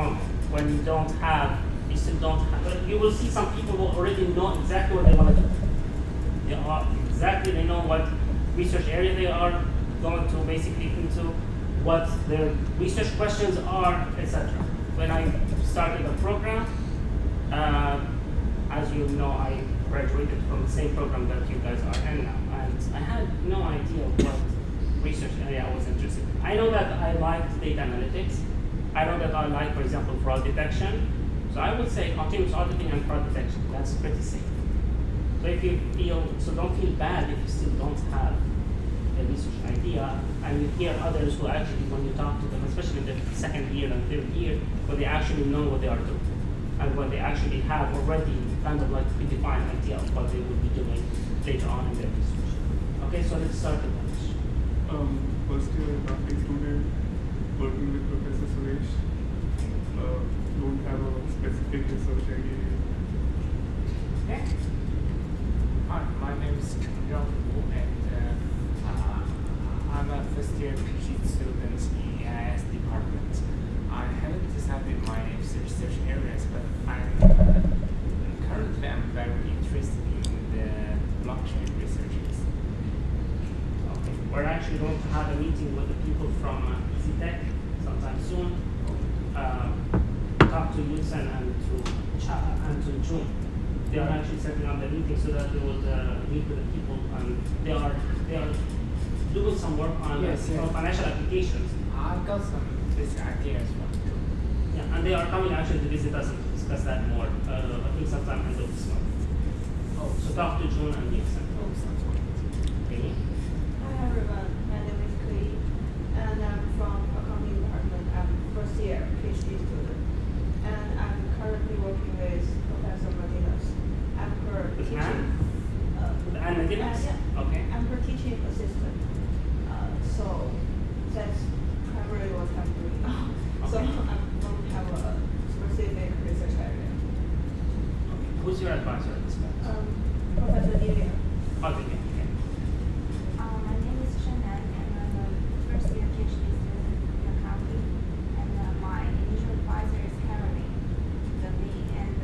when you don't have, you still don't have, you will see some people who already know exactly what they want to do. They know what research area they are going to basically into, what their research questions are, etc. When I started the program, as you know, I graduated from the same program that you guys are in now, and I had no idea what research area I was interested in. I know that I liked data analytics. I know that I like, for example, fraud detection. So I would say continuous auditing and fraud detection. That's pretty safe. So if you feel, so don't feel bad if you still don't have a research idea, and you hear others who actually, when you talk to them, especially in the second year and third year, when they actually know what they are doing, and when they actually have already kind of like predefined idea of what they will be doing later on in their research. Okay, so let's start with that. First year accounting student, working with Professor Suresh, don't have a specific research area. Okay. Hi, my name is Chandra Wu, and I'm a first year PhD student in AIS department. I haven't decided my research areas, but currently I'm very interested in the blockchain researches. Okay. We're actually going to have a meeting with the people from EasyTech sometime soon. Talk to Yusen and to June. They are actually setting up the meeting so that they will meet with the people, and they are doing some work on financial applications. I got some basic ideas from too. Yeah, and they are coming actually to visit us and discuss that more. I think sometime end of this month. Oh, So talk to June and Yusen. oh, sounds great. Okay. Hi everyone, my name is Kui, and I'm from accounting department. I'm first year PhD student, and I'm currently working with Professor Martinez. I'm her With teaching. Anne? With Anne Martinez? Yeah. Okay. I'm her teaching assistant. So that's primarily what I'm doing now. So I don't have a specific research area. Okay. Who's your advisor at this point? Professor Delia. Oh, okay. My name is Shannon, and I'm a first year PhD student in accounting. And my initial advisor is Caroline, and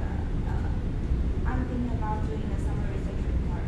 I'm thinking about doing a summer research report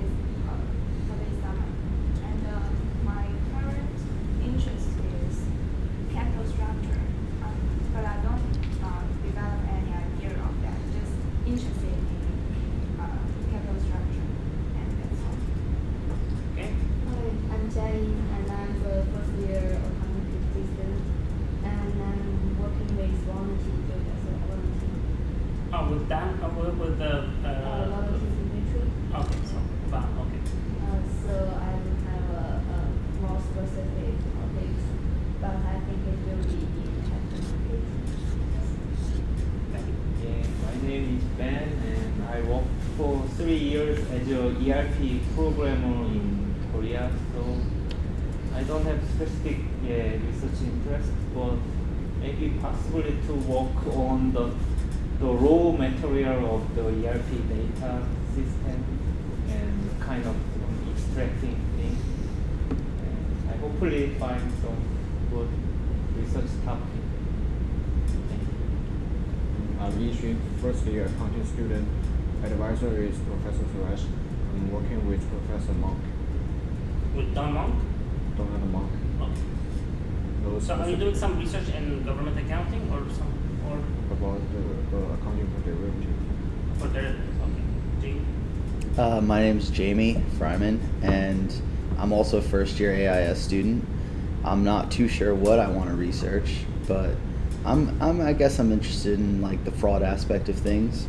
for this summer. And my current interest is capital structure, but I don't develop any idea of that. Just interested in capital structure, and that's all. Okay. Hi, I'm Jai, and I'm the first year accounting PhD student, and I'm working with Volunteer Group as a volunteer. Oh, with Dan? With the Volunteer Signature. okay, so wow, okay. So I don't have a more specific topics, but I think it will be in capital market. Thank you. Yeah, my name is Ben, and I worked for 3 years as a ERP programmer in Korea. So I don't have specific research interest, but maybe possibly to work on the raw material of the ERP data system and kind of extracting things. And I hopefully find some good research topic. Thank you. I'm Yi Xun, first year accounting student. Advisor is Professor Suresh. I'm working with Professor Monk, With Don Monk? Donald Monk. Okay. Those So are you doing some research in government accounting or about the accounting for derivatives. for derivatives? Okay. Jane? My name's Jamie Fryman, and I'm also a first year AIS student. I'm not too sure what I want to research, but I guess I'm interested in like the fraud aspect of things.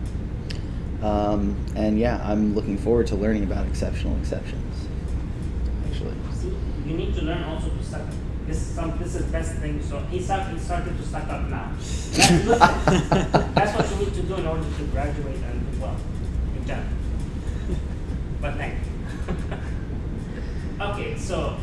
And yeah, I'm looking forward to learning about exceptional exceptions. Actually, See, you need to learn also to suck up. This is best thing. So he started to suck up now. That's a good thing. That's what you need to do in order to graduate and do well in general. But thank you. Okay, so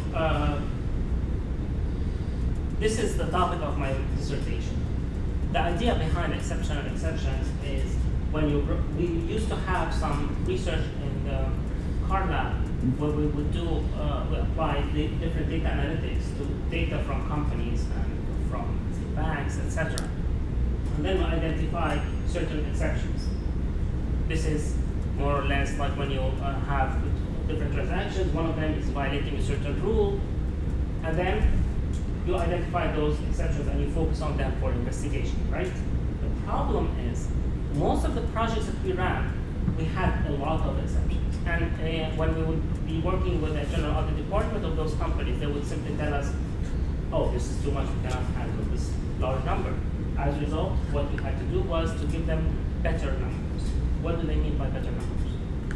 this is the topic of my dissertation. The idea behind exceptional exceptions is when we used to have some research in the car lab where we would do we apply different data analytics to data from companies and from banks, etc. and then we identify certain exceptions. This is more or less like when you have different transactions, one of them is violating a certain rule, and then you identify those exceptions and you focus on them for investigation, right? The problem is, most of the projects that we ran, we had a lot of exceptions. And when we would be working with a general audit department of those companies, they would simply tell us, oh, this is too much, we cannot handle this large number. As a result, what we had to do was to give them better numbers. What do they mean by better numbers?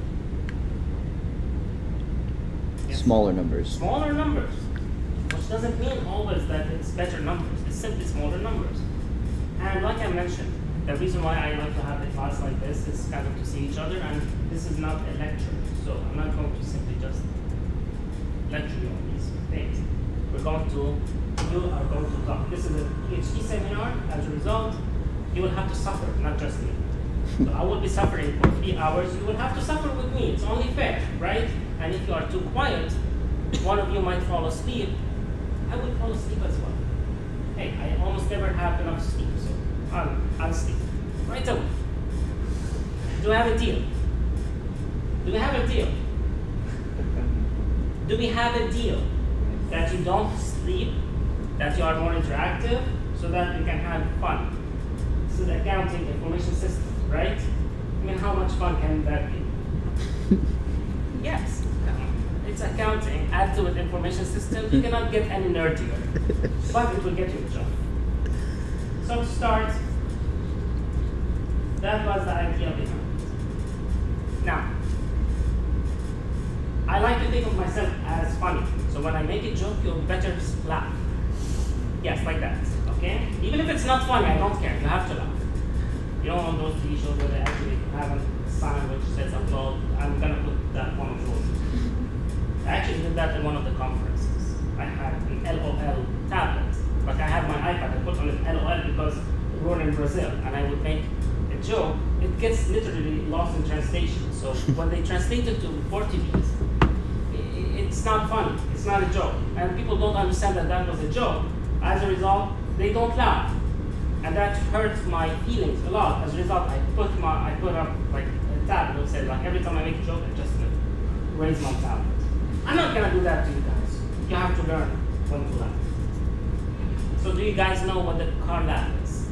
Yes. Smaller numbers. Smaller numbers, which doesn't mean always that it's better numbers. It's simply smaller numbers. And like I mentioned, the reason why I like to have a class like this is kind of to see each other, and this is not a lecture, so I'm not going to simply just lecture you on these things. You are going to talk. This is a PhD seminar. As a result, you will have to suffer, not just me. So I will be suffering for 3 hours. You will have to suffer with me. It's only fair, right? And if you are too quiet, one of you might fall asleep. I will fall asleep as well. Hey, I almost never have enough sleep, so I'll sleep right away. Do we have a deal? Do we have a deal? Do we have a deal that you don't sleep, that you are more interactive, so that you can have fun? This is accounting information system, right? I mean, how much fun can that be? Yes, it's accounting. Add to it information system. You cannot get any nerdier, but it will get you a job. So to start, that was the idea behind it. Now, I like to think of myself as funny. So when I make a joke, you better laugh. Yes, like that, okay? Even if it's not funny, I don't care. You have to laugh. You know, on those TV shows where they actually have a sign which says upload, I'm gonna put that one on yours. I actually did that in one of the conferences. I had an LOL tablet, but I had my iPad. I put on it LOL because we were in Brazil, and I would make a joke. It gets literally lost in translation. So when they translate it to Portuguese, it's not funny. It's not a joke, and people don't understand that that was a joke. As a result, they don't laugh, and that hurts my feelings a lot. As a result, I put up like a tab that said like every time I make a joke, I just raise my tablet. I'm not gonna do that to you guys. You have to learn when to laugh. So do you guys know what the car lab is?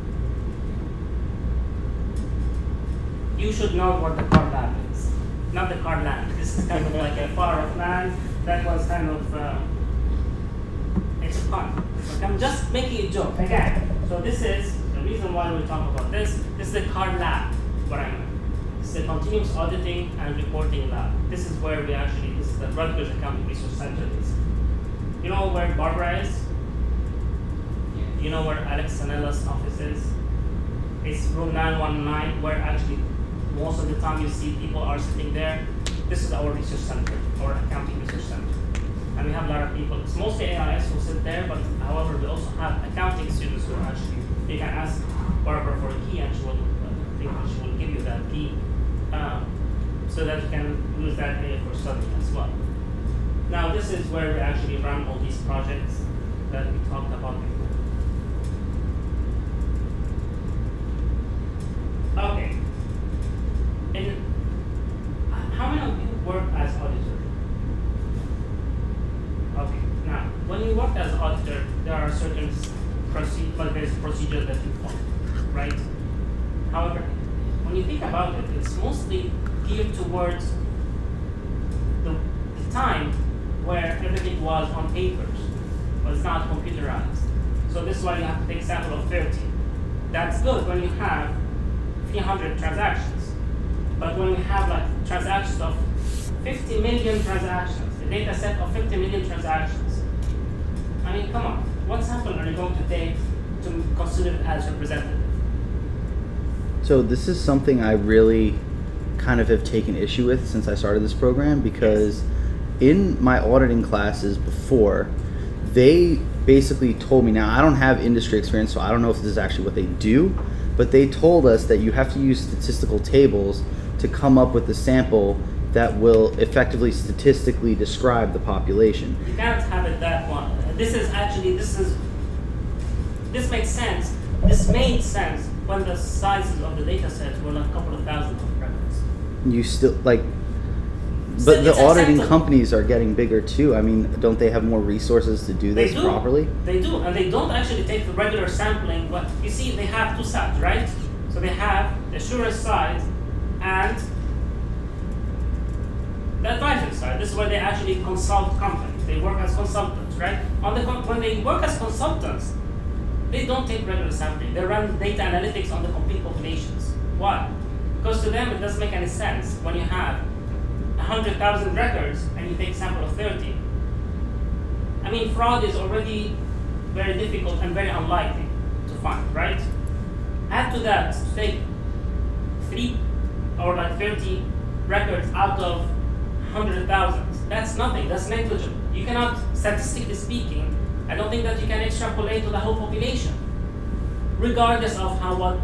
You should know what the car lab is. Not the car land. This is kind of like a far off land that was kind of, it's a pun. Like I'm just making a joke, again. So this is the reason why we talk about this. This is the car lab, what I know. This is the continuous auditing and reporting lab. This is where this is the Rutgers Accounting Research Center is. You know where Barbara is? You know where Alex Sanella's office is? It's room 919, where actually most of the time you see people are sitting there. This is our research center, our accounting research center. And we have a lot of people. It's mostly AIS who sit there, but however, we also have accounting students who are actually, you can ask Barbara for a key, and she will give you that key so that you can use that data for studying as well. Now, this is where we actually run all these projects that we talked about before. Okay. And how many of you work as auditor? Okay. Now, when you work as auditor, there are certain procedures that you follow, right? However, when you think about it, it's mostly geared towards the time where everything was on papers, was not computerized. So this is why you have to take a sample of 30. That's good when you have 300 transactions. But when we have like transactions of 50 million transactions, a data set of 50 million transactions, I mean, come on, what sample are you going to take to consider it as representative? So this is something I really kind of have taken issue with since I started this program, because in my auditing classes before, they basically told me, now I don't have industry experience, so I don't know if this is actually what they do, but they told us that you have to use statistical tables to come up with a sample that will effectively statistically describe the population. You can't have it that one. This makes sense This made sense when the sizes of the data sets were like a couple of thousands of records. You still like, Still, but the it's auditing acceptable. companies are getting bigger too. I mean, don't they have more resources to do this They do. properly? They do, and they don't actually take the regular sampling. But you see, they have two sides, right? So they have the assurance side and the advisory side. This is where they actually consult companies. They work as consultants, right? When they work as consultants, they don't take regular sampling. They run data analytics on the complete populations. Why? Because to them it doesn't make any sense when you have 100,000 records and you take a sample of 30. I mean, fraud is already very difficult and very unlikely to find, right? Add to that, to take 3 or like 30 records out of 100,000, that's nothing, that's negligible. You cannot, statistically speaking, I don't think that you can extrapolate to the whole population, regardless of what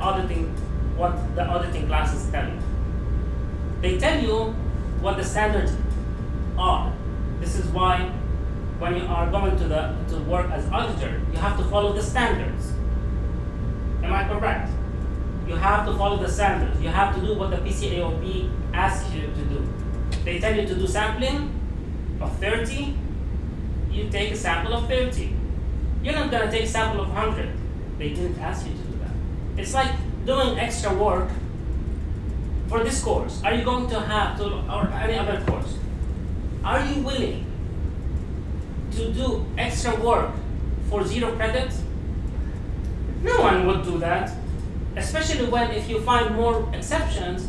the auditing classes tell you. They tell you what the standards are. This is why when you are going to work as auditor, you have to follow the standards. Am I correct? You have to follow the standards. You have to do what the PCAOB asks you to do. They tell you to do sampling of 30, you take a sample of 30. You're not going to take a sample of 100. They didn't ask you to do that. It's like doing extra work for this course. Are you going to have to, or any other course? Are you willing to do extra work for 0 credits? No one would do that, especially when if you find more exceptions,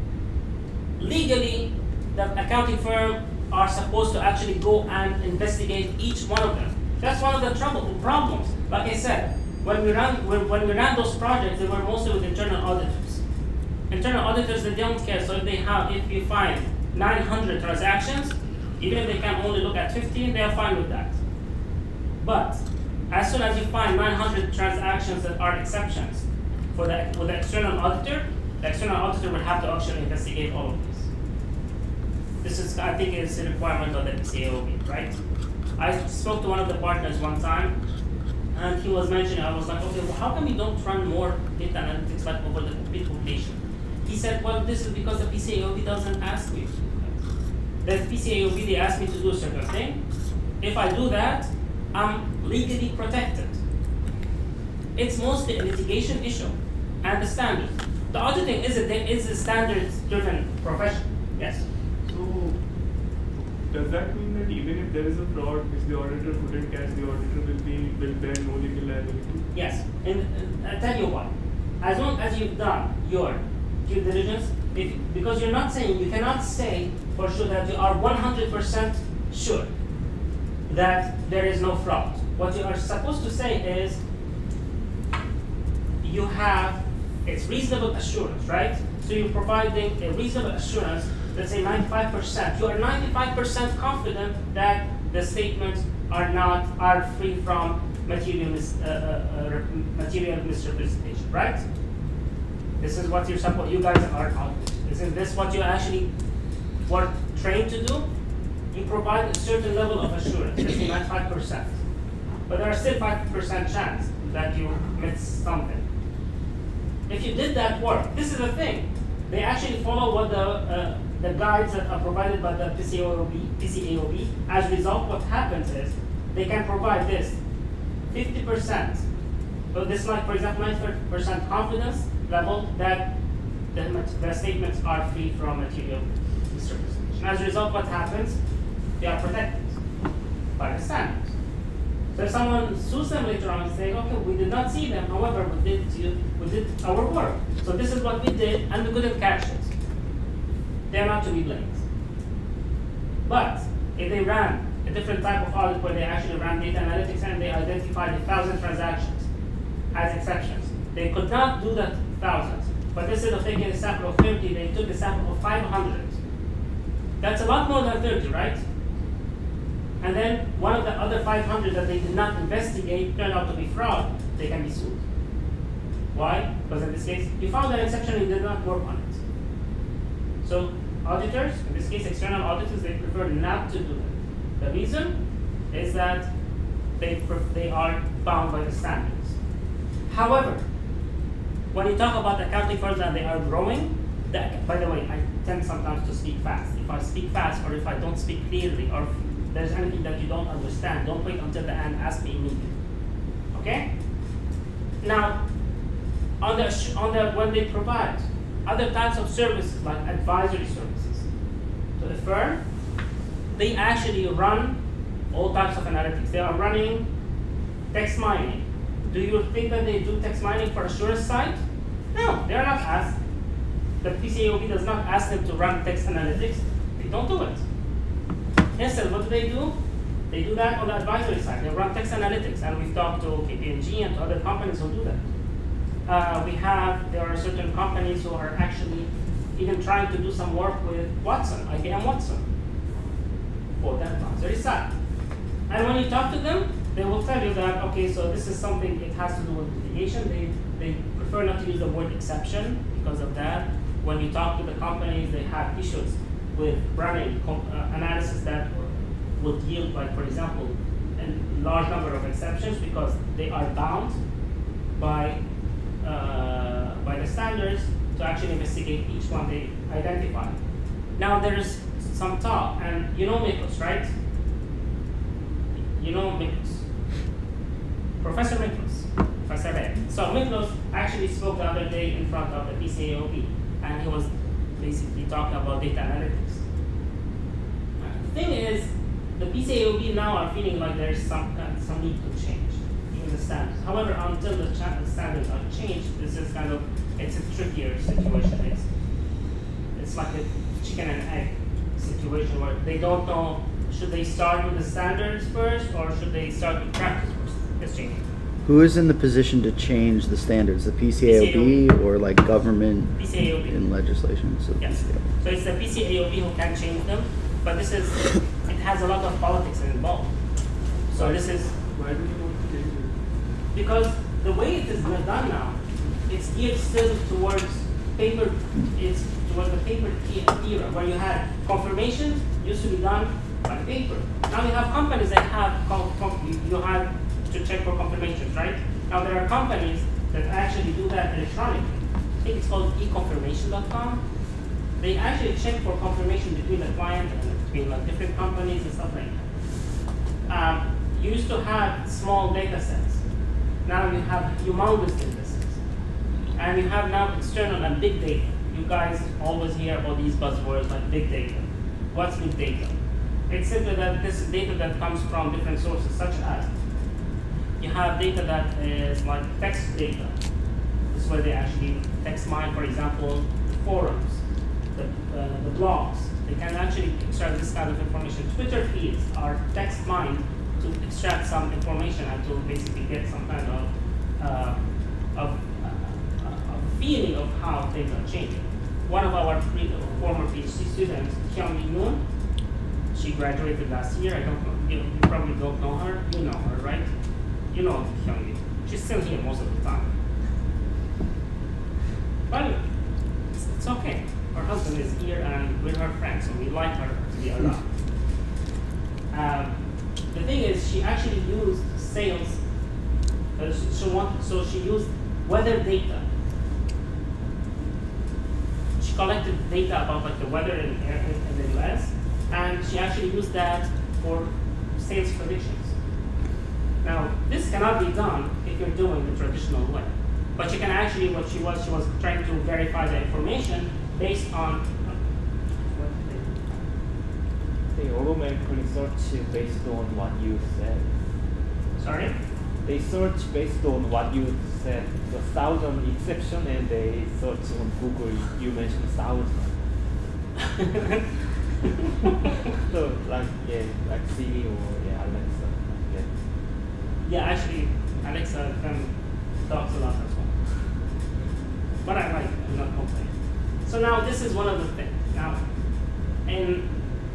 legally the accounting firm are supposed to actually go and investigate each one of them. That's one of the problems. Like I said, when we ran those projects, they were mostly with internal auditors. Internal auditors, they don't care. So if you find 900 transactions, even if they can only look at 15, they are fine with that. But as soon as you find 900 transactions that are exceptions with the external auditor, the external auditor will have to actually investigate all of these. This is, I think, is a requirement of the PCAOB, right? I spoke to one of the partners one time, and he was mentioning, I was like, okay, well, how come you don't run more data analytics like over the complete population? He said, well, this is because the PCAOB doesn't ask me to do that. The PCAOB, they ask me to do a certain thing. If I do that, I'm legally protected. It's mostly a litigation issue and the standards. The auditing is a standards-driven profession. Yes. So, does that mean that even if there is a fraud which the auditor couldn't catch, the auditor will bear no legal liability? Yes, and I'll tell you why. As long as you've done your due diligence, because you're not saying, you cannot say for sure that you are 100% sure that there is no fraud. What you are supposed to say is, you have, it's reasonable assurance, right? So you're providing a reasonable assurance, let's say 95%. You are 95% confident that the statements are free from material misrepresentation, right? This is what you guys are confident. Is this what you actually were trained to do? You provide a certain level of assurance, let's say 95%. But there are still 5% chance that you miss something. If you did that work, this is the thing. They actually follow what the guides that are provided by the PCAOB. As a result, what happens is they can provide this 50%. So this, like for example, 90% confidence level that the statements are free from material misrepresentation. As a result, what happens? They are protected by the standards. So if someone sues them later on and say, okay, we did not see them, however, we did our work. So this is what we did, and we couldn't catch it. They are not to be blamed. But if they ran a different type of audit where they actually ran data analytics and they identified 1,000 transactions as exceptions, they could not do that 1,000. But instead of taking a sample of 50, they took a sample of 500. That's a lot more than 30, right? And then one of the other 500 that they did not investigate turned out to be fraud, they can be sued. Why? Because in this case, you found an exception and you did not work on it. So auditors, in this case external auditors, they prefer not to do that. The reason is that they are bound by the standards. However, when you talk about accounting firms and they are growing, by the way, I tend sometimes to speak fast. If I speak fast or if I don't speak clearly or if there's anything that you don't understand, don't wait until the end, ask me immediately. Okay? Now, when they provide other types of services like advisory services to the firm, they actually run all types of analytics. They are running text mining. Do you think that they do text mining for assurance side? No, they are not asked. The PCAOB does not ask them to run text analytics. They don't do it. Instead, what do? They do that on the advisory side. They run text analytics, and we've talked to KPMG and to other companies who do that. There are certain companies who are actually even trying to do some work with Watson, IBM Watson, for that advisory side. And when you talk to them, they will tell you that, okay, so this is something, it has to do with litigation. They prefer not to use the word exception because of that. When you talk to the companies, they have issues with running analysis that would yield, like, for example, a large number of exceptions because they are bound by the standards to actually investigate each one they identify. Now there is some talk, and you know Miklos, right? You know Miklos. Professor Miklos. Professor Ray. So Miklos actually spoke the other day in front of the PCAOB, and he was basically talking about data analytics. The thing is, the PCAOB now are feeling like there's some need to change in the standards. However, until the standards are changed, it's a trickier situation. It's like a chicken and egg situation where they don't know, should they start with the standards first or should they start with practice first? It's changing. Who is in the position to change the standards? The PCAOB or like government PCAOB. in legislation? So yes. PCAOB. So it's the PCAOB who can change them, but it has a lot of politics involved. So this is Why do you want to change it? because the way it is done now, it's geared still towards paper. It's towards the paper era where you had confirmations used to be done by paper. Now you have companies that have you have to check for confirmations, right? Now there are companies that actually do that electronically. I think it's called econfirmation.com. They actually check for confirmation between the client and between like different companies and stuff like that. You used to have small data sets. Now you have humongous data sets. And you have now external and big data. You guys always hear about these buzzwords like big data. What's big data? It's simply that this is data that comes from different sources, such as you have data that is like text data. This is where they actually text mine, for example, the forums, the blogs. They can actually extract this kind of information. Twitter feeds are text mined to extract some information and to basically get some kind of feeling of how things are changing. One of our former PhD students, Kyung Moon, she graduated last year. I don't know, you probably don't know her. You know her, right? You know Kyung. She's still here most of the time. But it's okay. Her husband is here and we're her friends, so we like her to be around. The thing is, she actually used sales. So she used weather data. She collected data about like the weather in the US, and she actually used that for sales predictions. Now, this cannot be done if you're doing the traditional way. But you can actually, she was trying to verify the information based on They automatically search based on what you said. Sorry? They search based on what you said. The 1,000 exception, and they search on Google. You mentioned 1,000. So like Siri or Alexa. Yeah, actually, Alexa talks a lot as well. But I like it, I'm not complaining. So now this is one of the things. Now, in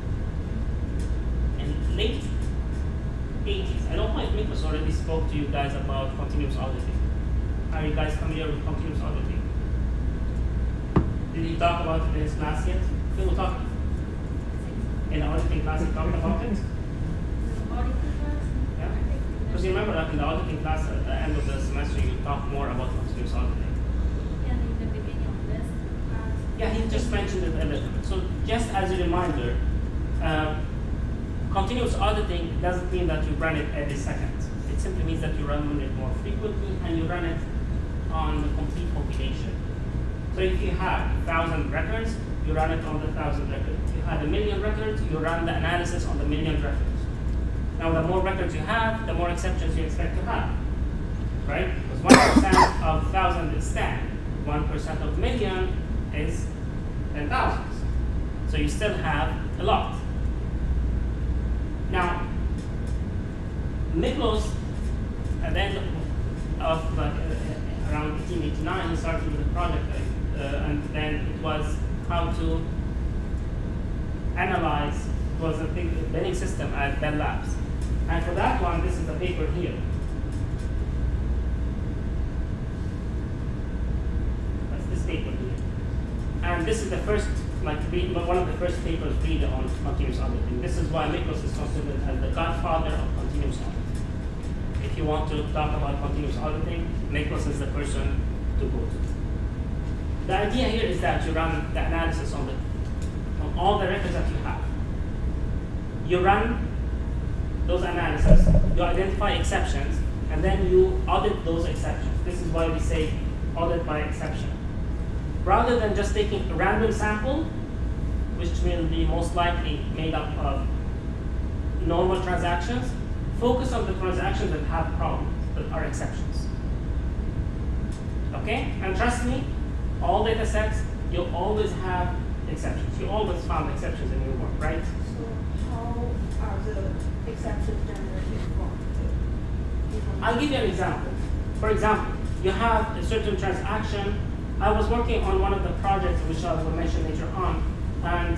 late 80s, I don't know if Miklos already spoke to you guys about continuous auditing. Are you guys familiar with continuous auditing? Did he talk about it in his class yet? He will talk. In the auditing class, he talked about it? Auditing class? Yeah. Because you remember that in the auditing class at the end of the semester, you talk more about continuous auditing. And in the beginning of this class. Yeah, he just mentioned it a little bit. So just as a reminder, continuous auditing doesn't mean that you run it every second. It simply means that you run it more frequently and you run it on the complete population. So if you have 1,000 records, you run it on the 1,000 records. If you have 1,000,000 records, you run the analysis on the 1,000,000 records. Now, the more records you have, the more exceptions you expect to have, right? Because 1% of 1,000 is 10. 1% of million is 10,000. So you still have a lot. Now, Miklos, at the end of around 1889, he started with a project, and then it was how to analyze, it was a billing system at Bell Labs. And for that one, this is the paper here. That's this paper here. And this is the first, one of the first papers really on continuous auditing. This is why Miklos is considered as the godfather of continuous auditing. If you want to talk about continuous auditing, Miklos is the person to go to. The idea here is that you run the analysis on all the records that you have. You run those analyses, you identify exceptions, and then you audit those exceptions. This is why we say audit by exception. Rather than just taking a random sample, which will be most likely made up of normal transactions, focus on the transactions that have problems, that are exceptions. Okay? And trust me, all data sets, you'll always have exceptions. You always found exceptions in your work, right? So how are the exceptions generated from the I'll give you an example. For example, you have a certain transaction. I was working on one of the projects, which I will mention later on, and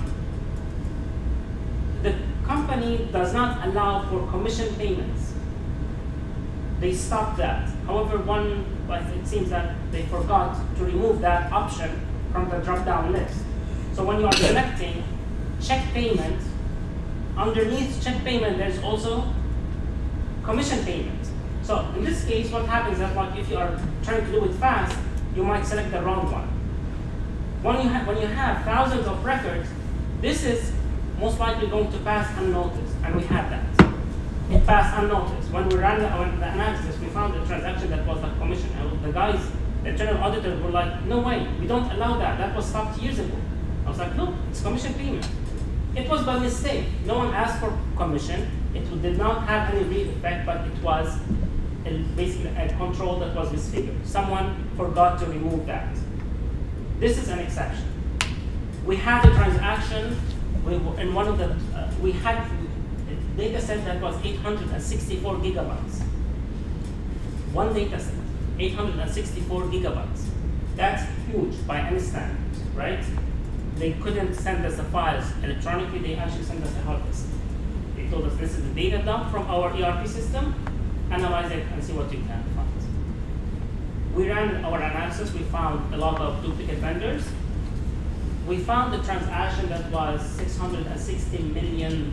the company does not allow for commission payments. They stopped that. However, it seems that they forgot to remove that option from the drop-down list. So when you are selecting check payment, underneath check payment, there's also commission payment. So in this case, what happens is that if you are trying to do it fast, you might select the wrong one. When you have thousands of records, this is most likely going to pass unnoticed, and we had that. It passed unnoticed. When we ran the analysis, we found a transaction that was a commission. And the guys, the general auditors were like, no way, we don't allow that. That was stopped years ago. I was like, no, it's commission payment. It was by mistake. No one asked for commission. It did not have any real effect, but it was basically a control that was misfigured. Someone forgot to remove that. This is an exception. We had a transaction in one of the, we had a data set that was 864 gigabytes. One data set, 864 gigabytes. That's huge by any standards, right? They couldn't send us the files electronically, they actually sent us a hard disk. They told us this is the data dump from our ERP system, analyze it and see what you can find. We ran our analysis, we found a lot of duplicate vendors. We found a transaction that was $660 million.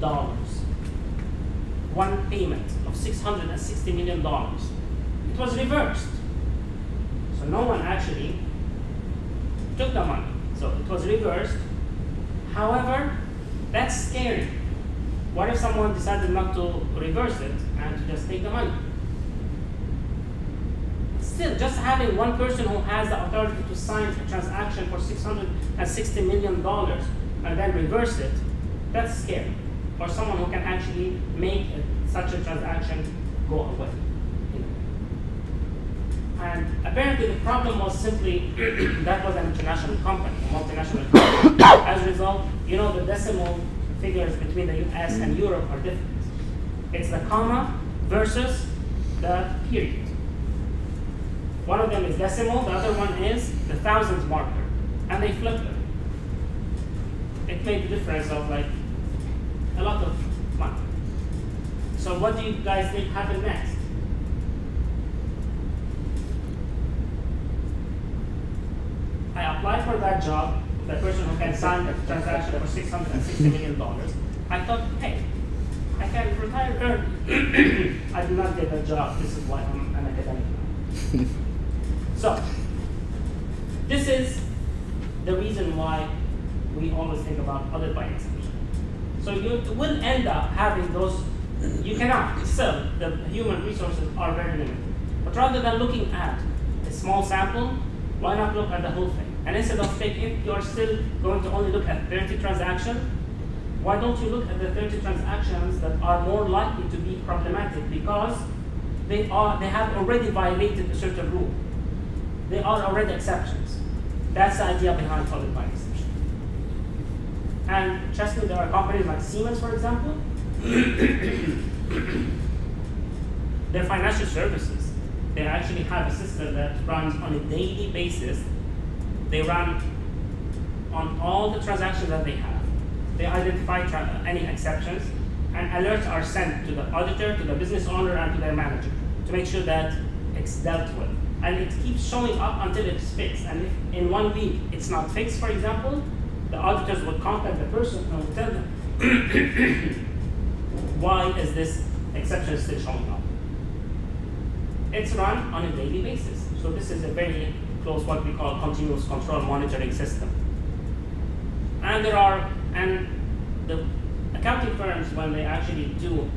One payment of $660 million. It was reversed. So no one actually took the money. So it was reversed. However, that's scary. What if someone decided not to reverse it and to just take the money? Still, just having one person who has the authority to sign a transaction for $660 million and then reverse it, that's scary. Or someone who can actually make such a transaction go away. And apparently the problem was simply that was an international company, a multinational company. As a result, the decimal figures between the US and Europe are different. It's the comma versus the period. One of them is decimal, the other one is the thousands marker, and they flipped them. It made the difference of a lot of money. So what do you guys think happened next? I applied for that job, the person who can sign the transaction for $660 million. I thought, hey, I can retire early. I did not get a job. This is why I'm an academic now. So, this is the reason why we always think about audit by exception. So you will end up having those, you cannot, still, the human resources are very limited. But rather than looking at a small sample, why not look at the whole thing? And instead of if you're still going to only look at 30 transactions, why don't you look at the 30 transactions that are more likely to be problematic because they have already violated a certain rule. They are already exceptions. That's the idea behind audit by exception. And trust me, there are companies like Siemens, for example, their financial services, they actually have a system that runs on a daily basis. They run on all the transactions that they have. They identify any exceptions, and alerts are sent to the auditor, to the business owner, and to their manager to make sure that it's dealt with. And it keeps showing up until it's fixed. And if in 1 week it's not fixed, for example, the auditors would contact the person and would tell them, why is this exception still showing up? It's run on a daily basis. So this is a very close, what we call continuous control monitoring system. And the accounting firms, when they actually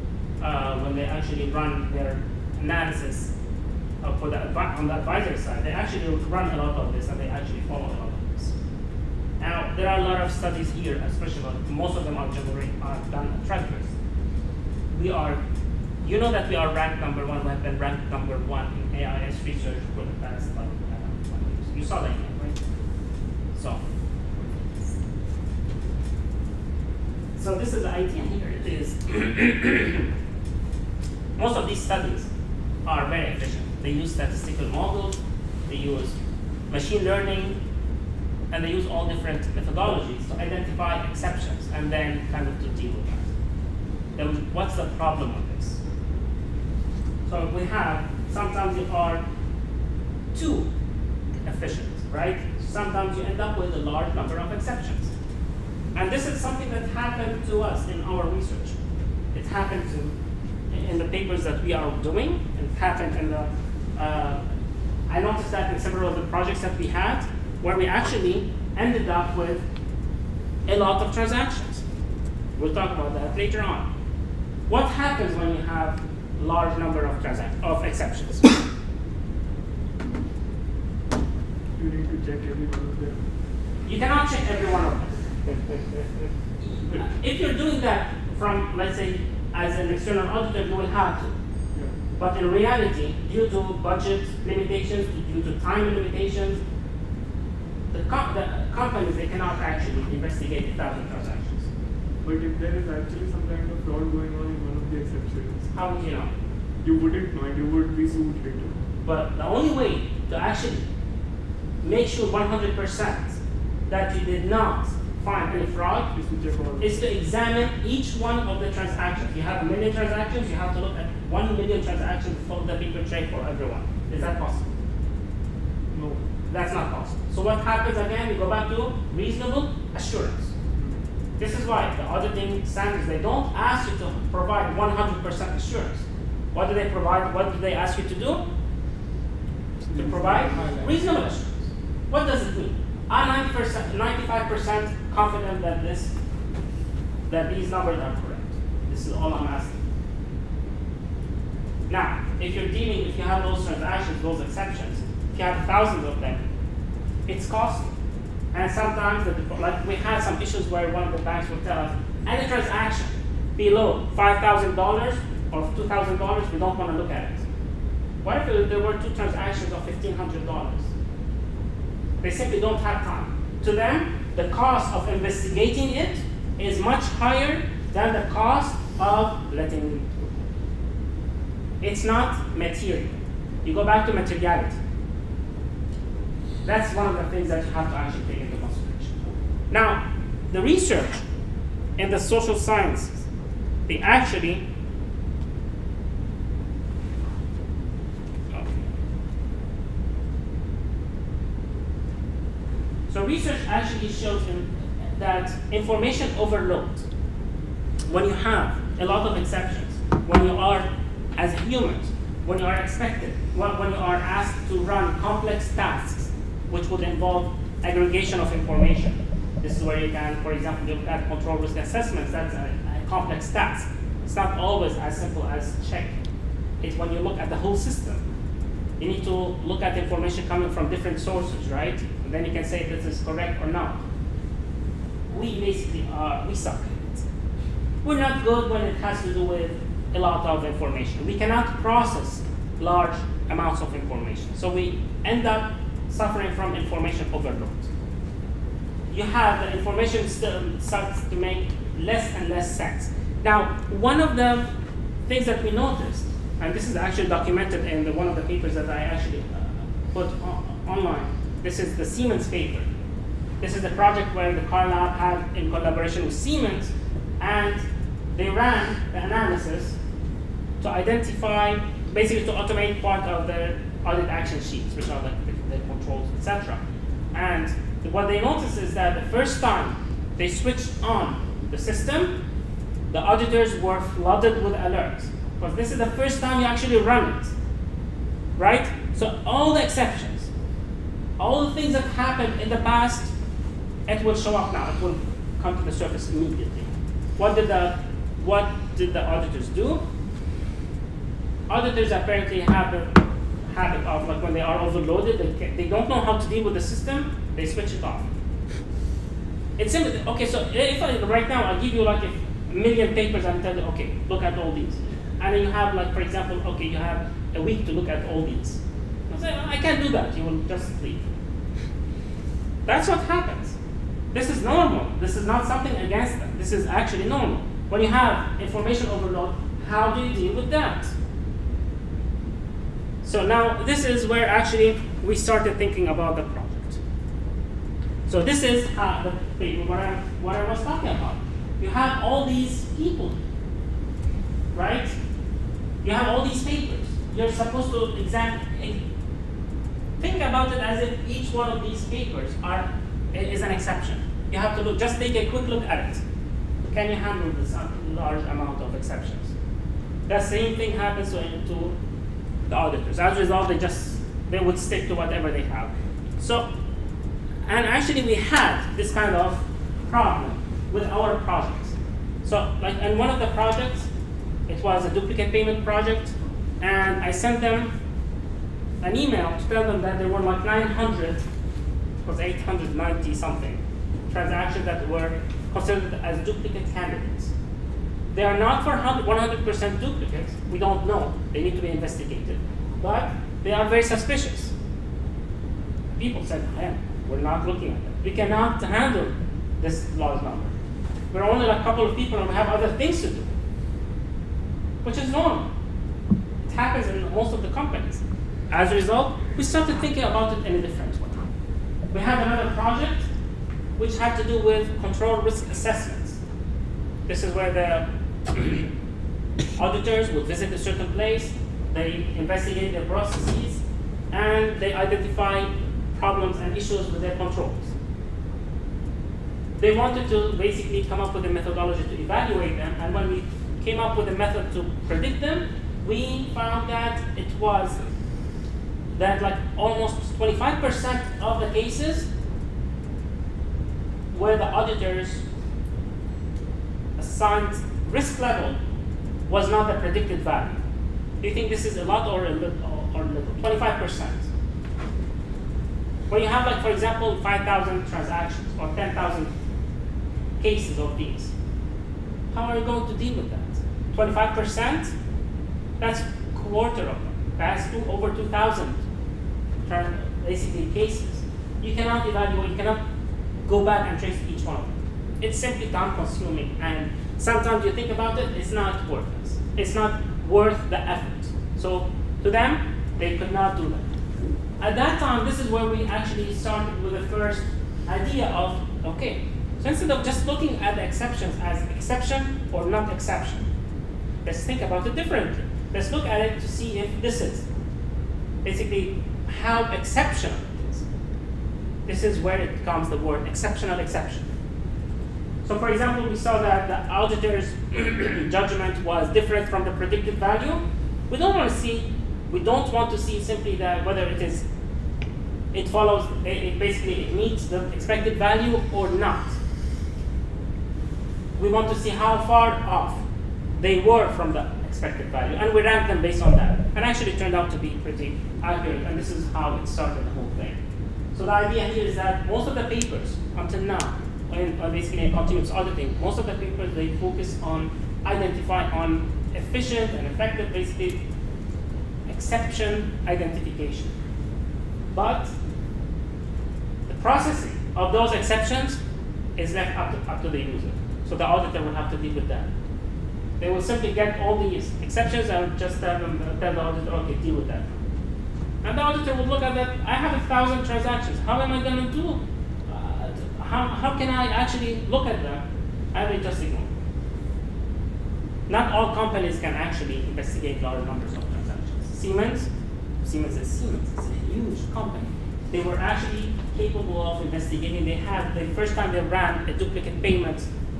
run their analysis on the advisory side, they actually run a lot of this and they actually follow a lot of this. Now, there are a lot of studies here, especially most of them are done at treasurers. You know that we are ranked number 1, we have been ranked number 1 in AIS research for the past 20 years. You saw that, right? So this is the idea here. It is most of these studies are very efficient. They use statistical models, they use machine learning, and they use all different methodologies to identify exceptions and then kind of to deal with that. Then what's the problem with this? So we have, sometimes you are too efficient, right? Sometimes you end up with a large number of exceptions. And this is something that happened to us in our research. It happened in the papers that we are doing. It happened in the, I noticed that in several of the projects that we had, where we actually ended up with a lot of transactions. We'll talk about that later on. What happens when you have a large number of exceptions? You need to check every one of them. You cannot check every one of them. If you're doing that from, let's say, as an external auditor, you will have to. Yeah. But in reality, due to budget limitations, due to time limitations, the companies, they cannot actually investigate 1,000 transactions. But if there is actually some kind of fraud going on in one of the exceptions, How would you know? you wouldn't know, you would be sued later. But the only way to actually make sure 100% that you did not find any fraud Is to check all. is to examine each one of the transactions. You have 1 million transactions, you have to look at 1 million transactions for the paper check for everyone. Is that possible? No. That's not possible. So what happens again? We go back to reasonable assurance. This is why the auditing standards, they don't ask you to provide 100% assurance. What do they provide? What do they ask you to do? To provide reasonable assurance. What does it mean? I'm 95% confident that these numbers are correct. This is all I'm asking. Now, if you have those transactions, those exceptions, if you have thousands of them, it's costly. And sometimes, like we had some issues where one of the banks would tell us, any transaction below $5,000 or $2,000, we don't want to look at it. What if there were 2 transactions of $1,500? They simply don't have time. To them, the cost of investigating it is much higher than the cost of letting it go. It's not material. You go back to materiality. That's one of the things that you have to actually take into consideration. Now, the research in the social sciences, they actually So research actually shows that information overload, when you have a lot of exceptions. When you are, as humans, when you are expected, when you are asked to run complex tasks, which would involve aggregation of information. This is where you can, for example, look at control risk assessments. That's a complex task. It's not always as simple as check. It's when you look at the whole system. You need to look at information coming from different sources, right? And then you can say this is correct or not. We basically we suck at it. We're not good when it has to do with a lot of information. We cannot process large amounts of information. So we end up suffering from information overload. You have the information starts to make less and less sense. Now, one of the things that we noticed, and this is actually documented in one of the papers that I actually put online. This is the Siemens paper. This is the project where the Car Lab had in collaboration with Siemens, and they ran the analysis to identify, basically to automate part of the audit action sheets, which are the controls, etc. And what they noticed is that the first time they switched on the system, the auditors were flooded with alerts. Because this is the first time you actually run it, right? So all the exceptions, all the things that happened in the past, it will show up now. It will come to the surface immediately. What did the auditors do? Auditors apparently have a habit of, like, when they are overloaded, they don't know how to deal with the system, they switch it off. It's simple. Okay, so if right now I give you like a million papers and tell you, okay, look at all these. And then you have, like, for example, okay, you have a week to look at all these. I say, I can't do that, you will just leave. That's what happens. This is normal. This is not something against them. This is actually normal. When you have information overload, how do you deal with that? So now this is where actually we started thinking about the project. So this is what I was talking about. You have all these people, right? You have all these papers. You're supposed to examine. Think about it as if each one of these papers is an exception. You have to just take a quick look at it. Can you handle this large amount of exceptions? The same thing happens to the auditors. As a result, they would stick to whatever they have. So, and actually we had this kind of problem with our projects. So, like in one of the projects, it was a duplicate payment project, and I sent them an email to tell them that there were like 900, it was 890 something, transactions that were considered as duplicate candidates. They are not for 100% duplicates. We don't know. They need to be investigated. But they are very suspicious. People said, we're not looking at that. We cannot handle this large number. We're only like a couple of people and we have other things to do, which is normal. It happens in most of the companies. As a result, we started thinking about it in a different way. We had another project which had to do with control risk assessments. This is where the auditors would visit a certain place, they investigate their processes, and they identify problems and issues with their controls. They wanted to basically come up with a methodology to evaluate them, and when we came up with a method to predict them, we found that it was that like almost 25% of the cases where the auditors assigned risk level was not the predicted value. Do you think this is a lot or a little? 25%. When you have, like, for example, 5,000 transactions or 10,000 cases of these, how are you going to deal with that? 25%? That's a quarter of them. That's over 2,000 basically cases. You cannot evaluate, you cannot go back and trace each one of them. It's simply time-consuming, and sometimes you think about it, it's not worth it. It's not worth the effort. So to them, they could not do that. At that time, this is where we actually started with the first idea of, okay, so instead of just looking at the exceptions as exception or not exception, let's think about it differently. Let's look at it to see if this is basically how exceptional it is. This is where it becomes the word exceptional exception. So So for example, we saw that the auditor's judgment was different from the predicted value. We don't want to see simply that whether it meets the expected value or not. We want to see how far off they were from the expected value, and we ranked them based on that. And actually it turned out to be pretty accurate, and this is how it started the whole thing. So the idea here is that most of the papers until now, basically in continuous auditing, most of the papers, they focus on identifying on efficient and effective, basically, exception identification. But the processing of those exceptions is left up to the user. So the auditor will have to deal with that. They will simply get all these exceptions and just tell the auditor, okay, deal with that. And the auditor would look at that, I have 1,000 transactions. How am I going to do? How can I actually look at them? I will just ignore. Not all companies can actually investigate large numbers of transactions. Siemens is Siemens, it's a huge company. They were actually capable of investigating. They had, the first time they ran a duplicate payment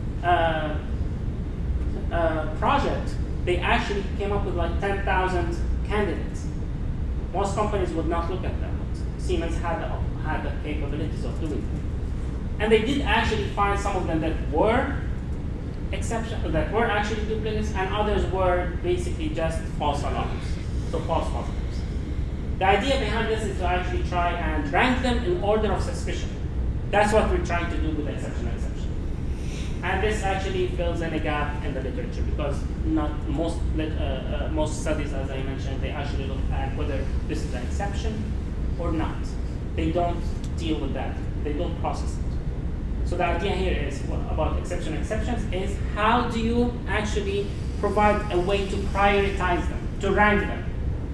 project, they actually came up with like 10,000 candidates. Most companies would not look at them. Siemens had the capabilities of doing that. And they did actually find some of them that were actually duplicates, and others were basically just false alarms, so false positives. The idea behind this is to actually try and rank them in order of suspicion. That's what we're trying to do with the exception. And this actually fills in a gap in the literature, because not most studies, as I mentioned, they actually look at whether this is an exception or not. They don't deal with that. They don't process it. So the idea here is about exceptions is how do you actually provide a way to prioritize them, to rank them.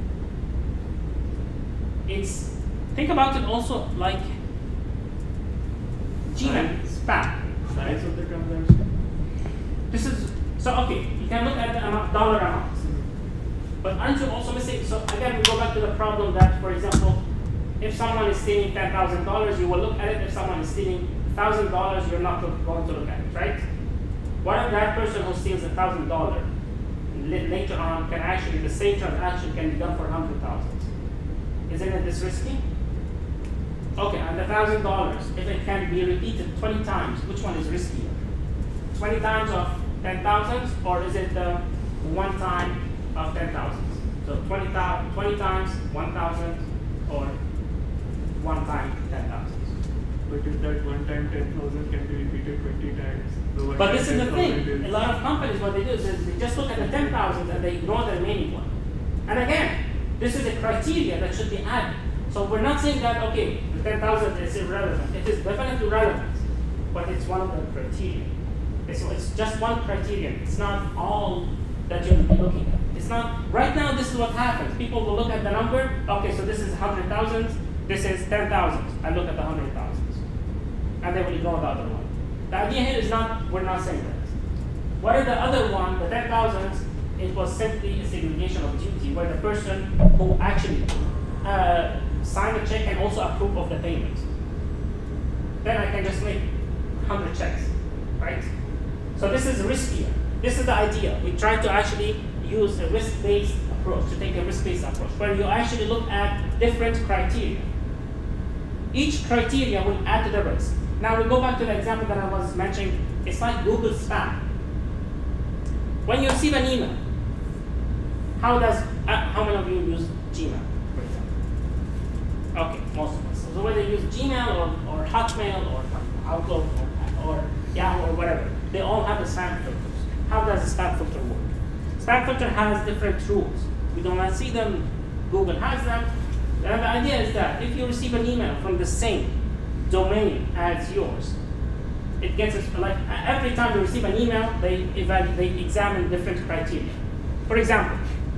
Think about it also like Gmail spam. Size of the transaction. Okay, you can look at the dollar amounts. But aren't you also missing, so again, we go back to the problem that, for example, if someone is stealing $10,000, you will look at it. If someone is stealing $1,000, you're not going to look at it, right? What if that person who steals $1,000 later on can actually, the same transaction can be done for 100,000? Isn't it this risky? Okay, and the $1,000, if it can be repeated 20 times, which one is riskier? 20 times of 10,000, or is it the one time of 10,000? So 20 times 1,000, or one time 10,000. But if that one time 10,000 can be repeated 20 times, but this is the thing. A lot of companies, what they do is they just look at the 10,000 and they ignore the remaining one. And again, this is a criteria that should be added. So we're not saying that, okay, the 10,000 is irrelevant. It is definitely relevant, but it's one of the criteria. It's just one criterion. It's not all that you'll be looking at. It's not, right now this is what happens. People will look at the number, okay, so this is 100,000, this is 10,000. I look at the 100,000. And they will ignore the other one. The idea here is not, we're not saying that. What is the other one, the 10,000, it was simply a segregation of duty where the person who actually sign a check and also approve of the payment. Then I can just make 100 checks, right? So this is riskier. This is the idea. We try to actually use a risk-based approach, to take a risk-based approach, where you actually look at different criteria. Each criteria will add to the risk. Now we go back to the example that I was mentioning. It's like Google spam. When you receive an email, how many of you use Gmail, for example? Okay, most of us. So whether you use Gmail or Hotmail or Outlook or Yahoo or whatever, they all have the spam filters. How does the spam filter work? Spam filter has different rules. We don't want to see them. Google has them. And the idea is that if you receive an email from the same domain as yours, it gets like every time you receive an email, they examine different criteria. For example,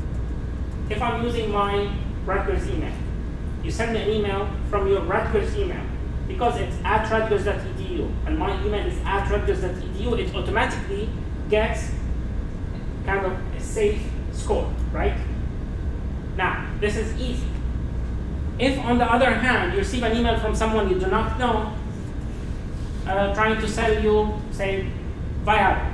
if I'm using my Rutgers email, you send me an email from your Rutgers email, because it's at Rutgers.edu and my email is at Rutgers.edu, it automatically gets kind of a safe score, right? Now, this is easy. If, on the other hand, you receive an email from someone you do not know, trying to sell you, say, viable.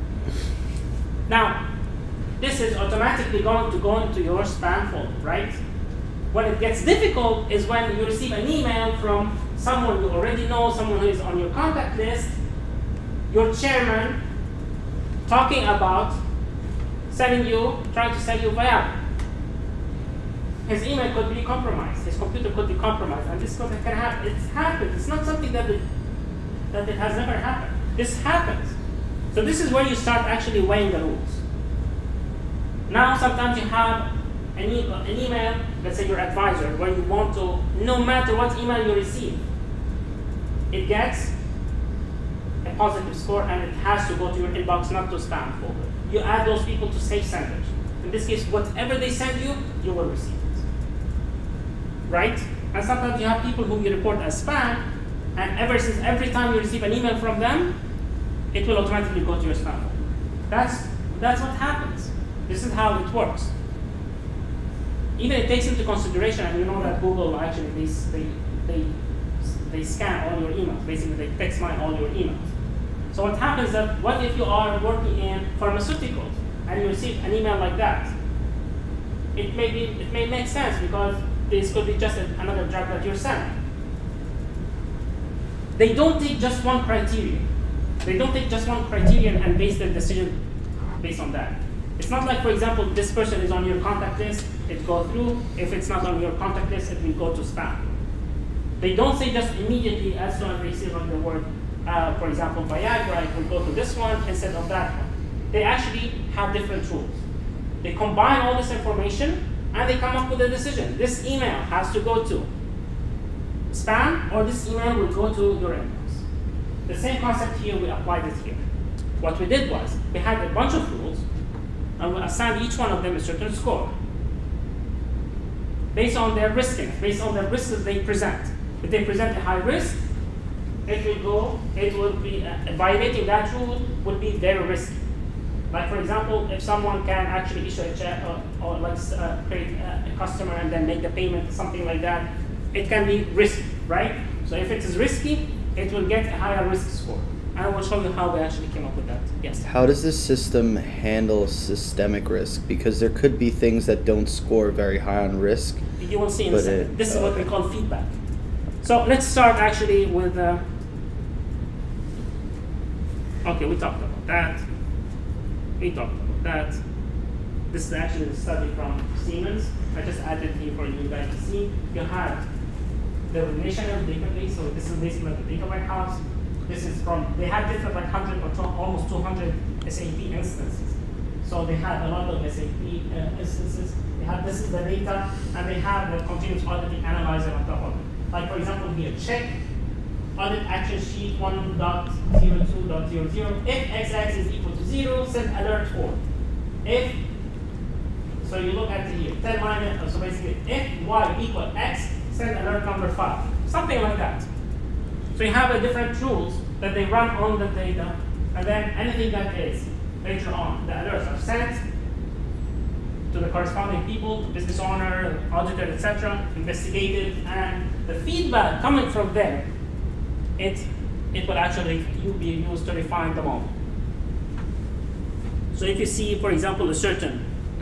Now, this is automatically going to go into your spam folder, right? When it gets difficult is when you receive an email from someone you already know, someone who is on your contact list, your chairman, talking about trying to sell you Viagra. His email could be compromised, his computer could be compromised, and this can happen. It's happened. It's not something that it has never happened. This happens. So this is where you start actually weighing the rules. Now sometimes you have an email, let's say your advisor, where you want to, no matter what email you receive, it gets a positive score and it has to go to your inbox, not to spam folder. You add those people to safe senders. In this case, whatever they send you, you will receive it. Right? And sometimes you have people who you report as spam, and every time you receive an email from them, it will automatically go to your spam folder. That's what happens. This is how it works. Even it takes into consideration, and you know that Google actually they scan all your emails. Basically, they text mine all your emails. So what happens is that what if you are working in pharmaceuticals and you receive an email like that? It may make sense because this could be just another drug that you're selling. They don't take just one criterion. They don't take just one criterion and base their decision based on that. It's not like, for example, this person is on your contact list, it goes through. If it's not on your contact list, it will go to spam. They don't say just immediately as soon as they see on the word, for example, Viagra, it will go to this one instead of that one. They actually have different rules. They combine all this information and they come up with a decision. This email has to go to spam, or this email will go to your inbox. The same concept here, we applied it here. What we did was, we had a bunch of rules, and we assigned each one of them a certain score based on their riskiness, based on the risks that they present. If they present a high risk, it will be violating that rule would be very risky. Like, for example, if someone can actually issue a check or create a customer and then make the payment, something like that, it can be risky, right? So if it is risky, it will get a higher risk score. And I will show you how we actually came up with that. Yes? How does this system handle systemic risk? Because there could be things that don't score very high on risk. You will see in a second. This is what we call feedback. So let's start actually with, okay, we talked about that. We talked about that. This is actually the study from Siemens. I just added here for you guys to see. You have the relational database, so this is basically the data warehouse. This is from, they had different like 100 or almost 200 SAP instances. So they had a lot of SAP instances. They have, this is the data, and they have the continuous auditing analyzer on top of it. Like, for example, here, check audit action sheet 1.02.00. If XX is equal to 0, send alert 4. If, so you look at here, 10 minus, so basically, if Y equal X, send alert number 5. Something like that. So you have a different rules that they run on the data, and then anything that is later on, the alerts are sent to the corresponding people, business owner, auditor, etc., investigated, and the feedback coming from there, it will actually be used to refine the model. So if you see, for example, a certain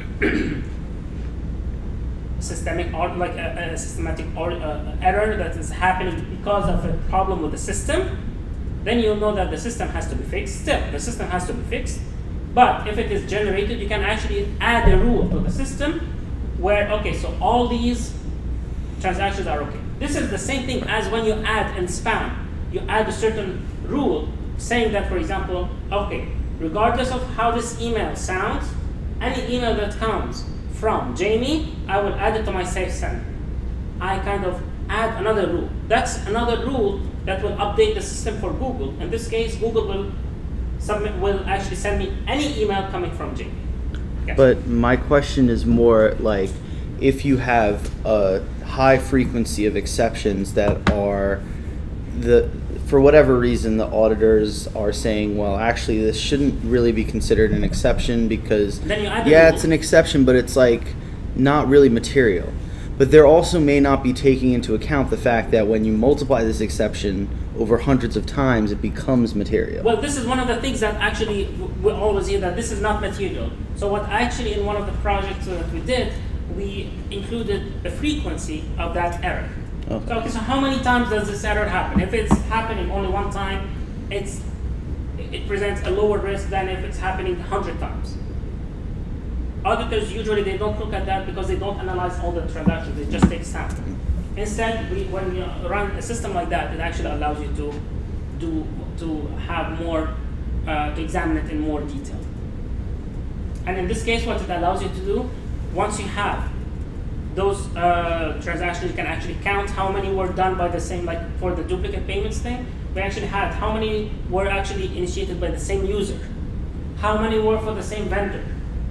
systemic or like a systematic error that is happening because of a problem with the system, then you'll know that the system has to be fixed. Still, the system has to be fixed. But if it is generated, you can actually add a rule to the system where, okay, so all these transactions are okay. This is the same thing as when you add in spam. You add a certain rule saying that, for example, okay, regardless of how this email sounds, any email that comes from Jamie, I will add it to my safe send. I kind of add another rule. That's another rule that will update the system for Google. In this case, Google will actually send me any email coming from Jamie. Yes. But my question is more like, if you have a high frequency of exceptions that are for whatever reason, the auditors are saying, well, actually, this shouldn't really be considered an exception because, yeah, it's an exception, but it's like not really material. But there also may not be taking into account the fact that when you multiply this exception over hundreds of times, it becomes material. Well, this is one of the things that actually we always hear, that this is not material. So what actually in one of the projects that we did, we included the frequency of that error. Okay. So, so how many times does this error happen? If it's happening only one time, it presents a lower risk than if it's happening 100 times. Auditors usually they don't look at that because they don't analyze all the transactions, they just take sample. Instead, when you run a system like that, it actually allows you to have more, to examine it in more detail. And in this case, what it allows you to do, once you have those transactions, you can actually count how many were done by the same, like for the duplicate payments thing, we actually had how many were actually initiated by the same user, how many were for the same vendor,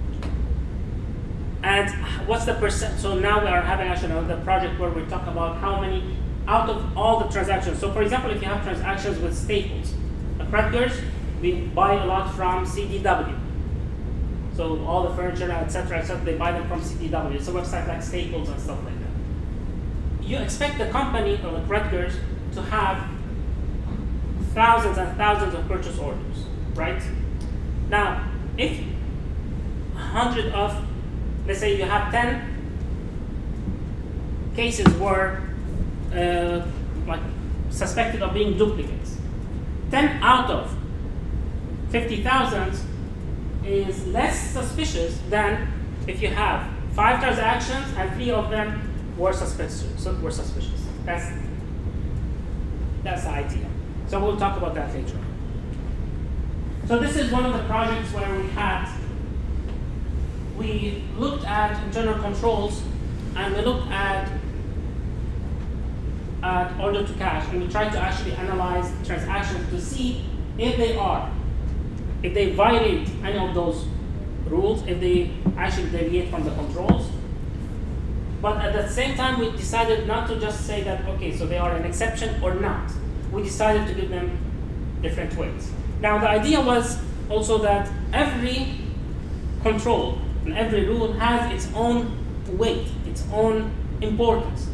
and what's the percent. So now we are having actually another project where we talk about how many out of all the transactions. So for example, if you have transactions with Staples, the creditors, we buy a lot from CDW. So all the furniture, etc., they buy them from CDW. It's a website like Staples and stuff like that. You expect the company or the creditors to have thousands and thousands of purchase orders, right? Now, if 100 of, let's say you have 10 cases were like suspected of being duplicates, 10 out of 50,000 is less suspicious than if you have 5 transactions and 3 of them were suspicious. That's the idea. So we'll talk about that later on. So this is one of the projects where we looked at internal controls and we looked at order to cash, and we tried to actually analyze transactions to see if they violate any of those rules, if they actually deviate from the controls. But at the same time, we decided not to just say that, okay, so they are an exception or not. We decided to give them different weights. Now, the idea was also that every control and every rule has its own weight, its own importance.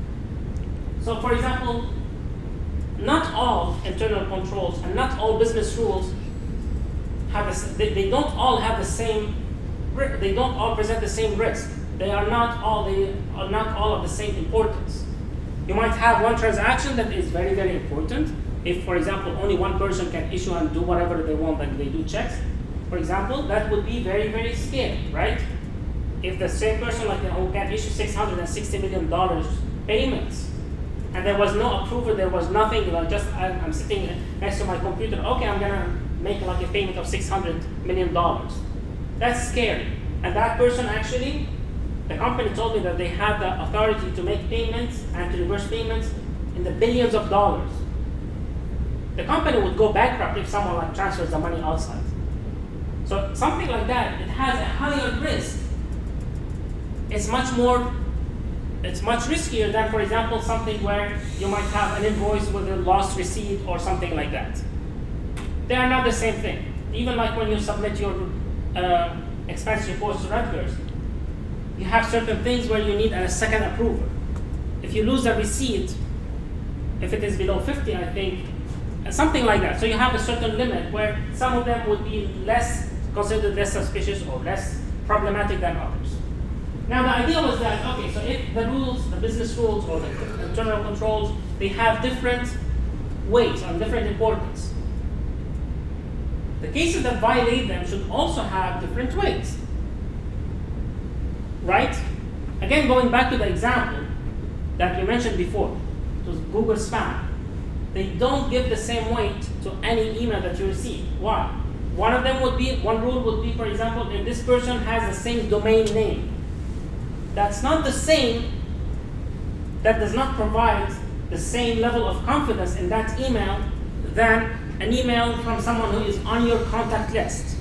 So, for example, not all internal controls and not all business rules have they don't all have the same. They don't all present the same risk. They are not all of the same importance. You might have one transaction that is very, very important. If, for example, only one person can issue and do whatever they want, like they do checks, for example, that would be very, very scary, right? If the same person who can issue $660 million payments, and there was no approval, there was nothing, I'm sitting next to my computer, okay, I'm gonna make like a payment of $600 million. That's scary. And that person actually, the company told me that they had the authority to make payments and to reverse payments in the billions of dollars. The company would go bankrupt if someone transfers the money outside. So something like that, it has a higher risk. It's much riskier than, for example, something where you might have an invoice with a lost receipt or something like that. They are not the same thing. Even like when you submit your expense reports to Rutgers, you have certain things where you need a second approval. If you lose a receipt, if it is below 50, I think, something like that. So you have a certain limit where some of them would be considered less suspicious or less problematic than others. Now the idea was that, okay, so if the rules, the business rules or the internal controls, they have different weights and different importance, the cases that violate them should also have different weights, right? Again, going back to the example that we mentioned before, it was Google Spam. They don't give the same weight to any email that you receive. Why? One rule would be, for example, if this person has the same domain name. That's not the same, that does not provide the same level of confidence in that email than an email from someone who is on your contact list.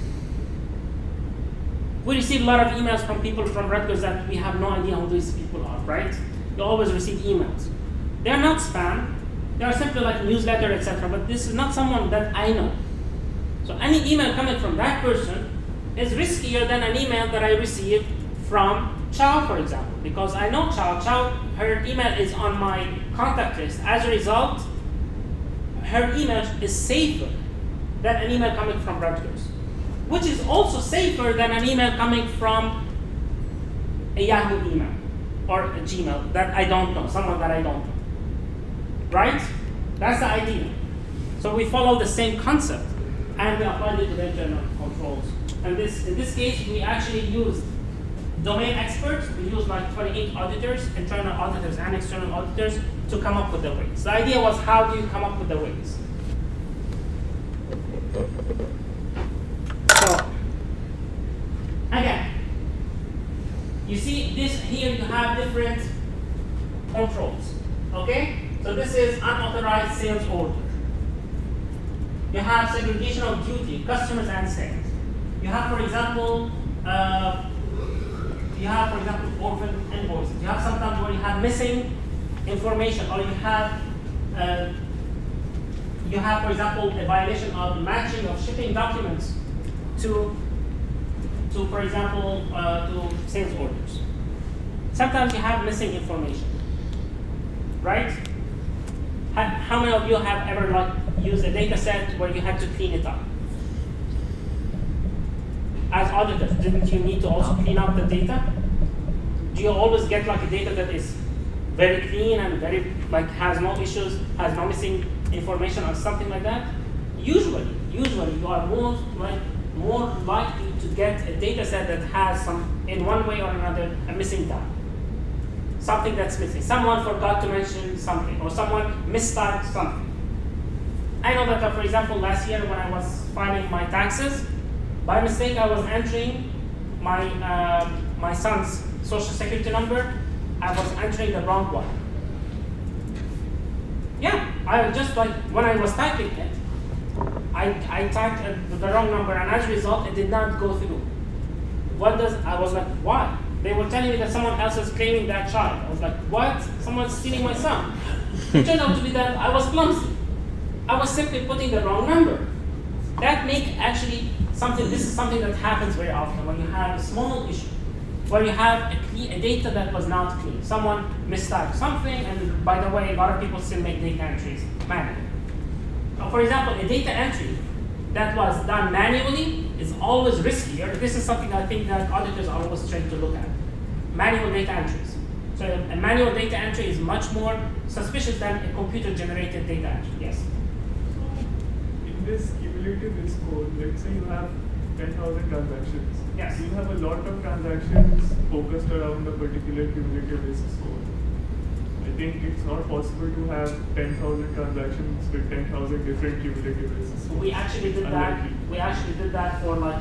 We receive a lot of emails from people from Rutgers that we have no idea who these people are, right? You always receive emails. They are not spam. They are simply like newsletter, etc. But this is not someone that I know. So any email coming from that person is riskier than an email that I receive from Chow, for example, because I know Chow, her email is on my contact list. As a result, her email is safer than an email coming from Rutgers, which is also safer than an email coming from a Yahoo email or a Gmail that I don't know, someone that I don't know. Right? That's the idea. So we follow the same concept and we apply it to the internal controls. And in this case, we actually used domain experts. We used like 28 auditors, internal auditors and external auditors, to come up with the weights. The idea was, how do you come up with the weights? So, again, you see this here, you have different controls, okay? So this is unauthorized sales order. You have segregation of duty, customers and sales. You have, for example, orphan invoices. You have sometimes where you have missing information, or you have, for example, a violation of matching of shipping documents to for example, to sales orders. Sometimes you have missing information, right? How many of you have ever used a data set where you had to clean it up? As auditors, didn't you need to also clean up the data? Do you always get like a data that is very clean and very has no issues, has no missing information or something like that? Usually you are more likely to get a data set that has some, in one way or another, a missing data. Something that's missing. Someone forgot to mention something, or someone mistyped something. I know that, for example, last year when I was filing my taxes, by mistake I was entering my son's social security number. I was entering the wrong one. Yeah, I just when I was typing it, I typed the wrong number, and as a result, it did not go through. I was like, why? They were telling me that someone else is claiming that child. I was like, what? Someone's stealing my son. It turned out to be that I was clumsy. I was simply putting the wrong number. That this is something that happens very often when you have a small issue, where you have a data that was not clean. Someone mistyped something, and by the way, a lot of people still make data entries manually. For example, a data entry that was done manually is always riskier. This is something I think that auditors are always trained to look at. Manual data entries. So a manual data entry is much more suspicious than a computer-generated data entry. Yes? In this cumulative risk score, let's say you have 10,000 transactions. Yes. You have a lot of transactions focused around a particular cumulative risk score. I think it's not possible to have 10,000 transactions with 10,000 different cumulative risks. We actually did that. We actually did that for like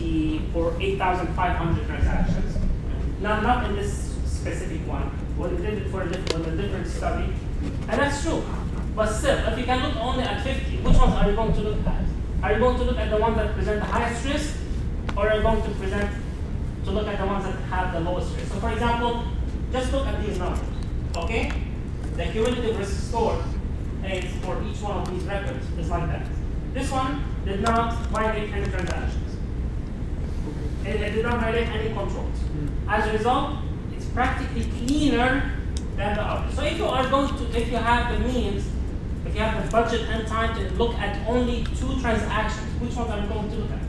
8,500 transactions. Not in this specific one. We did it for a different study, and that's true. But still, if you can look only at 50, which ones are you going to look at? Are you going to look at the ones that present the highest risk, or are you going to look at the ones that have the lowest risk? So, for example, just look at these numbers. Okay? The cumulative risk score is for each one of these records is like that. This one did not violate any transactions. It did not violate any controls. As a result, it's practically cleaner than the others. So if you have the means, if you have the budget and time to look at only 2 transactions, which ones are you going to look at?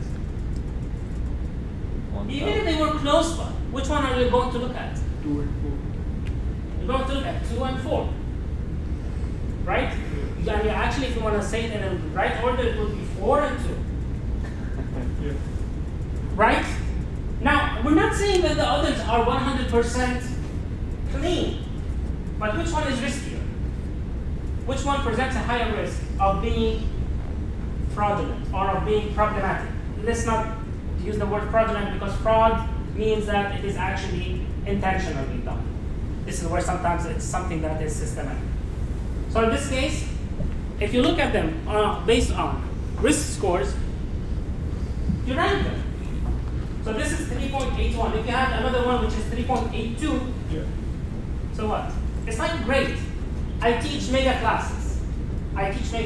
Even if they were close one, which one are you going to look at? 2 and 4. You're going to look at 2 and 4, right? And you actually, if you want to say it in the right order, it would be 4 and 2. Yeah. Right? Now, we're not saying that the others are 100% clean, but which one is riskier? Which one presents a higher risk of being fraudulent or of being problematic? Let's not use the word fraudulent, because fraud means that it is actually intentionally done. This is where sometimes it's something that is systematic. So in this case, if you look at them based on risk scores, you rank them. So this is 3.81. If you have another one which is 3.82, Yeah. so what? It's like grade. I teach mega classes. I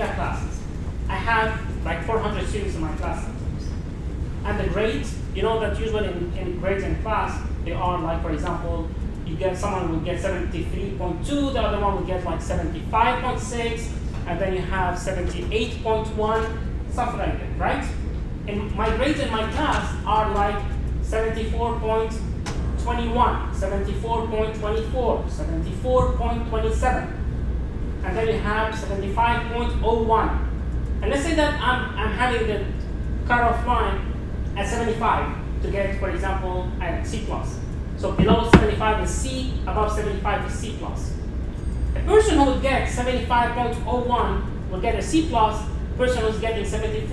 have like 400 students in my class sometimes. And the grades, you know that usually in grades in class, They are like, for example, you get someone will get 73.2, the other one will get like 75.6, and then you have 78.1, stuff like that, right? And my grades in my class are like 74.21, 74.24, 74.27, and then you have 75.01. And let's say that I'm having the cutoff line at 75 to get, for example, at C+. So below 75 is C, above 75 is C+. A person who would get 75.01 will get a C+, person who's getting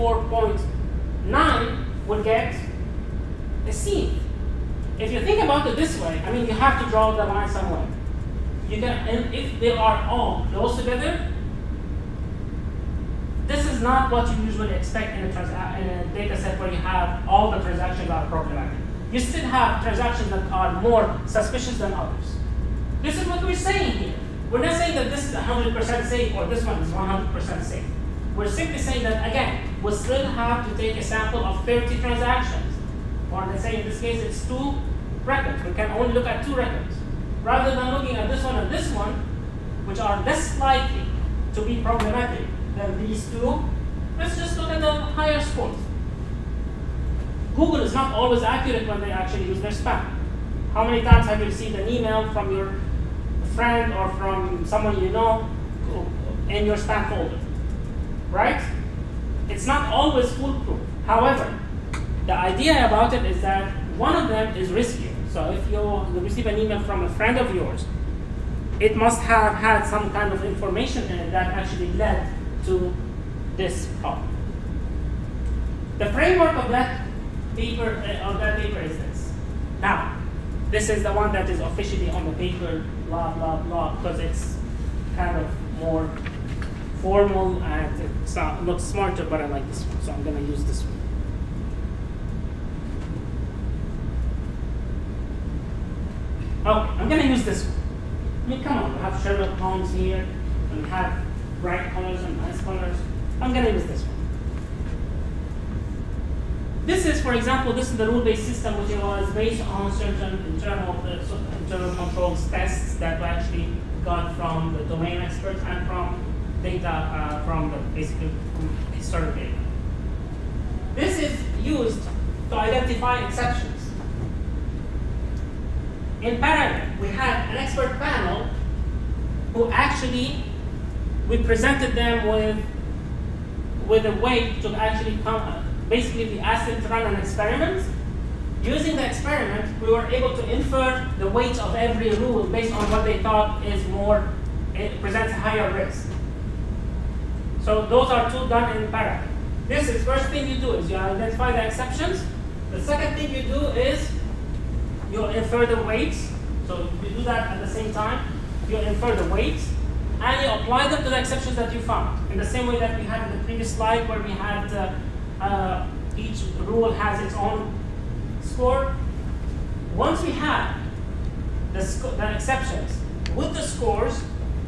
74.9 will get a C. If you think about it this way, I mean, you have to draw the line somewhere. You can, and if they are all close together, this is not what you usually expect in a data set where you have all the transactions are problematic. You still have transactions that are more suspicious than others. This is what we're saying here. We're not saying that this is 100% safe or this one is 100% safe. We're simply saying that, again, we still have to take a sample of 30 transactions. Or let's say in this case it's 2 records. We can only look at 2 records. Rather than looking at this one and this one, which are less likely to be problematic than these 2, let's just look at the higher scores. Google is not always accurate when they actually use their spam. How many times have you received an email from your friend or from someone you know in your spam folder? Right? It's not always foolproof. However, the idea about it is that one of them is riskier. So if you receive an email from a friend of yours, it must have had some kind of information in it that actually led to this problem. The framework of that paper is this. Now, this is the one that is officially on the paper, blah, blah, blah, because it's kind of more formal and it looks smarter, but I like this one, so I'm going to use this one. Okay, I'm going to use this one. I mean, come on, we have Sherlock Holmes here, and we have bright colors and nice colors. I'm going to use this one. This is, for example, this is the rule-based system, which was based on certain internal controls tests that we actually got from the domain experts and from data from the basically historic data. This is used to identify exceptions. In parallel, we had an expert panel who actually, we presented them with a way to actually come, basically we asked them to run an experiment. Using the experiment, we were able to infer the weight of every rule based on what they thought is more, it presents a higher risk. So those are two done in parallel. This is first thing you do is you identify the exceptions. The second thing you do is you infer the weights. So you do that at the same time. You infer the weights and you apply them to the exceptions that you found. In the same way that we had in the previous slide where we had each rule has its own score. Once we have the exceptions with the scores,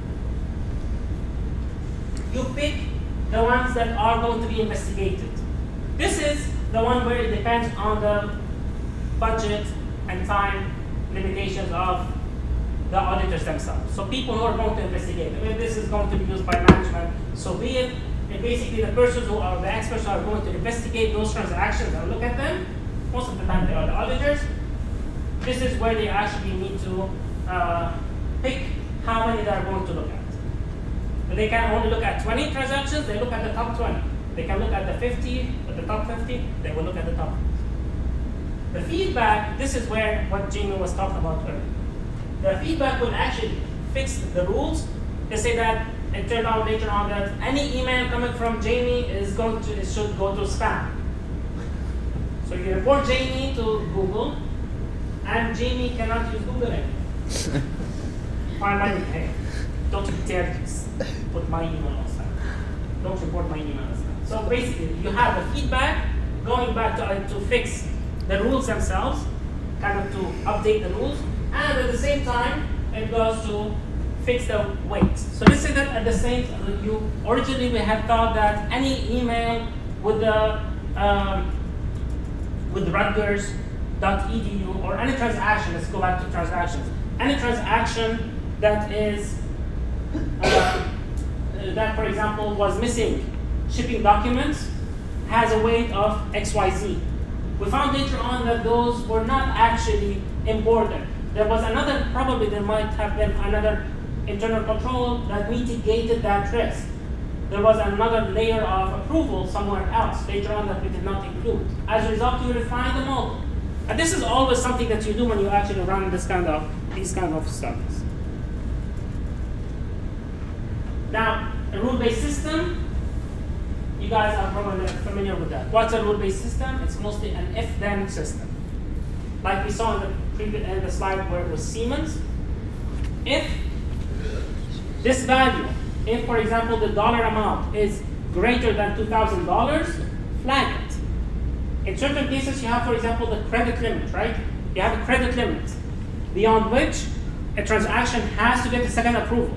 you pick the ones that are going to be investigated. This is the one where it depends on the budget and time limitations of the auditors themselves. So people who are going to investigate. I mean, this is going to be used by management, so be it. And basically the persons who are the experts who are going to investigate those transactions and look at them, most of the time they are the auditors. This is where they actually need to pick how many they are going to look at. But they can only look at 20 transactions, they look at the top 20. They can look at the 50, at the top 50, they will look at the top 50. The feedback, this is where what Jamie was talking about earlier. The feedback will actually fix the rules. They say that it turned out later on that any email coming from Jamie is going to, it should go to spam. So you report Jamie to Google, and Jamie cannot use Google anymore. Finally, hey, don't you dare put my email on spam. Don't report my email on spam. So basically, you have the feedback going back to fix the rules themselves, kind of to update the rules, and at the same time, it goes to fix the weights. So let's say that at the same, originally we had thought that any email with the Rutgers .edu or any transaction, let's go back to transactions, any transaction that is, that for example was missing shipping documents has a weight of XYZ. We found later on that those were not actually important. There was another, probably there might have been another internal control that mitigated that risk. There was another layer of approval somewhere else later on that we did not include. As a result, you refine the model. And this is always something that you do when you actually run these kind of studies. Now, a rule-based system, you guys are probably familiar with that. What's a rule-based system? It's mostly an if-then system. Like we saw in the slide where it was Siemens. If this value, if for example the dollar amount is greater than $2,000, flag it. In certain cases you have, for example, the credit limit, right? You have a credit limit beyond which a transaction has to get a second approval.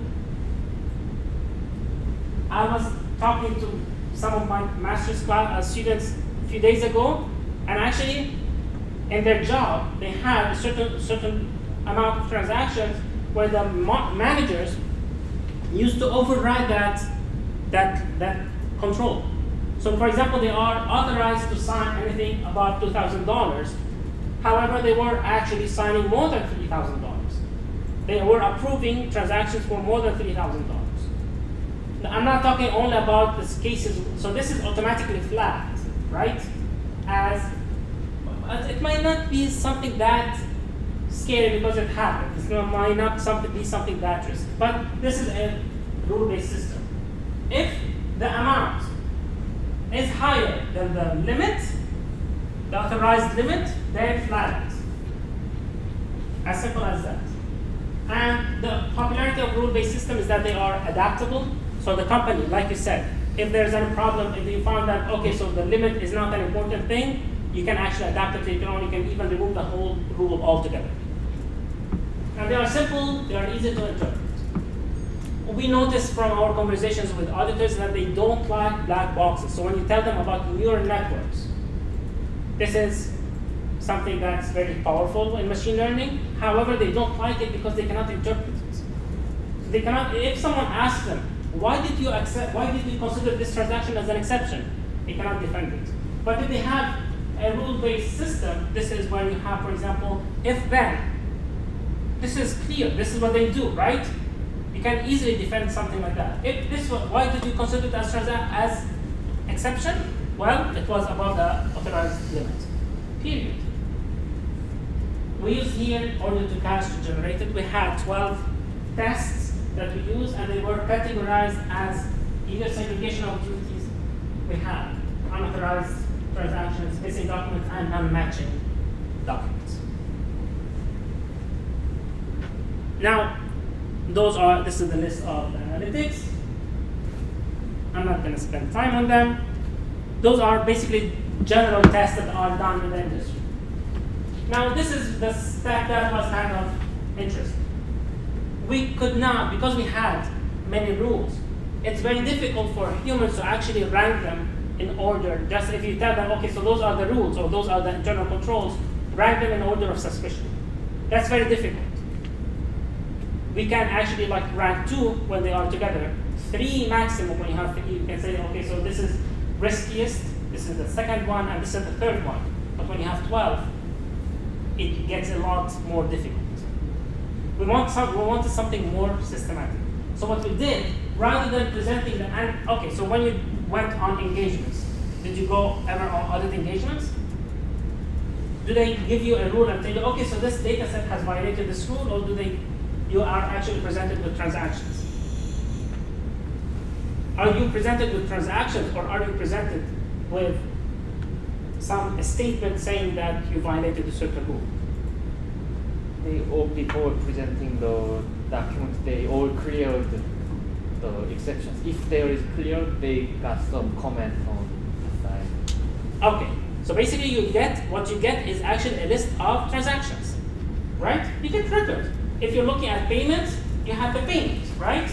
I was talking to some of my master's class students a few days ago, and actually in their job they had a certain amount of transactions where the managers used to override that control. So for example, they are authorized to sign anything above $2,000. However, they were actually signing more than $3,000. They were approving transactions for more than $3,000. I'm not talking only about these cases. So this is automatically flagged, right? As it might not be something that scary because it happened. It might not be something that risky. But this is a rule-based system. If the amount is higher than the limit, the authorized limit, then flag it. As simple as that. And the popularity of rule-based system is that they are adaptable. So the company, like you said, if there's any problem, if you found that, okay, so the limit is not an important thing, you can actually adapt it later on. You can even remove the whole rule altogether. And they are simple, they are easy to interpret. We noticed from our conversations with auditors that they don't like black boxes. So when you tell them about neural networks, this is something that's very powerful in machine learning. However, they don't like it because they cannot interpret it. They cannot, if someone asks them, why did you consider this transaction as an exception? They cannot defend it. But if they have a rule-based system, this is where you have, for example, if-then. This is clear. This is what they do, right? You can easily defend something like that. If this was, why did you consider it as exception? Well, it was above the authorized limit. Period. We use here order to cache to generate it. We had 12 tests that we use, and they were categorized as either segregation of duties. We had unauthorized transactions, missing documents, and non-matching documents. Now, this is the list of the analytics. I'm not going to spend time on them. Those are basically general tests that are done in the industry. Now, this is the step that was kind of interesting. We could not, because we had many rules, it's very difficult for humans to actually rank them in order. Just if you tell them, okay, so those are the rules, or those are the internal controls, rank them in order of suspicion. That's very difficult. We can actually rank 2 when they are together, 3 maximum when you have 3. You can say, okay, so this is riskiest, this is the second one, and this is the third one. But when you have 12, it gets a lot more difficult. We wanted something more systematic. So what we did, rather than presenting okay, so when you went on engagements, did you go ever on audit engagements? Do they give you a rule and tell you, okay, so this data set has violated this rule, or you are actually presented with transactions? Are you presented with transactions, or are you presented with a statement saying that you violated a certain rule? All before presenting the document, they all cleared the exceptions. If there is clear, they got some comment on the side. Okay, so basically what you get is actually a list of transactions, right? You get records. If you're looking at payments, you have the payments, right?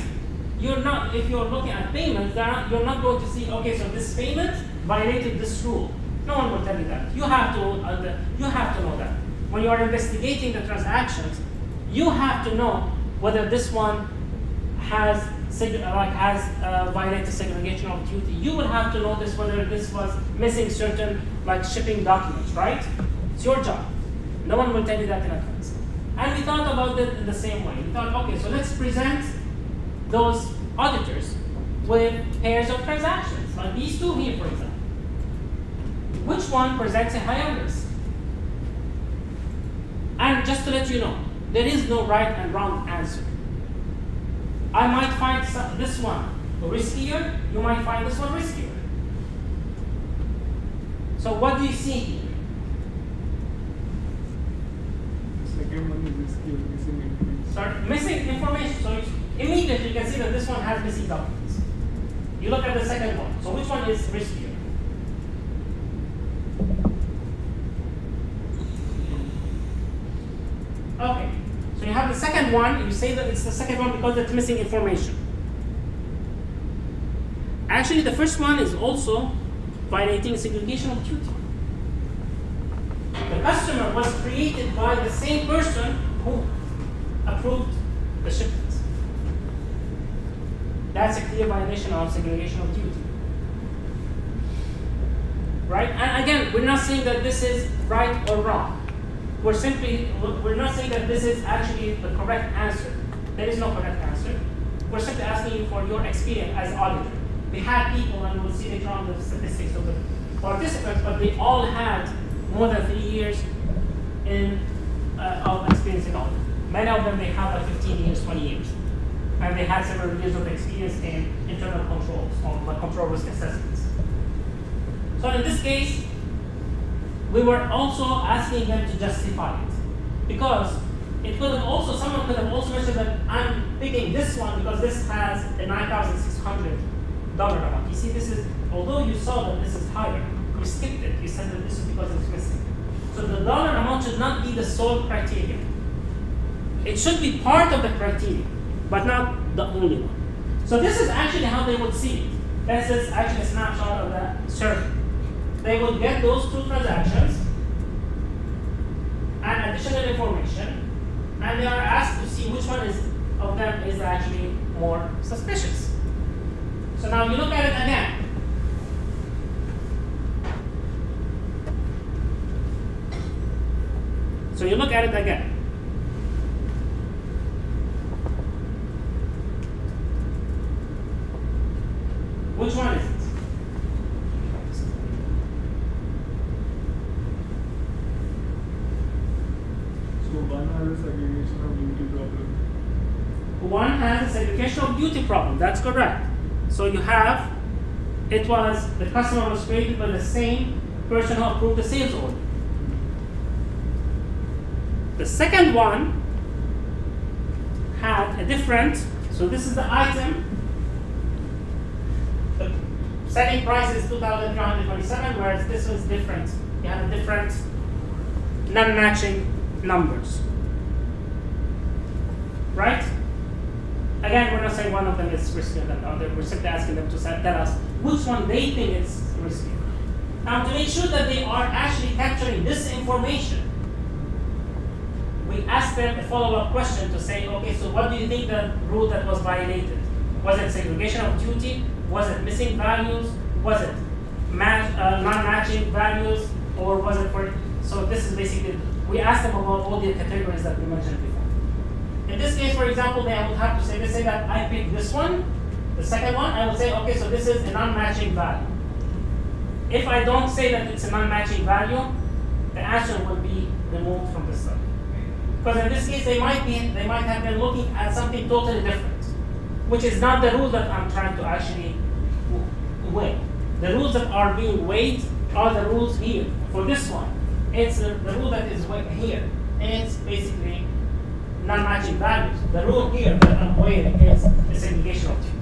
If you're looking at payments, you're not going to see, okay, so this payment violated this rule. No one will tell you that. You have to know that. When you are investigating the transactions, you have to know whether this one has violated segregation of duty. You will have to notice whether this was missing certain shipping documents, right? It's your job. No one will tell you that in advance. And we thought about it in the same way. We thought, okay, so let's present those auditors with pairs of transactions, like these two here, for example. Which one presents a higher risk? And just to let you know, there is no right and wrong answer. I might find this one riskier, you might find this one riskier. So what do you see here? The second one is riskier, missing information. Sorry, missing information. So immediately you can see that this one has missing documents. You look at the second one. So which one is riskier? Okay, so you have the second one, you say that it's the second one because it's missing information. Actually, the first one is also violating segregation of duty. The customer was created by the same person who approved the shipment. That's a clear violation of segregation of duty. Right? And again, we're not saying that this is right or wrong. We're not saying that this is actually the correct answer. There is no correct answer. We're simply asking you for your experience as auditor. We had people, and we'll see later on the statistics of the participants, but they all had more than 3 years of experience in audit. Many of them, they have 15 years, 20 years. And they had several years of experience in internal controls, or control risk assessments. So in this case, we were also asking them to justify it. Because it could have also, someone could have also mentioned that I'm picking this one because this has a $9,600 amount. You see, this is, although you saw that this is higher, you skipped it. You said that this is because it's missing. So the dollar amount should not be the sole criteria. It should be part of the criteria, but not the only one. So this is actually how they would see it. This is actually a snapshot of the survey. They would get those two transactions and additional information, and they are asked to see which one of them is actually more suspicious. So now you look at it again. So you look at it again. Which one is it? One has a segregation of duty problem. That's correct. So you have, the customer was created by the same person who approved the sales order. The second one had a different, so this is the item. The selling price is $2,327, whereas this was different. You have a different non-matching numbers. Right? Again, we're not saying one of them is riskier than the other. We're simply asking them to tell us which one they think is riskier. Now, to make sure that they are actually capturing this information, we asked them a follow-up question to say, okay, so what do you think the rule that was violated? Was it segregation of duty? Was it missing values? Was it non-matching values? Or was it for, so this is basically, we asked them about all the categories that we mentioned before. In this case, for example, they would have to say, let's say that I picked this one, the second one, I would say, okay, so this is a non-matching value. If I don't say that it's a non-matching value, the answer will be removed from the study. Because in this case, they might have been looking at something totally different, which is not the rule that I'm trying to actually weigh. The rules that are being weighed are the rules here. For this one, it's the rule that is weighed here. It's basically non-matching values. The rule here that I'm weighing is the segregation of duty.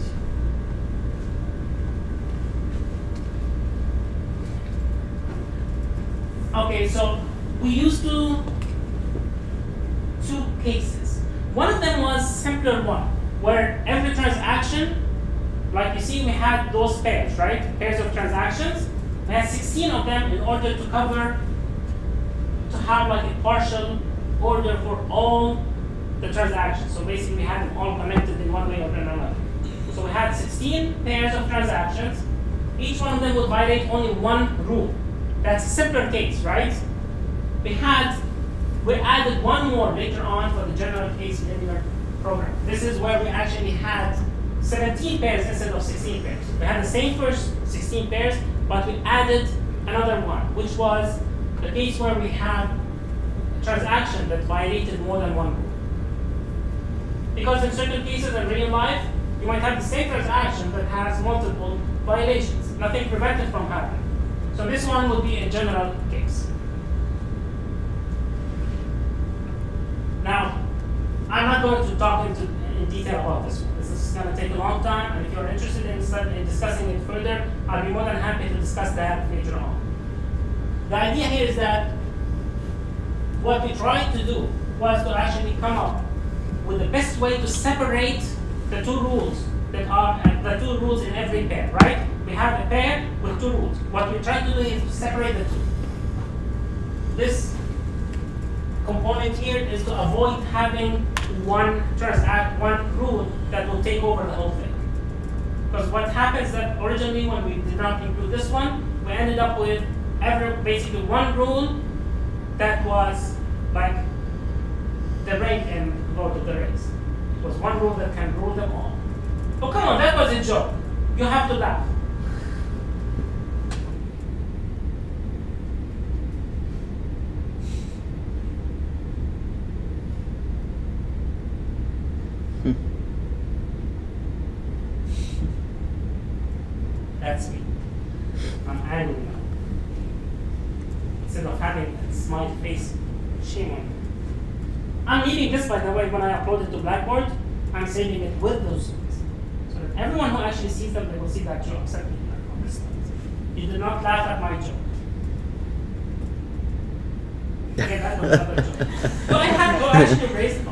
Okay, so we used two cases. One of them was simpler one, where every transaction, like you see, we had those pairs, right? Pairs of transactions. We had 16 of them in order to have like a partial order for all the transactions. So basically we had them all connected in one way or another. So we had 16 pairs of transactions. Each one of them would violate only one rule. That's a simpler case, right? We added one more later on for the general case linear program. This is where we actually had 17 pairs instead of 16 pairs. We had the same first 16 pairs, but we added another one, which was the case where we had a transaction that violated more than one rule. Because in certain cases in real life, you might have the same transaction that has multiple violations. Nothing prevented from happening. So this one would be a general case. Now, I'm not going to talk in detail about this one. This is going to take a long time, and if you're interested in discussing it further, I'll be more than happy to discuss that later on. The idea here is that what we tried to do was to actually come up with the best way to separate the two rules that are the two rules in every pair, right? We have a pair with two rules. What we try to do is to separate the two. This component here is to avoid having one rule that will take over the whole thing. Because what happens that originally when we did not include this one, we ended up with basically one rule that was like the ring in Lord of the Rings. It was one rule that can rule them all. Oh, come on, that was a joke. You have to laugh. That's me. I'm angry now. Instead of having a smiley face, shame on me. I'm leaving this, by the way, when I upload it to Blackboard, I'm saving it with those things. So that everyone who actually sees them, they will see that joke, except me on this slide. You did not laugh at my joke. Okay, that was another joke. So I had to actually raise them.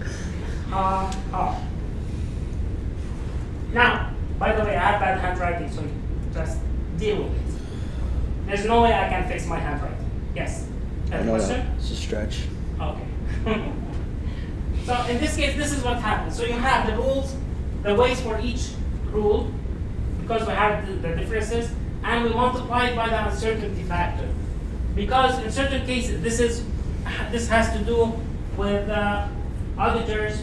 Now, by the way, I have bad handwriting, so just deal with it. There's no way I can fix my handwriting. Yes? Have a question? It's a stretch. Okay. So in this case, this is what happens. So you have the rules, the weights for each rule, because we have the differences, and we multiply it by the uncertainty factor. Because in certain cases, this has to do with auditors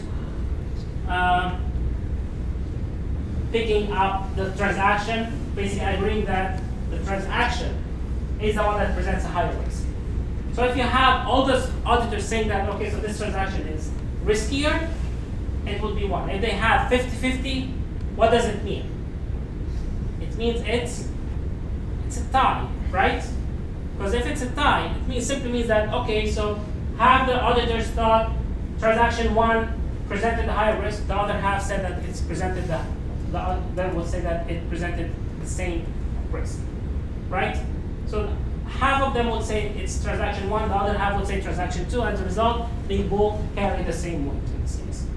picking up the transaction, basically agreeing that the transaction is the one that presents a higher risk. So if you have all those auditors saying that, okay, so this transaction is riskier, it will be 1. If they have 50-50, what does it mean? It means it's a tie, right? Because if it's a tie, it simply means that, okay, so half the auditors thought transaction 1 presented a higher risk, the other half said that it's presented the other will say that it presented the same risk, right? So half of them would say it's transaction 1, the other half would say transaction 2. As a result, they both carry the same weight in this case.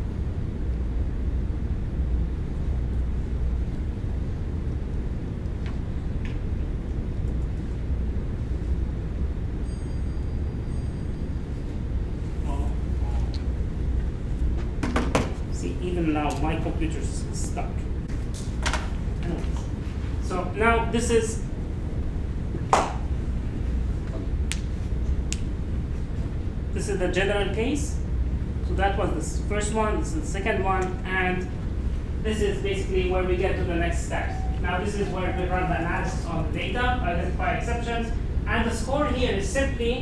See, even now my computer's stuck. So now this is the general case. So that was the first one, this is the second one, and this is basically where we get to the next step. Now this is where we run the analysis on the data, identify exceptions, and the score here is simply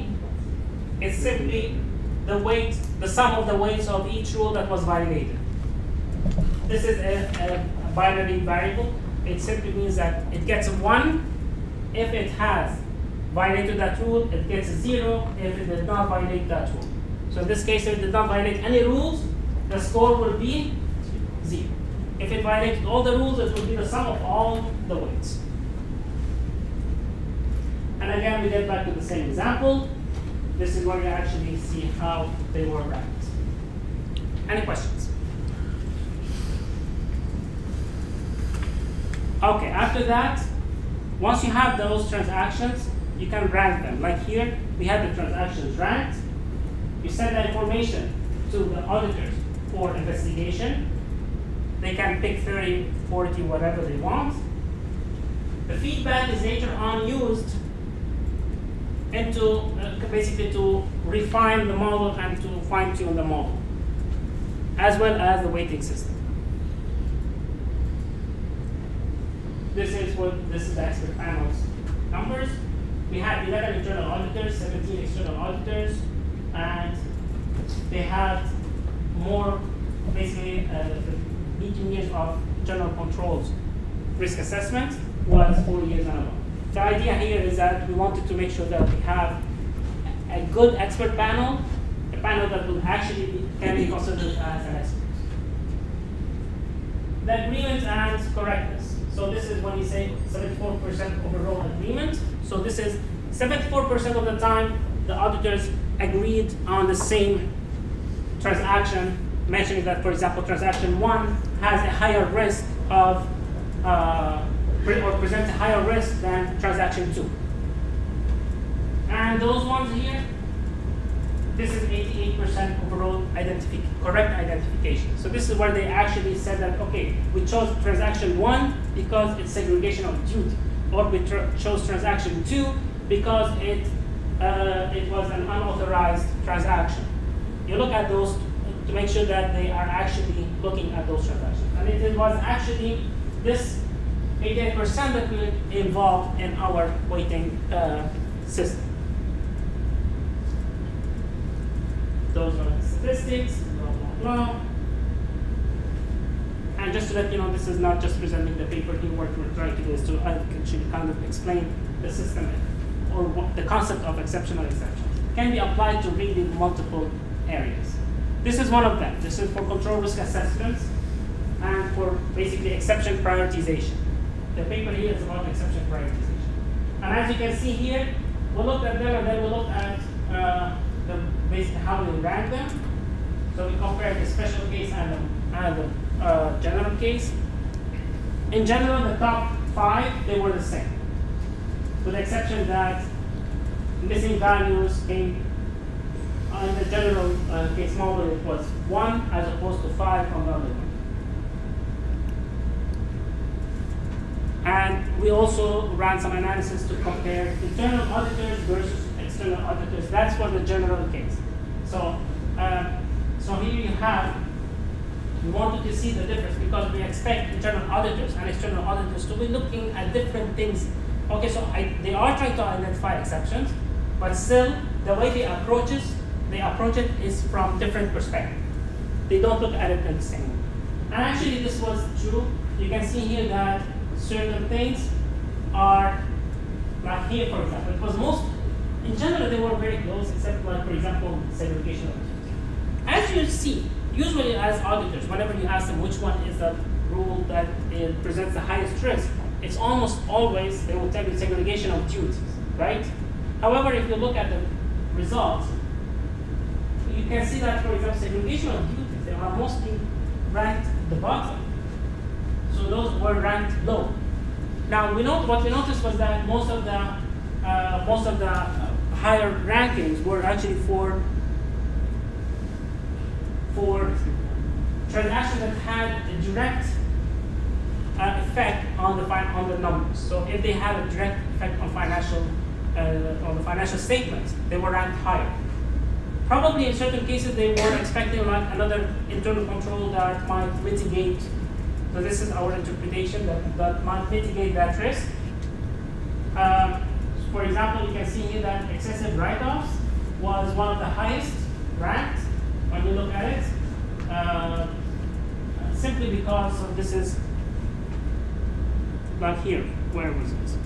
the weight, the sum of the weights of each rule that was violated. This is a binary variable. It simply means that it gets a 1 if it has violated that rule, it gets a 0 if it did not violate that rule. So in this case, if it did not violate any rules, the score will be 0. If it violated all the rules, it will be the sum of all the weights. And again, we get back to the same example. This is where you actually see how they were ranked. Any questions? Okay, after that, Once you have those transactions, you can rank them. Like here, we have the transactions ranked. You send that information to the auditors for investigation. They can pick 30, 40, whatever they want. The feedback is later on used into basically to refine the model and to fine-tune the model, as well as the weighting system. This is the expert panel's numbers. We had 11 internal auditors, 17 external auditors, and they had more, basically, the median years of internal controls. Risk assessment was 4 years and above. The idea here is that we wanted to make sure that we have a good expert panel, a panel that will actually can be considered as an expert. The agreement and correctness. So this is when you say 74% overall agreement. So this is 74% of the time the auditors agreed on the same transaction, mentioning that, for example, transaction 1 has a higher risk of, or presents a higher risk than transaction 2. And those ones here, this is 88% overall correct identification. So this is where they actually said that, okay, we chose transaction 1 because it's segregation of duty, or we chose transaction 2 because it was an unauthorized transaction. You look at those to make sure that they are actually looking at those transactions. And it was actually this 88% that we involved in our weighting system. Those are the statistics, blah, blah, blah. And just to let you know, this is not just presenting the paper here. What we're trying to do is to actually kind of explain the system or what the concept of exceptional exceptions can be applied to really multiple areas. This is one of them. This is for control risk assessments and for basically exception prioritization. The paper here is about exception prioritization. And as you can see here, we looked at them and then we looked at basically how we rank them. So we compared the special case and the general case. In general, the top 5, they were the same, with the exception that missing values came on the general case model. It was 1 as opposed to 5 on the other one. And we also ran some analysis to compare internal auditors versus external auditors. That's for the general case. So, so here you have, we wanted to see the difference because we expect internal auditors and external auditors to be looking at different things. Okay, so they are trying to identify exceptions, but still the way they approach it is from different perspectives. They don't look at it in the same way. And actually this was true. You can see here that certain things are, like here for example, it was in general they were very close, except like for example, segregation of duty. As you see, usually as auditors, whenever you ask them which one is the rule that presents the highest risk, it's almost always, they will tell you segregation of duties, right? However, if you look at the results, you can see that, for example, segregation of duties, they are mostly ranked at the bottom. So those were ranked low. Now what we noticed was that most of the higher rankings were actually for transactions that had a direct effect on the numbers. So if they had a direct effect on the financial statements, they were ranked higher. Probably in certain cases they were expecting like another internal control that might mitigate. So this is our interpretation that might mitigate that risk. For example, you can see here that excessive write-offs was one of the highest ranked when you look at it, simply because of this is like here. Where was it?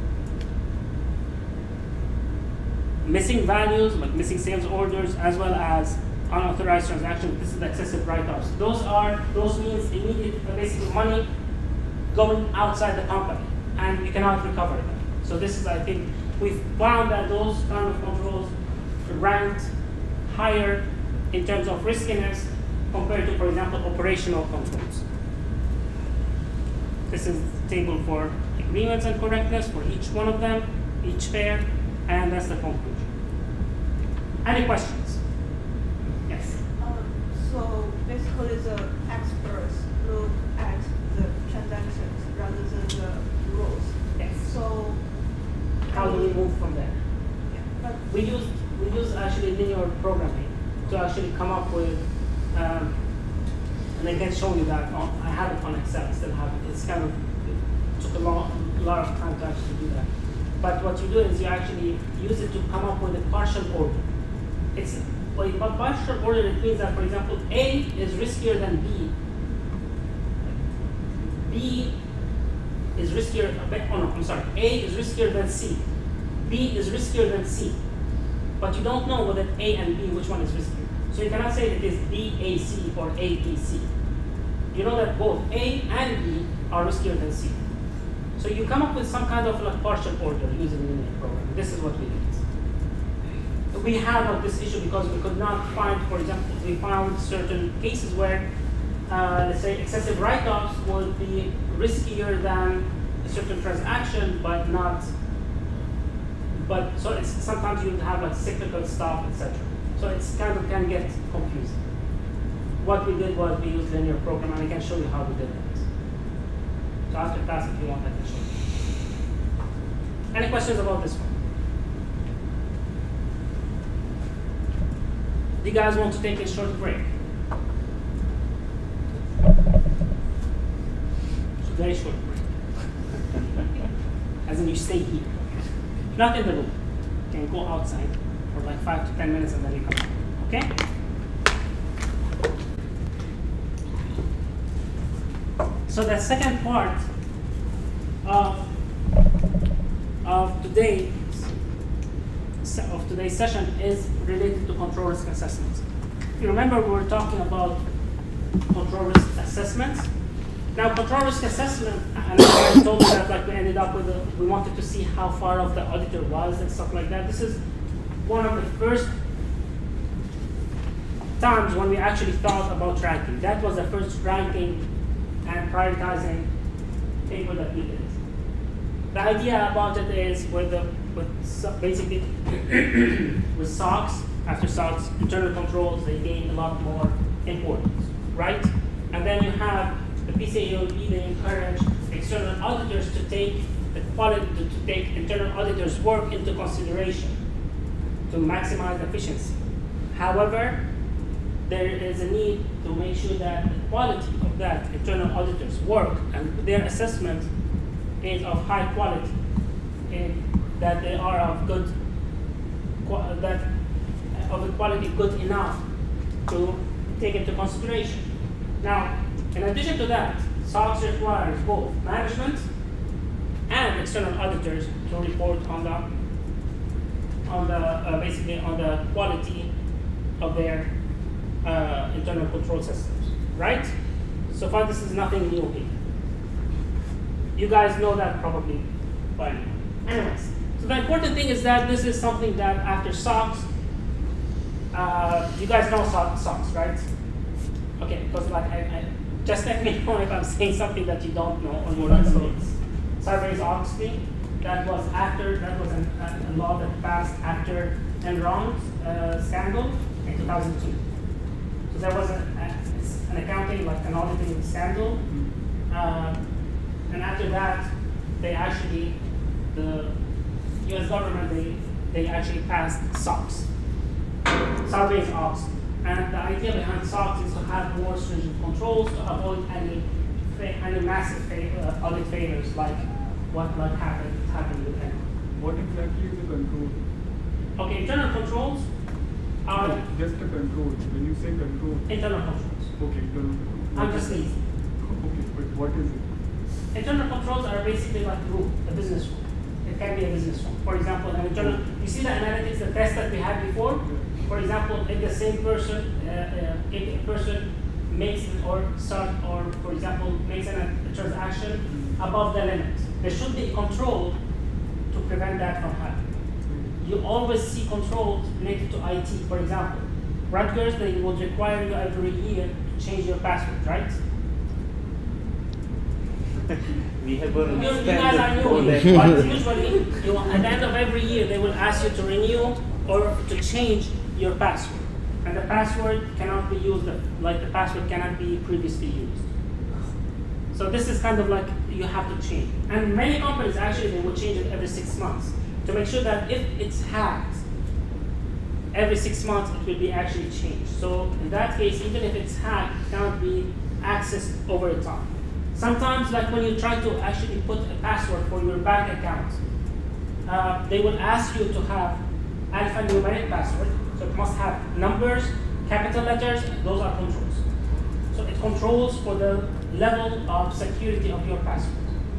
Missing values, like missing sales orders, as well as unauthorized transactions. This is the excessive write-offs. Those means immediate, basically money going outside the company, and you cannot recover them. So this is, I think, we've found that those kind of controls ranked higher in terms of riskiness compared to, for example, operational controls. This is the table for agreements and correctness for each one of them, each pair, and that's the conclusion. Any questions? Yes? So basically the experts look at the transactions rather than the rules. Yes. So How do we move from there? yeah, but We use actually linear programming to actually come up with, and I can show you that. I have it on Excel. I still have it. It's kind of, it took a lot of time to actually do that. But what you do is you actually use it to come up with a partial order. It's by partial order. It means that, for example, A is riskier than B. B is riskier. Oh no, I'm sorry. A is riskier than C. B is riskier than C. But you don't know whether A and B, which one is riskier. So you cannot say it is BAC or ABC. You know that both A and B are riskier than C. So you come up with some kind of like partial order using linear programming. This is what we did. We have this issue because we could not find, for example, we found certain cases where, let's say, excessive write-offs would be riskier than a certain transaction, but not. But so it's sometimes you have like cyclical stuff, etc. So it's kind of can get confusing. What we did was we used linear programming, and I can show you how we did that. So after class, if you want, I can show you. Any questions about this one? Do you guys want to take a short break? It's a very short break. As in you stay here. Not in the room. You can go outside for like 5 to 10 minutes and then you come back. Okay? So the second part of today's session is related to control risk assessments. You remember we were talking about control risk assessments. Now, control risk assessment, and I told you that like we ended up with we wanted to see how far off the auditor was and stuff like that. This is one of the first times when we actually thought about ranking. That was the first ranking and prioritizing paper that we did. The idea about it is basically with SOX, after SOX internal controls, they gain a lot more importance, right? And then you have the PCAOB, they encourage external auditors to take the quality, to take internal auditors' work into consideration to maximize efficiency. However, there is a need to make sure that the quality of that internal auditor's work and their assessment is of high quality, and that they are of good, of a quality good enough to take into consideration. Now, in addition to that, SOX requires both management and external auditors to report on the quality of their internal control systems, right? So far, this is nothing new here. You guys know that probably by now. Anyways, so the important thing is that this is something that after SOX, you guys know SOX, right? Okay, because like just let me know if I'm saying something that you don't know or you're not knowing. Sarbanes-Oxley, that was a law that passed after Enron's scandal in 2002. So there was an accounting, like an auditing scandal, and after that, they actually, the U.S. government, they actually passed SOX, Sarbanes-Oxley. And the idea behind SOX is to have more stringent controls to avoid any massive audit failures like what happened with Enron. What exactly is a control? Okay, internal controls are just a control. When you say control, internal controls. Okay, internal control. I'm just lazy. Okay, but what is it? Internal controls are basically like a business rule. It can be a business rule. For example, an internal. You see the analytics, the test that we had before. For example, if the same person, if a person makes for example, makes a transaction above the limit, there should be a control to prevent that from happening. You always see controls related to IT. For example, Rutgers, they would require you every year to change your password, right? We haven't You spent guys are all new, that but money. usually at the end of every year they will ask you to renew or to change your password. And the password cannot be used, like the password cannot be previously used. So this is kind of like you have to change. And many companies actually they will change it every 6 months to make sure that if it's hacked, every 6 months it will be actually changed. So in that case, even if it's hacked, it cannot be accessed over time. Sometimes, like when you try to actually put a password for your bank account, they will ask you to have alphanumeric password. So it must have numbers, capital letters, those are controls. So it controls for the level of security of your password.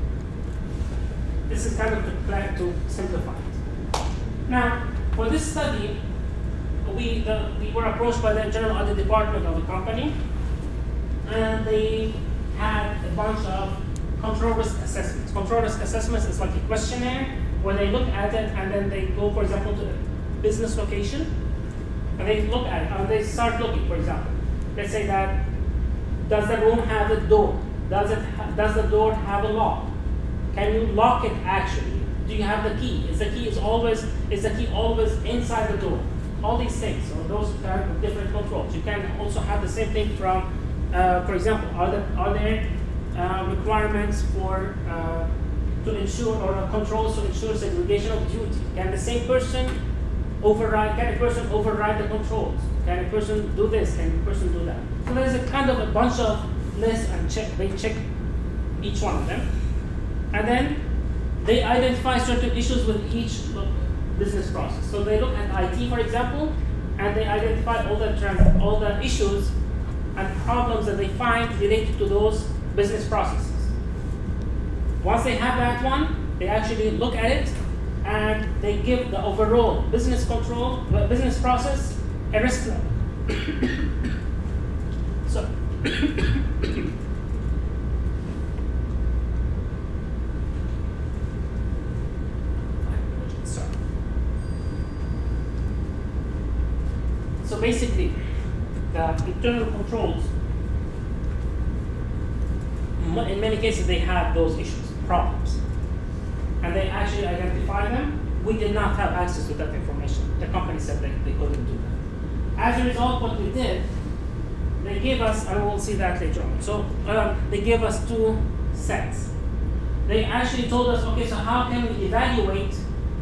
This is kind of the plan to simplify it. Now, for this study, we were approached by the internal audit department of the company, and they had a bunch of control risk assessments. Control risk assessments is like a questionnaire where they look at it and then they go, for example, to the business location, and they look at it and they start looking, for example. Let's say that, does the room have a door? Does the door have a lock? Can you lock it actually? Do you have the key? Is the key always inside the door? All these things, so those are different controls. You can also have the same thing from, for example, are there requirements for to ensure or controls to ensure segregation of duty? Can the same person override? Can a person override the controls? Can a person do this? Can a person do that? So there's a kind of a bunch of lists and they check each one of them, and then they identify certain issues with each business process. So they look at IT, for example, and they identify all the issues and problems that they find related to those business processes. Once they have that one, they actually look at it and they give the overall business process a risk level. So So basically, the internal controls, in many cases, they have those issues, problems. And they actually identify them. We did not have access to that information. The company said they couldn't do that. As a result, what we did, they gave us, and we'll see that later on. So they gave us 2 sets. They actually told us, okay, so how can we evaluate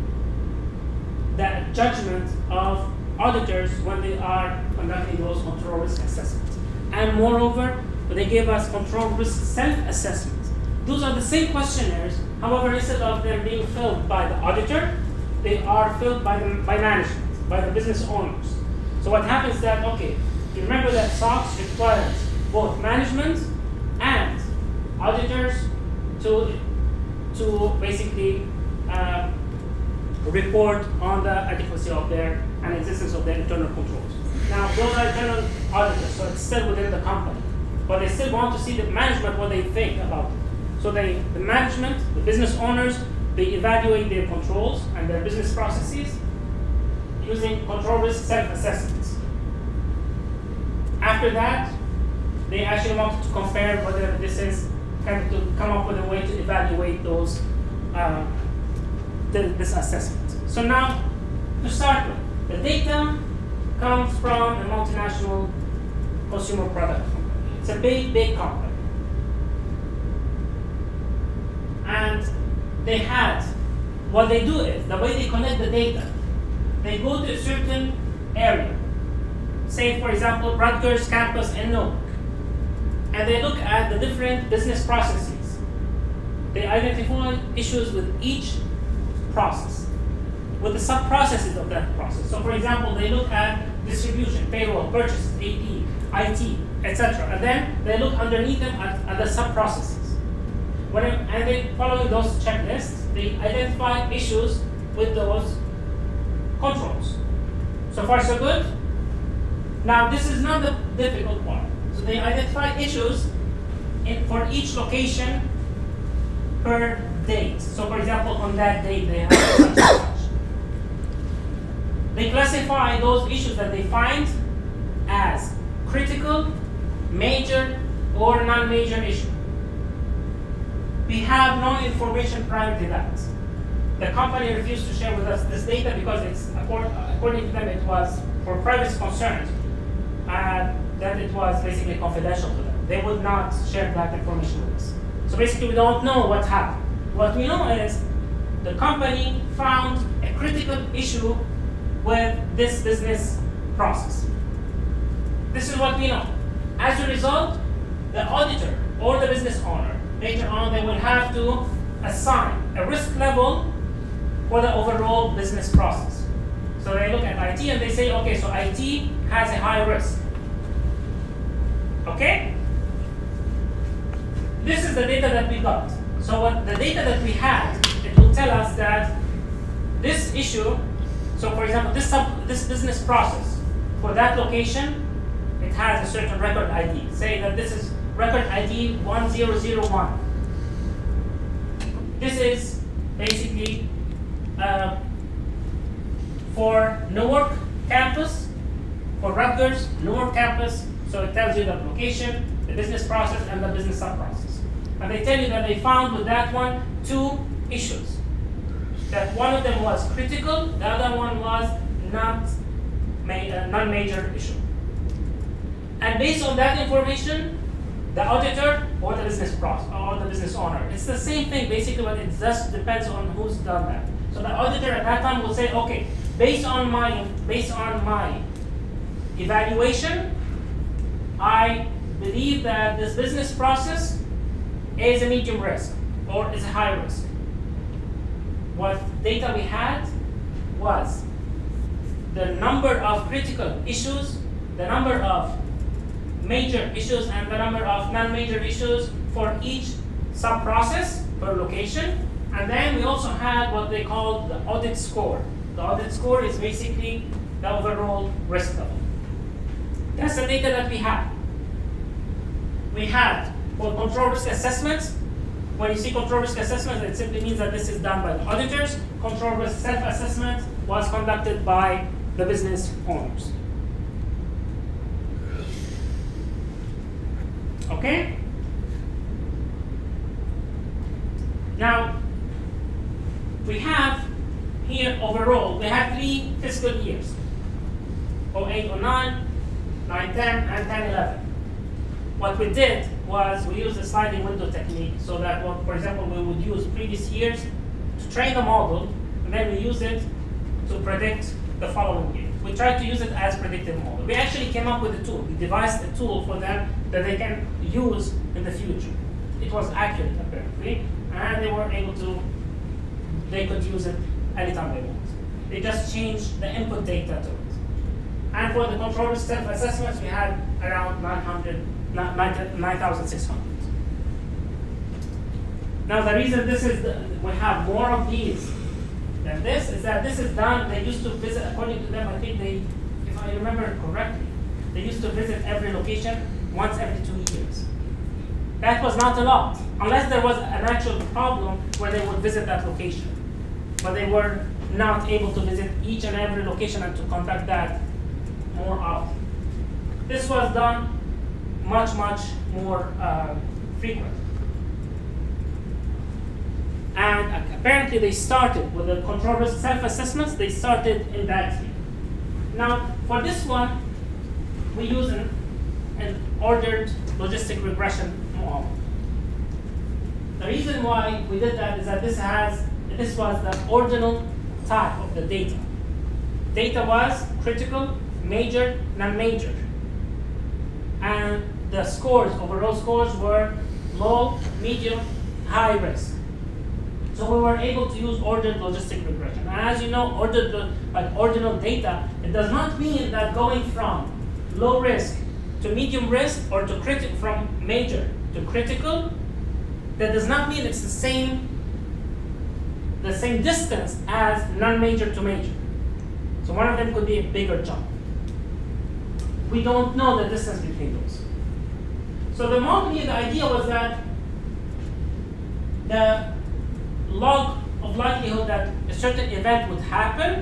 the judgment of auditors when they are conducting those control risk assessments? And moreover, they gave us control risk self-assessments. Those are the same questionnaires, however, instead of them being filled by the auditor, they are filled by management, by the business owners. So what happens is that, okay, you remember that SOX requires both management and auditors to basically report on the adequacy of their and existence of their internal controls. Now, those are internal auditors, so it's still within the company, but they still want to see the management, what they think about it. So the management, the business owners, they evaluate their controls and their business processes using control risk self-assessments. After that, they actually wanted to compare whether this is kind of to come up with a way to evaluate those this assessment. So now, to start with, the data comes from a multinational consumer product company. It's a big company. And they had, what they do is, the way they connect the data, they go to a certain area. Say, for example, Rutgers campus in Newark. And they look at the different business processes. They identify issues with each process, with the sub-processes of that process. So for example, they look at distribution, payroll, purchases, AP, IT, etc. And then they look underneath them at the sub-processes. And they, following those checklists, they identify issues with those controls. So far so good? Now this is not the difficult part. So they identify issues for each location per date. So for example, on that date they have such and such. They classify those issues that they find as critical, major, or non-major issue. we have no information prior to that. The company refused to share with us this data because it's, according to them, it was for privacy concerns, that it was basically confidential to them. They would not share that information with us. So basically, we don't know what happened. What we know is the company found a critical issue with this business process. This is what we know. As a result, the auditor or the business owner, later on, they will have to assign a risk level for the overall business process. So they look at IT and they say, okay, so IT has a high risk. Okay? This is the data that we got. So what the data that we had, it will tell us that this issue, so for example, this business process, for that location, it has a certain record ID. Say that this is record ID 1001. This is basically for Newark campus, for Rutgers, Newark campus, so it tells you the location, the business process, and the business sub-process. And they tell you that they found with that one 2 issues. That one of them was critical, the other one was non-major issue. And based on that information, the auditor or the business process or the business owner, it's the same thing basically, but it just depends on who's done that. So the auditor at that time will say, okay, based on my evaluation, I believe that this business process is a medium risk or is a high risk. What data we had was the number of critical issues, the number of major issues, and the number of non-major issues for each sub-process per location. And then we also had what they call the audit score. The audit score is basically the overall risk level. That's the data that we had. We had for control risk assessments. When you see control risk assessments, it simply means that this is done by the auditors. Control risk self-assessment was conducted by the business owners. Okay? Now, we have here overall, we have 3 fiscal years. 08, 09, 9, 10, and 10, 11. What we did was we used a sliding window technique so that, well, for example, we would use previous years to train the model, and then we use it to predict the following year. We tried to use it as predictive model. We actually came up with a tool. We devised a tool for them that they can use in the future. It was accurate, apparently, and they were able to, they could use it anytime they want. They just changed the input data to it. And for the control risk self-assessments, we had around 9,600. Now the reason this is, we have more of these than this is that this is done, they used to visit, according to them, I think they, if I remember correctly, they used to visit every location once every 2 years. That was not a lot, unless there was an actual problem where they would visit that location. But they were not able to visit each and every location and to conduct that more often. This was done much, much more frequent. And apparently they started with the control risk self-assessments, they started in that year. Now, for this one, we use an ordered logistic regression model. The reason why we did that is that this was the ordinal type of the data. Data was critical, major, non-major. And the scores, overall scores, were low, medium, high risk. So we were able to use ordered logistic regression. And as you know, ordinal data, it does not mean that going from low risk to medium risk or to from major to critical, that does not mean it's the same distance as non-major to major. So one of them could be a bigger jump. We don't know the distance between those. So the model here, the idea was that the log of likelihood that a certain event would happen,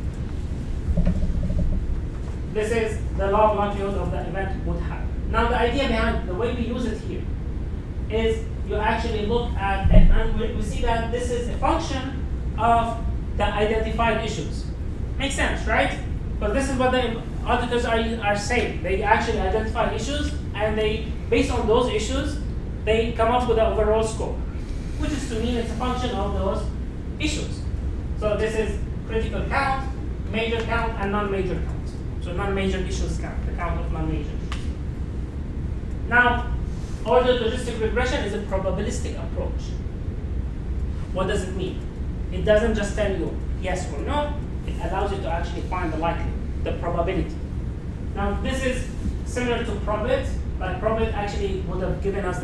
this is the log likelihood of the event would happen. Now the idea behind the way we use it here is you actually look at it, and we see that this is a function of the identified issues. Makes sense, right? But this is what the auditors are saying. They actually identify issues, and they, based on those issues, they come up with the overall score, which is to mean it's a function of those issues. So this is critical count, major count, and non-major count. So non-major issues count, the count of non-major issues. Now, ordered logistic regression is a probabilistic approach. What does it mean? It doesn't just tell you yes or no, it allows you to actually find the likelihood, the probability. Now, this is similar to probit, but probit actually would have given us the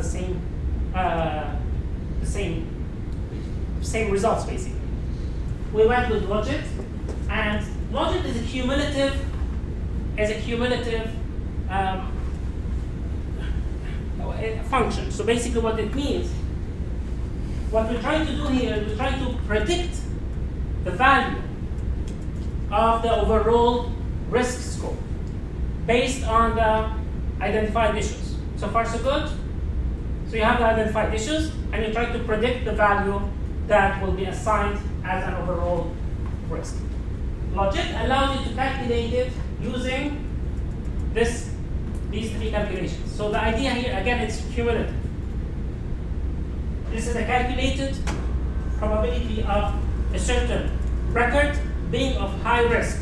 same results, basically. We went with logit, and logit is a cumulative function. So basically what it means, what we're trying to do here is we're trying to predict the value of the overall risk score based on the identified issues. So far so good? So you have the identified issues, and you try to predict the value that will be assigned as an overall risk. Logit allows you to calculate it using these three calculations. So the idea here, again, it's cumulative. This is a calculated probability of a certain record being of high risk.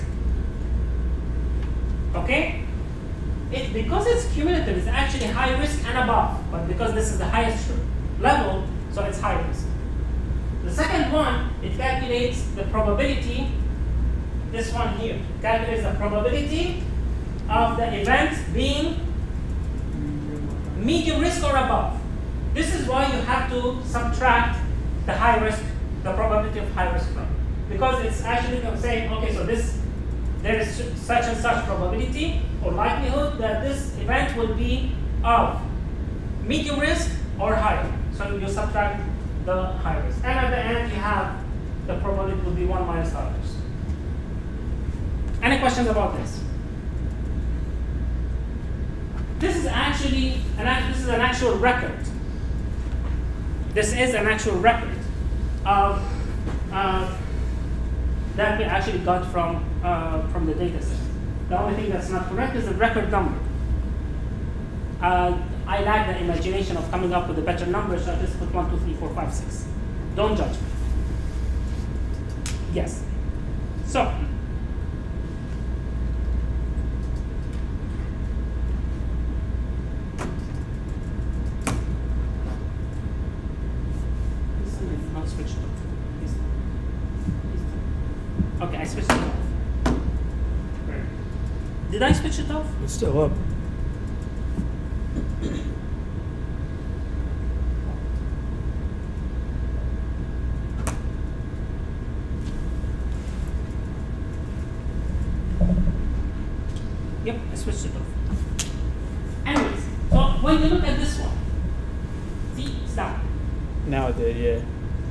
Okay? Because it's cumulative, it's actually high risk and above. But because this is the highest level, so it's high risk. The second one, it calculates the probability, this one here, calculates the probability of the event being medium risk or above. This is why you have to subtract the high risk, the probability of high risk from. Because it's actually saying, okay, so there is such and such probability or likelihood that this event will be of medium risk or high. So you subtract the high risk. And at the end, you have the probability will be 1 minus the others. Any questions about this? This is actually an actual record. This is an actual record of that we actually got from the data set. The only thing that's not correct is the record number. I lack the imagination of coming up with a better number, so I just put 1, 2, 3, 4, 5, 6. Don't judge me. Yes. So. Not switched off. Okay, I switched it off. Did I switch it off? It's still up. Yep, I switched it off. Anyways, so when you look at this one, see, it's down. Now it did, yeah.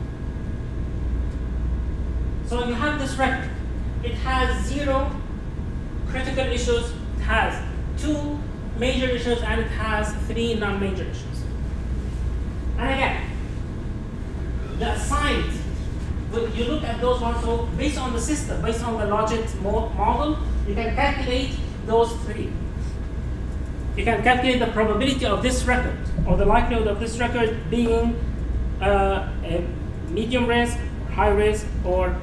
So you have this record. It has 0 critical issues, it has 2 major issues, and it has 3 non-major issues. And again, the assigned, when you look at those ones, so based on the system, based on the logit model, you can calculate those 3. You can calculate the probability of this record, or the likelihood of this record being a medium risk, high risk, or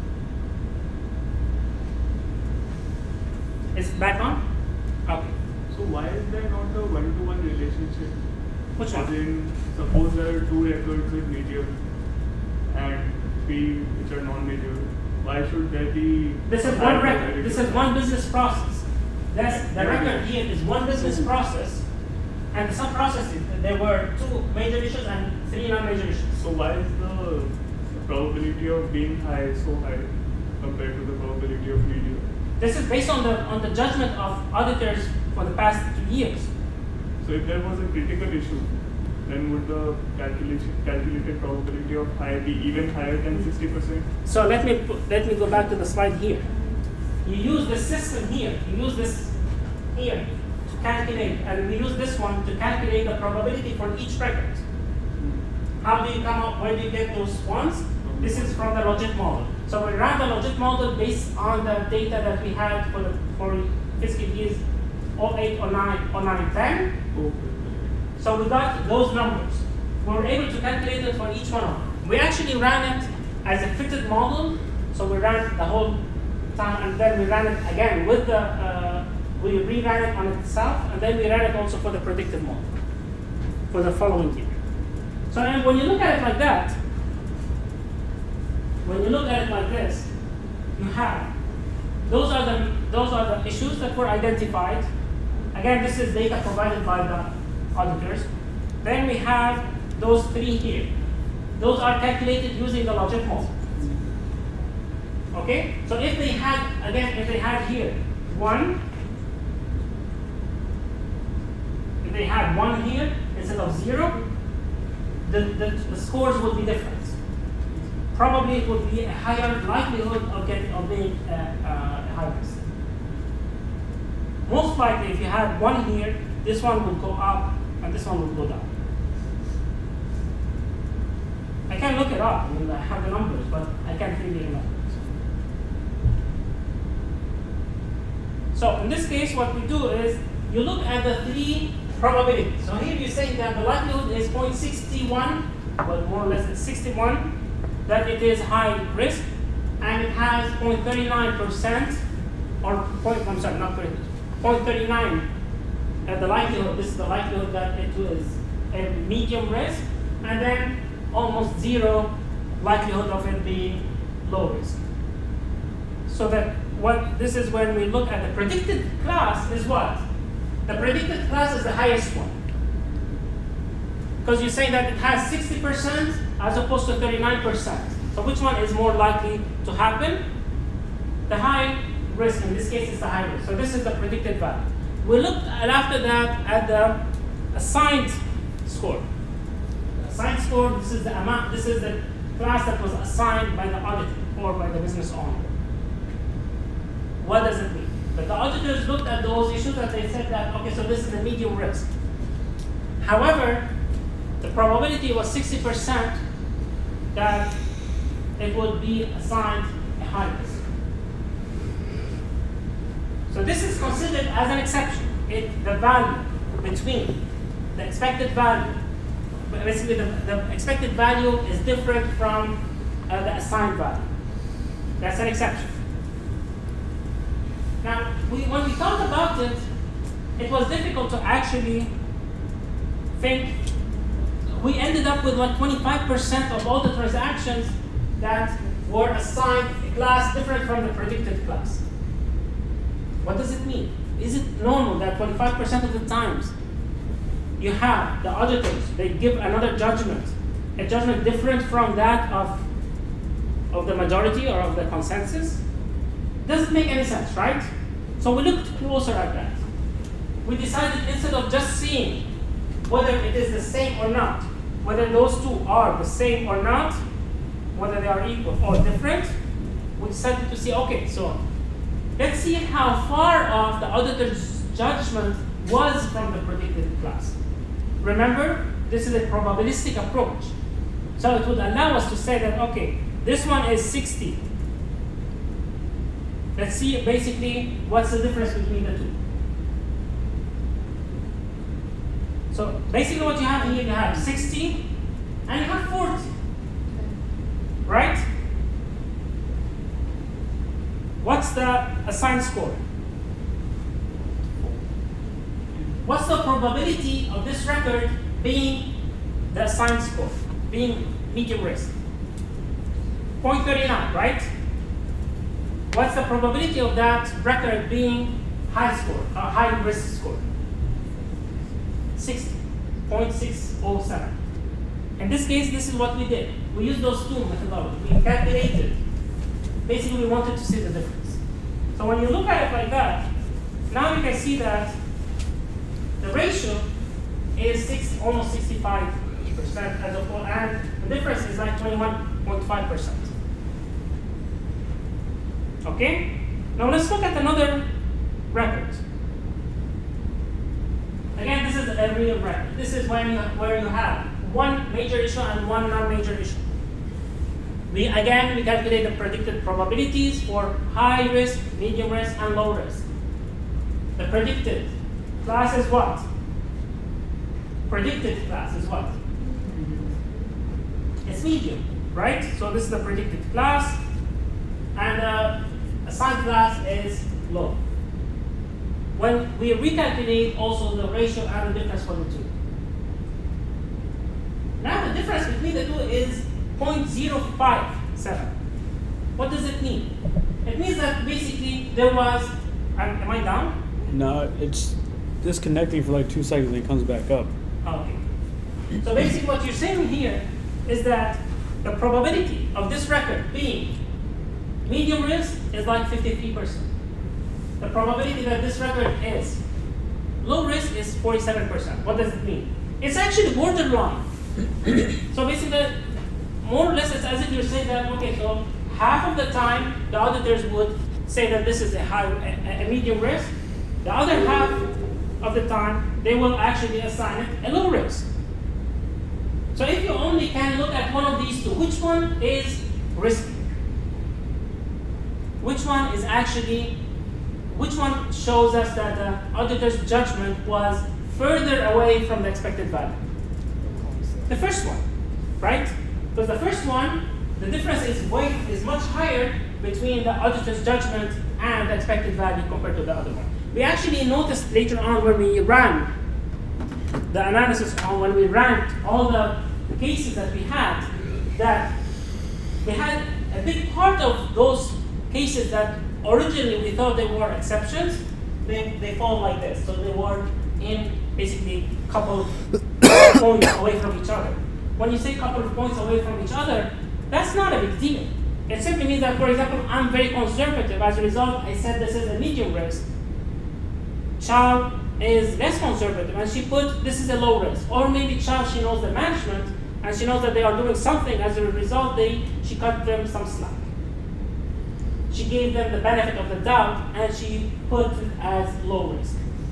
is it back on? Okay. So why is there not a one-to-one relationship? Which one? As in, suppose there are 2 records with medium and 3 which are non-major. Why should there be? This is one record. This is one business process. That's the record here is one business process, and the sub-processes, there were 2 major issues and 3 non-major issues. So why is the probability of being high so high compared to the probability of medium? This is based on the judgment of auditors for the past 2 years. So if there was a critical issue, then would the calculated probability of high be even higher than 60%? So let me go back to the slide here. You use the system here. You use this here to calculate, and we use this one to calculate the probability for each record. How do you come up, where do you get those ones? This is from the logit model. So we ran the logit model based on the data that we had for fiscal years 08, 09, 09, 10. So we got those numbers. We were able to calculate it for each one of them. We actually ran it as a fitted model. So we ran the whole time, and then we ran it again with the, we reran it on itself, and then we ran it also for the predictive model for the following year. So and when you look at it like that, when you look at it like this, you have those are the issues that were identified. Again, this is data provided by the auditors. Then we have those three here. Those are calculated using the logit model. Okay? So if they had, again, if they had here 1, if they had 1 here instead of 0, the scores would be different. Probably it would be a higher likelihood of being high risk. Most likely, if you had 1 here, this one would go up and this one would go down. I can look it up. I mean, I have the numbers, but I can't really remember. So in this case, what we do is you look at the 3 probabilities. So here you say that the likelihood is 0.61, but more or less it's 61, that it is high risk, and it has 0.39%, or I'm sorry, not 0.39. The likelihood. This is the likelihood that it is a medium risk, and then almost 0 likelihood of it being low risk. So that what this is when we look at the predicted class is what? The predicted class is the highest one. Because you say that it has 60% as opposed to 39%. So which one is more likely to happen? The high risk, in this case, is the high risk. So this is the predicted value. We looked at, after that at the assigned score. The assigned score, this is the amount, this is the class that was assigned by the auditor or by the business owner. What does it mean? But the auditors looked at those issues and they said that, okay, so this is the medium risk. However, the probability was 60% that it would be assigned a high risk. So this is considered as an exception. The value between the expected value, basically the expected value is different from the assigned value. That's an exception. Now, when we thought about it, it was difficult to actually think. We ended up with like 25% of all the transactions that were assigned a class different from the predicted class. What does it mean? Is it normal that 25% of the times you have the auditors, they give another judgment, a judgment different from that of the majority or of the consensus? Doesn't make any sense, right? So we looked closer at that. We decided instead of just seeing whether it is the same or not, whether those two are the same or not, whether they are equal or different, we decided to see, okay, so let's see how far off the auditor's judgment was from the predicted class. Remember, this is a probabilistic approach. So it would allow us to say that, okay, this one is 60. Let's see basically what's the difference between the two. So basically what you have here, you have 60 and you have 40. Right? What's the assigned score? What's the probability of this record being the assigned score, being medium risk? 0.39, right? What's the probability of that record being high score, high risk score? 60.607. In this case, this is what we did. We used those two methodologies. We calculated. Basically, we wanted to see the difference. So when you look at it like that, now you can see that the ratio is almost 65% as a whole, and the difference is like 21.5%. Okay? Now let's look at another record. Again, this is a real record. This is where you have one major issue and one non-major issue. We calculate the predicted probabilities for high risk, medium risk, and low risk. The predicted class is what? Predicted class is what? It's medium, right? So this is the predicted class, and the assigned class is low. When we recalculate also the ratio and the difference for the two. Now the difference between the two is 0.057. What does it mean? It means that basically there was, am I down? No, it's disconnecting for like 2 seconds and it comes back up. Okay. So basically what you're saying here is that the probability of this record being medium risk is like 53%. The probability that this record is low risk is 47%. What does it mean? It's actually borderline. So basically, more or less, it's as if you're saying that, okay, so half of the time, the auditors would say that this is a medium risk. The other half of the time, they will actually assign it a low risk. So if you only can look at one of these two, which one is risky? Which one is actually, which one shows us that the auditor's judgment was further away from the expected value? The first one, right? Because the first one, the difference is much higher between the auditor's judgment and the expected value compared to the other one. We actually noticed later on when we ran the analysis on when we ranked all the cases that we had a big part of those cases that originally we thought they were exceptions, they fall like this. So they were in basically a couple points away from each other. When you say a couple of points away from each other, that's not a big deal. It simply means that, for example, I'm very conservative. As a result, I said this is a medium risk. Chao is less conservative, and she put this is a low risk. Or maybe Chao, she knows the management, and she knows that they are doing something. As a result, she cut them some slack. She gave them the benefit of the doubt, and she put it as low risk.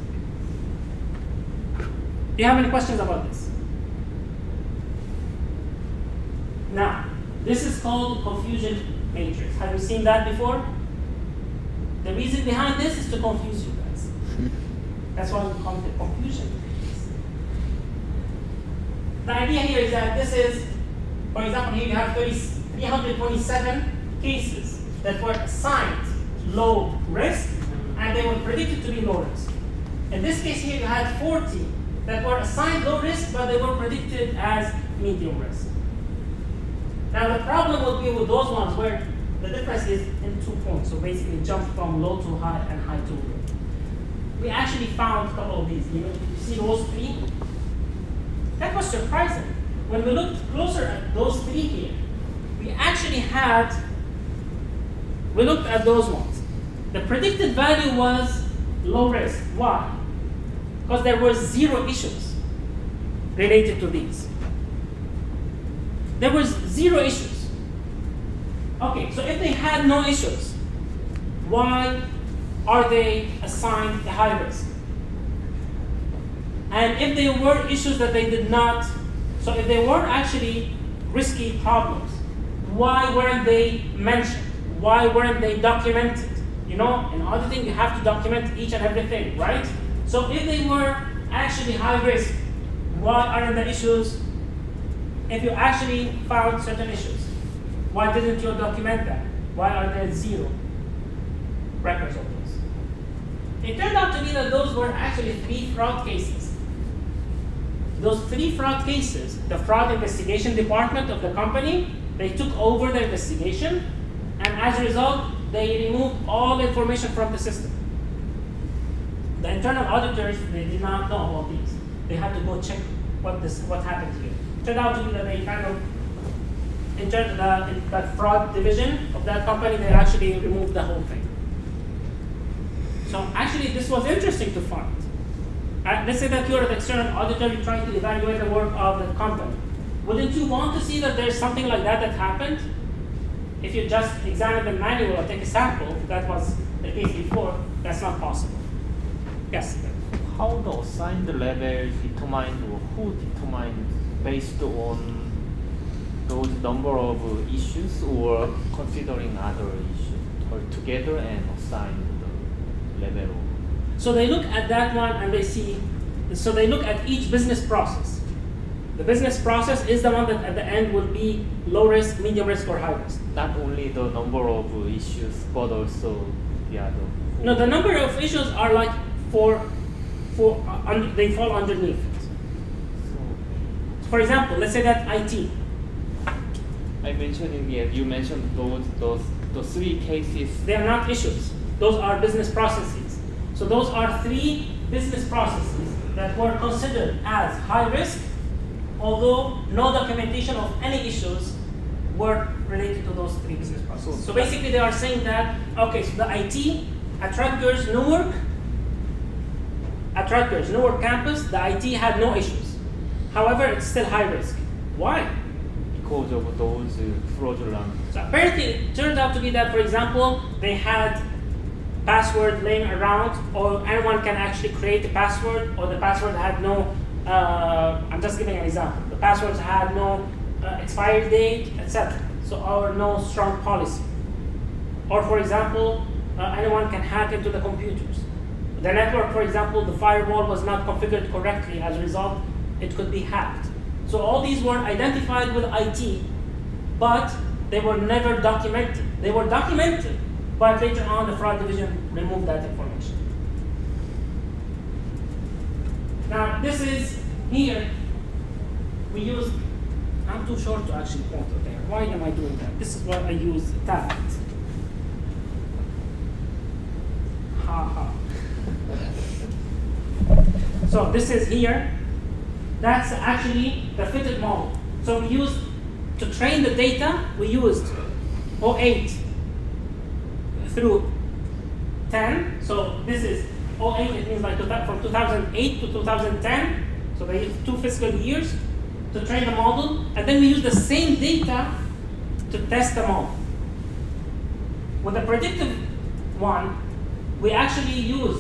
Do you have any questions about this? Now, this is called confusion matrix. Have you seen that before? The reason behind this is to confuse you guys. That's why we call it the confusion matrix. The idea here is that this is, for example, here you have 327 cases that were assigned low risk, and they were predicted to be low risk. In this case here, you had 40 that were assigned low risk, but they were predicted as medium risk. Now the problem would be with those ones where the difference is in 2 points. So basically jump from low to high and high to low. We actually found a couple of these. You see those 3? That was surprising. When we looked closer at those 3 here, we looked at those ones. The predicted value was low risk. Why? Because there were 0 issues related to these. There was 0 issues. Okay, so if they had no issues, why are they assigned a high risk? And if there were issues that they did not, so if they were actually risky problems, why weren't they mentioned? Why weren't they documented? You know, in auditing, you have to document each and everything, right? So if they were actually high risk, why aren't the issues? If you actually found certain issues, why didn't you document them? Why are there 0 records of those? It turned out to be that those were actually 3 fraud cases. Those 3 fraud cases, the fraud investigation department of the company, they took over the investigation, and as a result, they removed all the information from the system. The internal auditors, they did not know about these. They had to go check what happened here. It turned out to be that they kind of, in that fraud division of that company, they actually removed the whole thing. So actually, this was interesting to find. Let's say that you're an external auditor, you're trying to evaluate the work of the company. Wouldn't you want to see that there's something like that happened? If you just examine the manual or take a sample, that was the case before, that's not possible. Yes? How the assigned level determined, or who determined based on those number of issues or considering other issues altogether and assign the level? So they look at that one and they see, so they look at each business process. The business process is the one that at the end will be low risk, medium risk, or high risk. Not only the number of issues, but also the other. No, the number of issues are like they fall underneath it. So, For example, let's say that IT. I mentioned you mentioned those three cases. They are not issues. Those are business processes. So those are three business processes that were considered as high risk, although no documentation of any issues were related to those three business processes. So basically they are saying that, okay, so the IT at Rutgers Newark campus, the IT had no issues. However, it's still high risk. Why? Because of those fraudulent. So apparently it turned out to be that, for example, they had password laying around, or anyone can actually create a password, or the password had no, I'm just giving an example. The passwords had no expiry date, etc. So, or no strong policy. Or for example, anyone can hack into the computers. The network, for example, the firewall was not configured correctly. As a result, it could be hacked. So all these were identified with IT, but they were never documented. They were documented, but later on the fraud division removed that information. Now this is here, we use, I'm too short to actually point it there. Why am I doing that? This is why I use tablet. Ha ha. So this is here. That's actually the fitted model. So we used, to train the data, we used 08 through 10. So this is 08, it means like from 2008 to 2010. So they used 2 fiscal years to train the model. And then we use the same data to test the model. With the predictive one, we actually used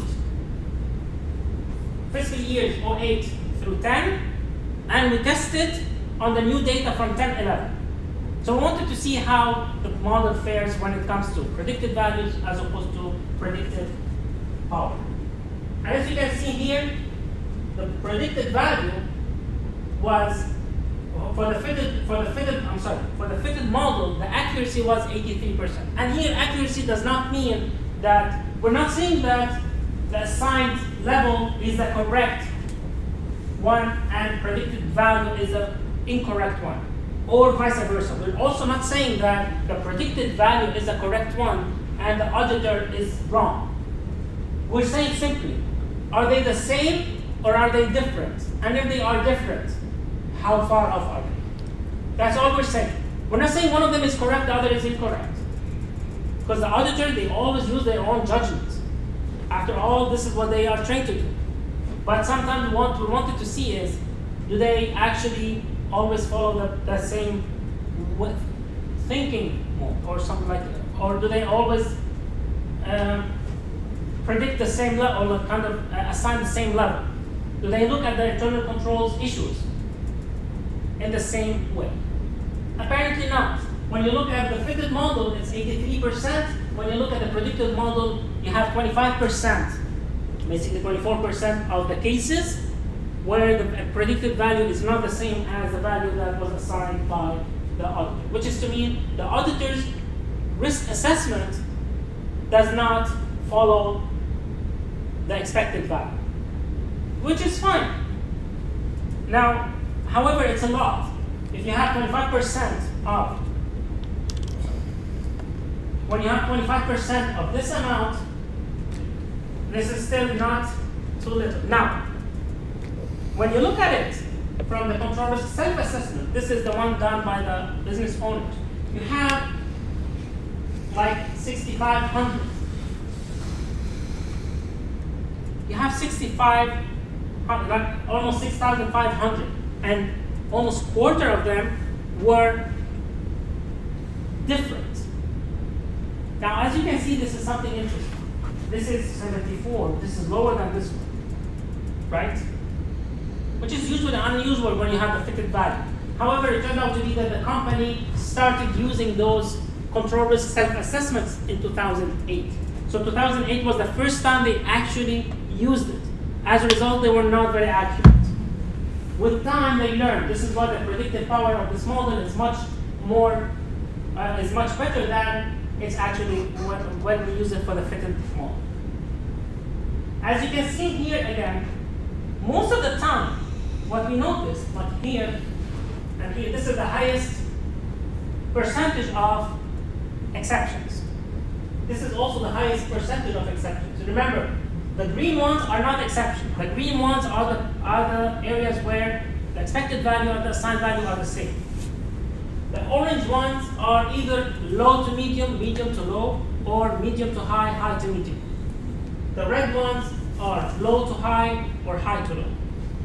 fiscal years 08 through 10, and we tested on the new data from 10-11. So we wanted to see how the model fares when it comes to predicted values as opposed to predicted power. And as you can see here, the predicted value was for the fitted model, the accuracy was 83%. And here accuracy does not mean that, we're not saying that the assigned level is the correct one and predicted value is the incorrect one, or vice versa. We're also not saying that the predicted value is the correct one and the auditor is wrong. We're saying simply, are they the same or are they different? And if they are different, how far off are they? That's all we're saying. We're not saying one of them is correct, the other is incorrect. Because the auditor, they always use their own judgment. After all, this is what they are trained to do. But sometimes what we wanted to see is, do they actually always follow the same thinking mode or something like that? Or do they always predict the same level, or kind of assign the same level? Do they look at the internal controls issues in the same way? Apparently not. When you look at the fitted model, it's 83%. When you look at the predictive model, you have 25%. Basically 24% of the cases where the predicted value is not the same as the value that was assigned by the auditor, which is to mean the auditor's risk assessment does not follow the expected value, which is fine. Now, however, it's a lot. If you have 25% of, when you have 25% of this amount, this is still not too little. Now, when you look at it from the control risk self-assessment, this is the one done by the business owners. You have like 6,500. You have 6,500, like almost 6,500, and almost a quarter of them were different. Now, as you can see, this is something interesting. This is 74. This is lower than this one, right? which is usually unusual when you have a fitted value. However, it turned out to be that the company started using those control risk self-assessments in 2008. So 2008 was the first time they actually used it. As a result, they were not very accurate. With time, they learned this is why the predictive power of this model is much better than it's actually when we use it for the fitted model. As you can see here again, most of the time, what we notice, like here and here, this is the highest percentage of exceptions. This is also the highest percentage of exceptions. Remember, the green ones are not exceptions. The green ones are the areas where the expected value and the assigned value are the same. The orange ones are either low to medium, medium to low, or medium to high, high to medium. The red ones are low to high or high to low.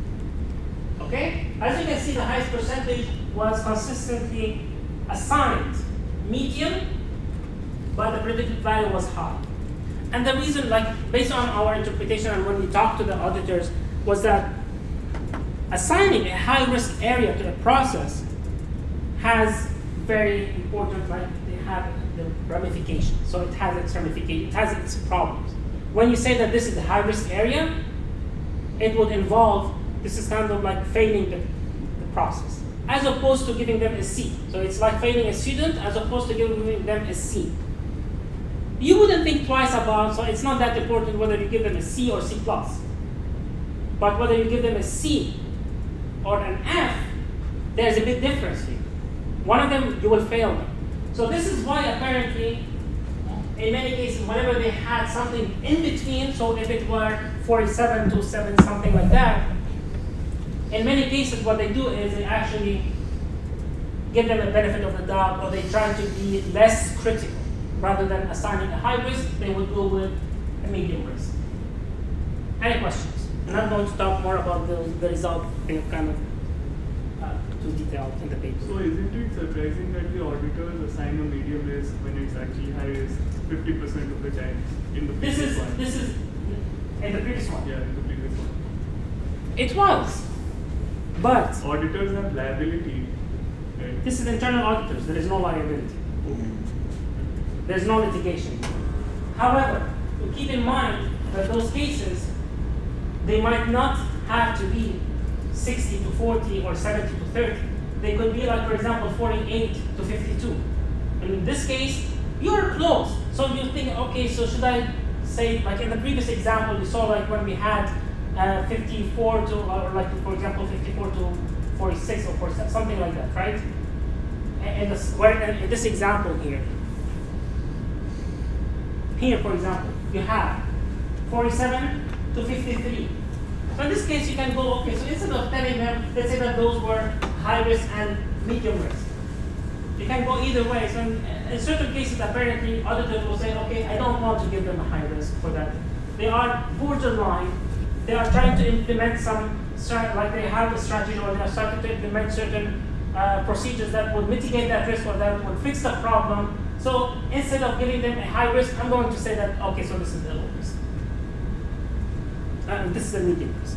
Okay? As you can see, the highest percentage was consistently assigned medium, but the predicted value was high. And the reason, based on our interpretation and when we talked to the auditors, was that assigning a high-risk area to a process has very important, they have the ramifications. So it has its ramifications, it has its problems. When you say that this is a high-risk area, it would involve, this is kind of like failing the process, as opposed to giving them a C. So it's like failing a student as opposed to giving them a C. You wouldn't think twice about, so it's not that important whether you give them a C or C+. But whether you give them a C or an F, there's a big difference here. One of them, you will fail them. So this is why apparently, in many cases, whenever they had something in between, so if it were 47 to 7, something like that, in many cases what they do is they actually give them a benefit of the doubt, or they try to be less critical. Rather than assigning a high risk, they would go with a medium risk. Any questions? I'm not going to talk more about the result, kind of too detailed in the paper. So isn't it surprising that the auditors assign a medium risk when it's actually high risk 50% of the time in the previous one? This is in the previous one. Yeah, in the previous one. It was, but auditors have liability. Right? This is internal auditors. There is no liability. There's no litigation. However, keep in mind that those cases, they might not have to be 60 to 40 or 70 to 30. They could be like, for example, 48 to 52. And in this case, you're close. So you think, okay, so should I say, like in the previous example, we saw like when we had 54 to, or like for example, 54 to 46 or 47, something like that, right? And in this example here, for example, you have 47 to 53. So in this case, you can go, okay, so instead of telling them, let's say that those were high risk and medium risk. You can go either way. So in certain cases, apparently, auditors will say, okay, I don't want to give them a high risk for that. They are borderline. They are trying to implement some, like they have a strategy, or they are starting to implement certain procedures that would mitigate that risk or that would fix the problem. So instead of giving them a high risk, I'm going to say that, okay, so this is the low risk. And this is the medium risk.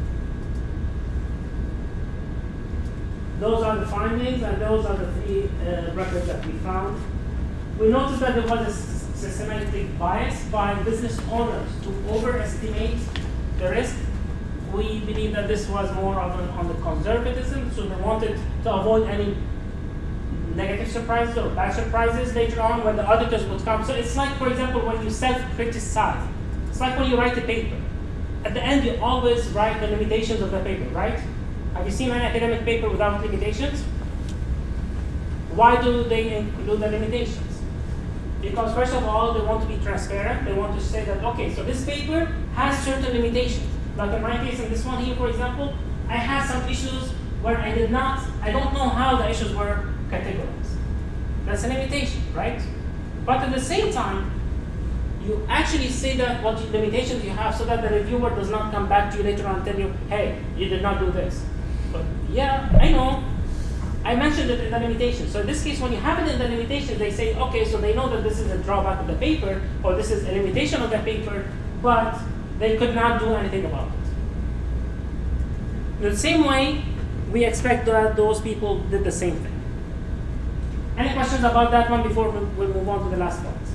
Those are the findings, and those are the 3 records that we found. We noticed that there was a systematic bias by business owners to overestimate the risk. We believe that this was more on the conservatism, so they wanted to avoid any negative surprises or bad surprises later on when the auditors would come. So it's like, for example, when you self-criticize. It's like when you write a paper. At the end, you always write the limitations of the paper, right? Have you seen an academic paper without limitations? Why do they include the limitations? Because first of all, they want to be transparent. They want to say that, okay, so this paper has certain limitations. Like in my case, in this one here, for example, I had some issues where I don't know how the issues were categorized. That's a limitation, right? But at the same time, you actually say that what limitations you have so that the reviewer does not come back to you later on and tell you, hey, you did not do this. But yeah, I know. I mentioned it in the limitation. So in this case, when you have it in the limitation, they say, okay, so they know that this is a drawback of the paper, or this is a limitation of the paper, but they could not do anything about it. The same way, we expect that those people did the same thing. Any questions about that one before we move on to the last part?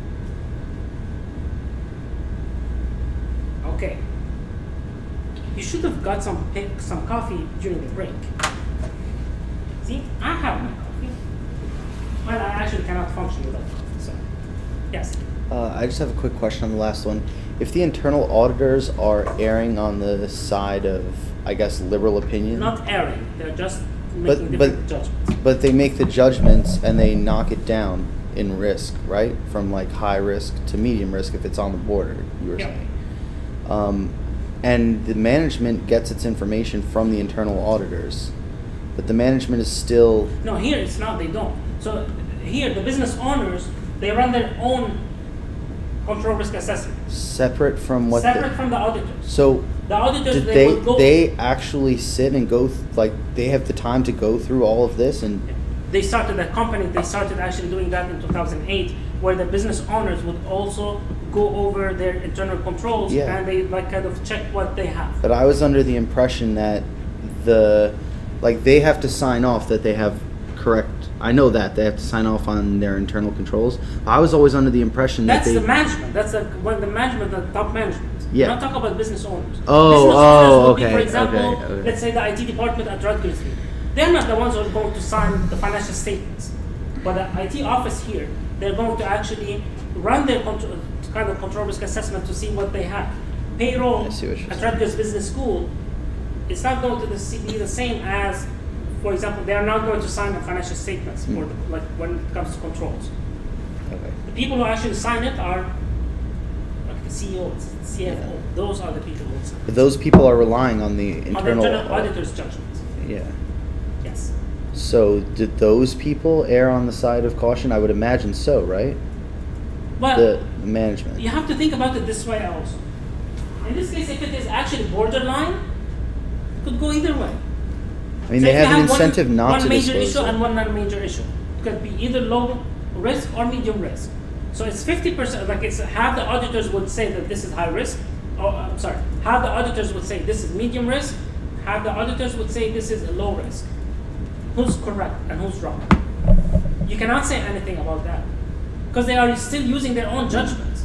Okay. You should have got some coffee during the break. See, I have my coffee. Well, I actually cannot function without coffee, so yes. I just have a quick question on the last one. If the internal auditors are erring on the side of, I guess, liberal opinion, Not erring, they're just making different judgments. but they make the judgments and they knock it down in risk, right? From like high risk to medium risk if it's on the border, you were Yeah. saying. And the management gets its information from the internal auditors, but the management is still No, here it's not, they don't. So here, the business owners, they run their own control risk assessment. separate from what Separate from the auditors. So The auditors, did they would go. they actually sit and go like they have the time to go through all of this and They started a company, they started actually doing that in 2008, where the business owners would also go over their internal controls Yeah. and they like kind of check what they have. but I was under the impression that they have to sign off that they have correct. I know that they have to sign off on their internal controls. I was always under the impression that That's they the management. That's when the management, the top management. Yeah. We're not talking about business owners. Oh, business owners would be, okay, for example, okay. let's say the IT department at Rutgers here. They're not the ones who are going to sign the financial statements. But the IT office here, they're going to actually run their kind of control risk assessment to see what they have. Payroll I see what you're at saying. Rutgers Business School, it's not going to be the same as, for example, they are not going to sign the financial statements for like when it comes to controls. Okay. The people who actually sign it are like the CEOs, CFO. Yeah. Those are the people who sign. But those people are relying on the On the internal internal auditor's judgment. Yeah. Yes. So did those people err on the side of caution? I would imagine so, right? But The management. you have to think about it this way also. In this case, if it is actually borderline, it could go either way. I mean, So they if you have an one- incentive not one to major disclose issue it. and one non-major issue. It could be either low risk or medium risk. So it's 50%. Like it's half the auditors would say that this is high risk. Or half the auditors would say this is medium risk. Half the auditors would say this is a low risk. Who's correct and who's wrong? You cannot say anything about that because they are still using their own judgments.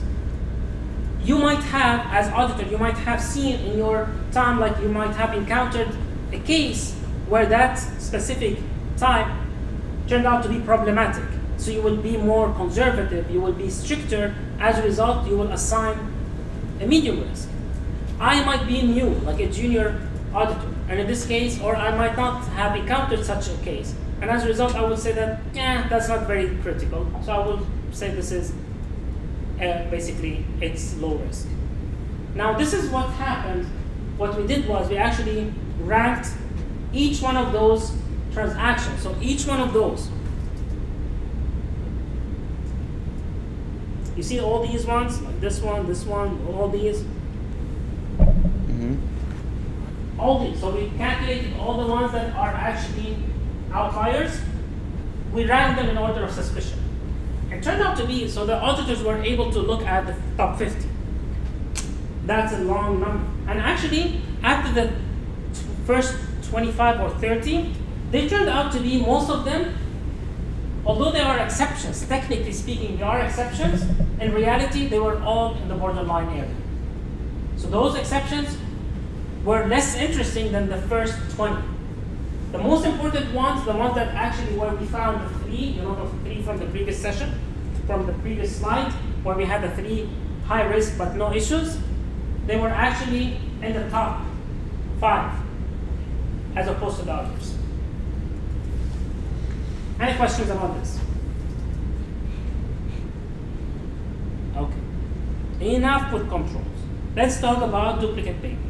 You might have, as auditor, you might have seen in your time, like you might have encountered a case where that specific type turned out to be problematic. So you will be more conservative, you will be stricter. As a result, you will assign a medium risk. I might be new, like a junior auditor, and in this case, or I might not have encountered such a case. And as a result, I would say that, yeah, that's not very critical. So I would say this is basically it's low risk. Now this is what happened. What we did was we actually ranked each one of those transactions. So each one of those. You see all these ones, like this one, all these. All these. So we calculated all the ones that are actually outliers. We ranked them in order of suspicion. It turned out to be, so the auditors were able to look at the top 50. That's a long number. And actually, after the first 25 or 30, they turned out to be, most of them, although there are exceptions, technically speaking, there are exceptions, in reality, they were all in the borderline area. So those exceptions were less interesting than the first 20. The most important ones, the ones that actually where we found the three, you know, the three from the previous session, from the previous slide, where we had the three high risk but no issues, they were actually in the top 5, as opposed to the others. Any questions about this? Okay. Enough with controls. Let's talk about duplicate payments.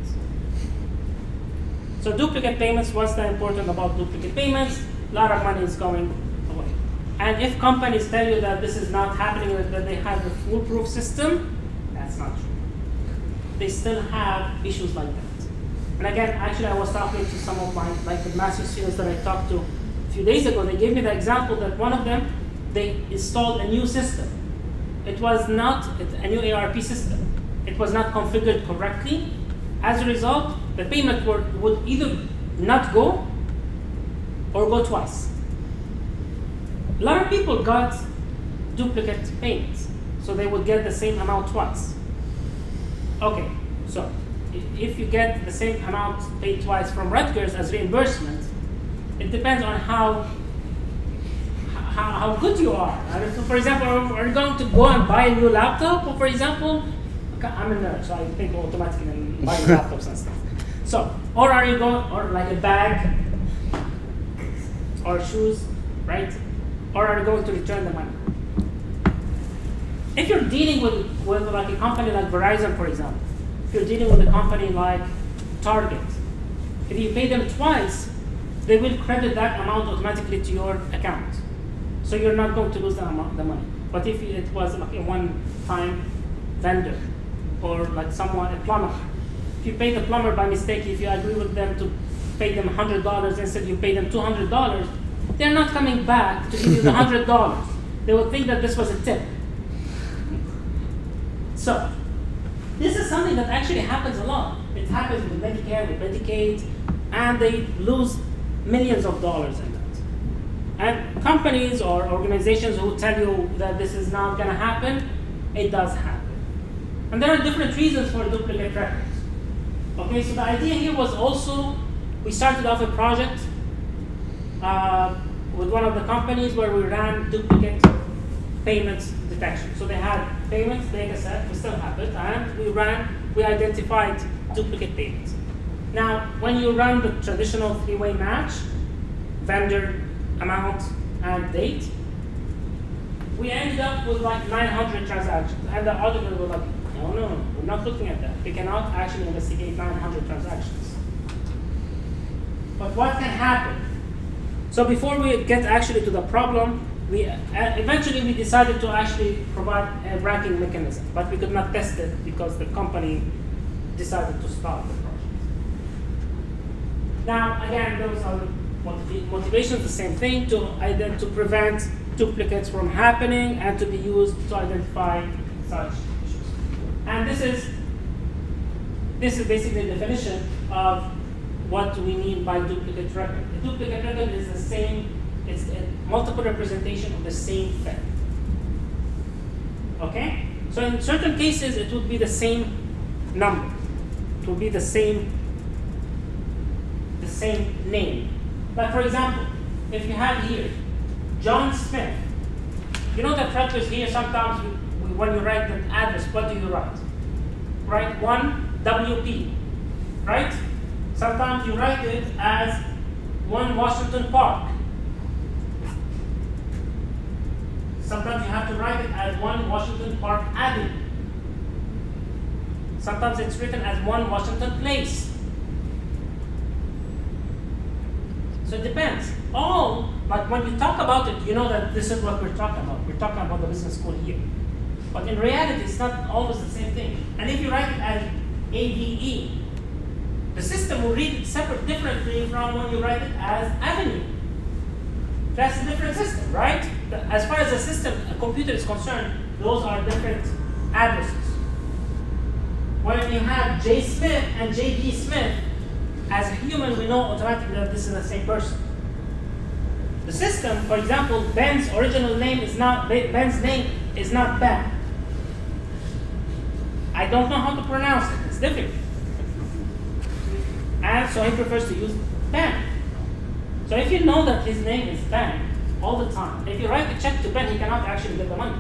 So duplicate payments, what's the important about duplicate payments? A lot of money is going away. And if companies tell you that this is not happening, that they have a foolproof system, that's not true. They still have issues like that. And again, actually I was talking to some of my, like the master's students that I talked to a few days ago, they gave me the example that one of them, they installed a new system. It was not a new ERP system. It was not configured correctly, As a result, the payment would either not go or go twice. A lot of people got duplicate payments, so they would get the same amount twice. Okay, so if you get the same amount paid twice from Rutgers as reimbursement, it depends on how good you are. So for example, are you going to go and buy a new laptop? Or for example, I'm a nerd, so I think automatically in buying laptops and stuff. So, or are you going, or like a bag, or shoes, right? Or are you going to return the money? If you're dealing with like a company like Verizon, for example, if you're dealing with a company like Target, if you pay them twice, they will credit that amount automatically to your account. So you're not going to lose the money. But if it was like a one-time vendor, or like someone, a plumber, if you pay the plumber by mistake, if you agree with them to pay them $100, instead you pay them $200, they're not coming back to give you the $100. They will think that this was a tip. So, this is something that actually happens a lot. It happens with Medicare, with Medicaid, and they lose millions of dollars in that. And companies or organizations who tell you that this is not going to happen, it does happen. And there are different reasons for duplicate records. Okay, so the idea here was also, we started off a project with one of the companies where we ran duplicate payments detection. So they had payments data set, we still have it, and we identified duplicate payments. Now, when you run the traditional three-way match, vendor, amount, and date, we ended up with like 900 transactions. And the auditor was like, no, we're not looking at that. We cannot actually investigate 900 transactions. But what can happen? So before we get actually to the problem, eventually we decided to actually provide a ranking mechanism, but we could not test it because the company decided to stop the project. Now, again, those are motivations, the same thing, to prevent duplicates from happening and to be used to identify such issues. And this is basically the definition of what we mean by duplicate record. A duplicate record is the same, it's a multiple representation of the same fact. Okay? So in certain cases, it would be the same number. It would be the same name. Like for example, if you have here, John Smith, you know that Rutgers here, sometimes when you write the address, what do you write? Write 1 WP, right? Sometimes you write it as 1 Washington Park. Sometimes you have to write it as 1 Washington Park Avenue. Sometimes it's written as 1 Washington Place. So it depends. But when you talk about it, you know that this is what we're talking about. We're talking about the business school here. But in reality, it's not always the same thing. And if you write it as AVE, the system will read it differently from when you write it as Avenue. That's a different system, right? As far as the system, a computer is concerned, those are different addresses. When you have J. Smith and J.D. Smith, as a human, we know automatically that this is the same person. The system, for example, Ben's original name is not, Ben's name is not Ben. I don't know how to pronounce it, it's difficult. And so he prefers to use Ben. So if you know that his name is Ben all the time, if you write a check to Ben, he cannot actually get the money.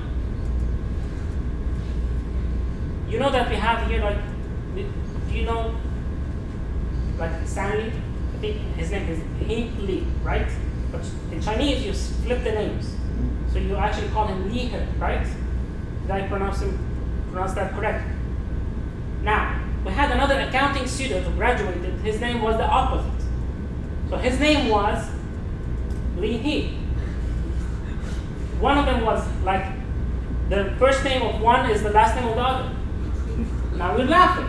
You know that we have here, like, do you know, like Stanley? I think his name is He Li, right? But in Chinese, you flip the names. So you actually call him Li He, right? Did I pronounce that correctly? Now, we had another accounting student who graduated. His name was the opposite. So his name was Li He. One of them was like, the first name of one is the last name of the other. Now we're laughing.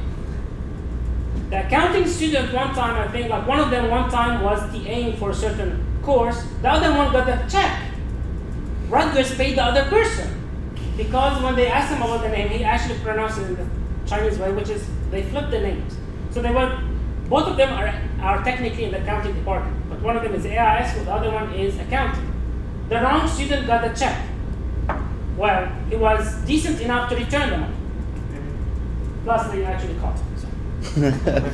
The accounting student one time, I think, like one of them one time was TAing for a certain course. The other one got a check. Rutgers paid the other person. Because when they asked him about the name, he actually pronounced it in the Chinese way, which is they flip the names. So both of them are technically in the accounting department, but one of them is AIS, the other one is accounting. The wrong student got the check. Well, he was decent enough to return the money. Plus, they actually caught him.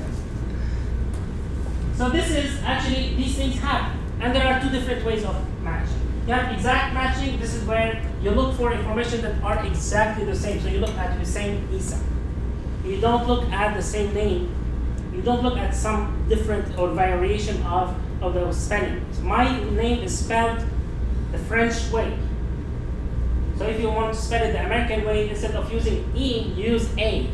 So this is actually, these things happen. And there are two different ways of matching. You have exact matching. This is where you look for information that are exactly the same. So you look at Hussein Isa. You don't look at the same name. You don't look at some different or variation of the spelling. So my name is spelled the French way. So if you want to spell it the American way, instead of using E, use A.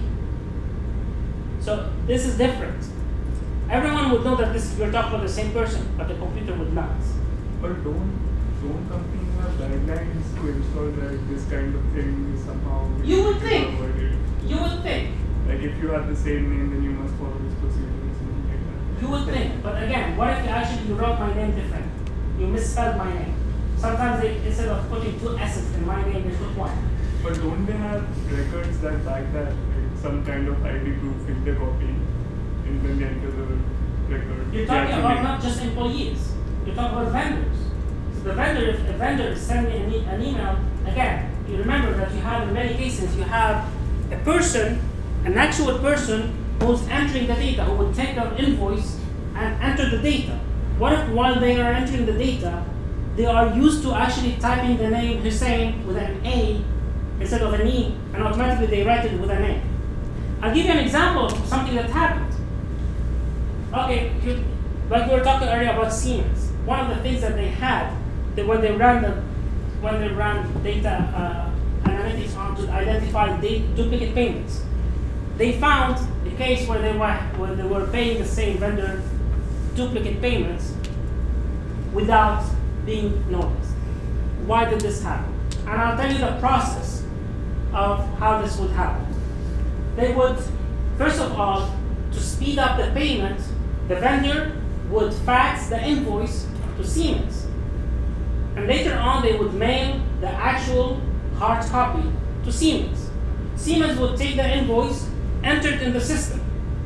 So this is different. Everyone would know that we're talking about the same person, but the computer would not. But don't companies have guidelines to ensure that this kind of thing is somehow You would think. avoided? You would think. Like if you have the same name, then you must follow this procedure or something like that. You would think. But again, what if you wrote my name different? You misspelled my name. Sometimes instead of putting 2 S's in my name, they put 1. But don't they have records that back that, like some kind of ID proof if they copy and then they enter the record? You're talking about not just employees. You're talking about vendors. So the vendor, if a vendor is sending an email, again, you remember that you have in many cases, you have a person, an actual person who's entering the data, who would take an invoice and enter the data. What if while they are entering the data, they are used to actually typing the name Hussein with an A instead of an E, and automatically they write it with an A. I'll give you an example of something that happened. Okay, like we were talking earlier about Siemens. One of the things that they had, that when they ran data analytics on to identify duplicate payments, they found a case where they were paying the same vendor duplicate payments without being noticed. Why did this happen? And I'll tell you the process of how this would happen. They would, first of all, to speed up the payment, the vendor would fax the invoice to Siemens. And later on, they would mail the actual hard copy to Siemens. Siemens would take the invoice, enter it in the system.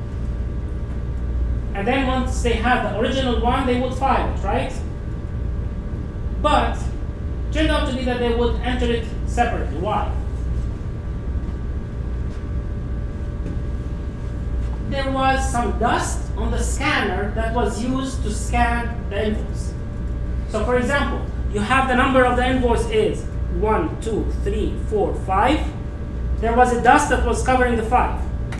And then once they have the original one, they would file it, right? But it turned out to be that they would enter it separately. Why? There was some dust on the scanner that was used to scan the invoice. So for example, you have the number of the invoice is 1, 2, 3, 4, 5. There was a dust that was covering the 5.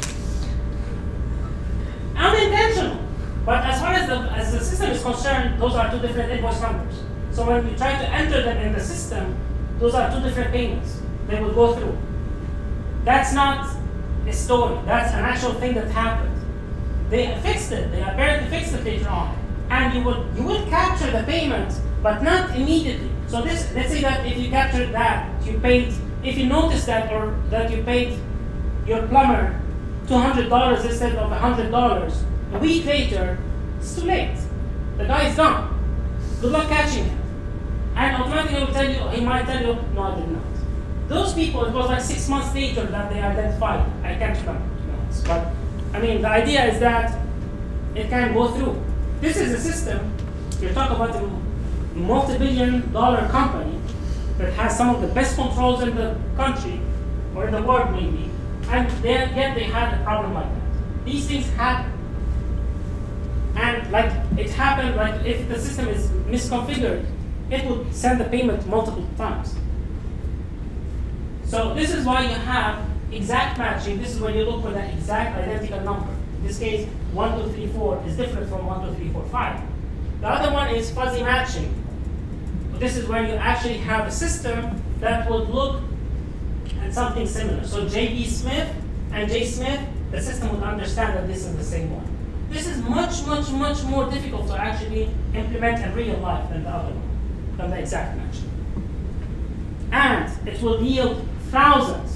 Unintentional. But as far as the system is concerned, those are 2 different invoice numbers. So when we try to enter them in the system, those are 2 different payments they will go through. That's not a story. That's an actual thing that happened. They fixed it. They apparently fixed it later on. And you will capture the payment, but not immediately. So let's say that if you captured that, if you notice that, or that you paid your plumber $200 instead of $100, a week later, it's too late. The guy is gone. Good luck catching him. And automatically he might tell you, no, I did not. Those people, it was like 6 months later that they identified. I can't remember, to be honest. But I mean, the idea is that it can go through. This is a system. You're talking about a multi-billion-dollar company that has some of the best controls in the country, or in the world maybe, and yet they had a problem like that. These things happen. And like it happened, like if the system is misconfigured, it would send the payment multiple times. So this is why you have exact matching. This is when you look for the exact identical number. In this case, 1, 2, 3, 4 is different from 1, 2, 3, 4, 5. The other one is fuzzy matching. This is where you actually have a system that would look at something similar. So J.B. Smith and J. Smith, the system would understand that this is the same one. This is much, much, much more difficult to actually implement in real life than the other one, than the exact matching. And it will yield thousands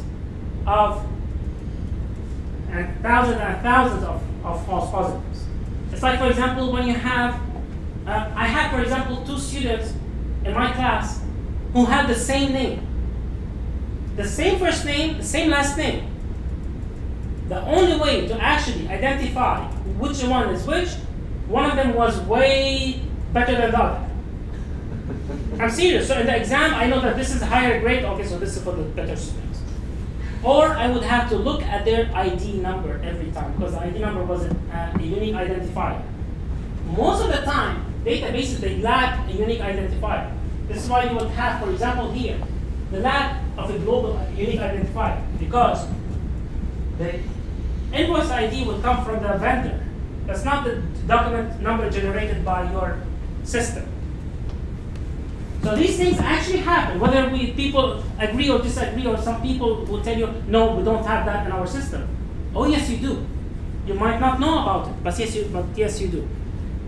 and thousands of false positives. It's like, for example, when you have, I had, for example, 2 students in my class who had the same name. The same first name, the same last name. the only way to actually identify which one is which, one of them was way better than the other. I'm serious. So in the exam, I know that this is a higher grade. Okay, so this is for the better students. Or I would have to look at their ID number every time, because the ID number was a unique identifier. Most of the time, databases, they lack a unique identifier. This is why you would have, for example, here, the lack of a global unique identifier, because the invoice ID will come from the vendor. That's not the document number generated by your system. So these things actually happen, whether people agree or disagree, or some people will tell you, no, we don't have that in our system. Oh, yes, you do. You might not know about it, but yes, you do.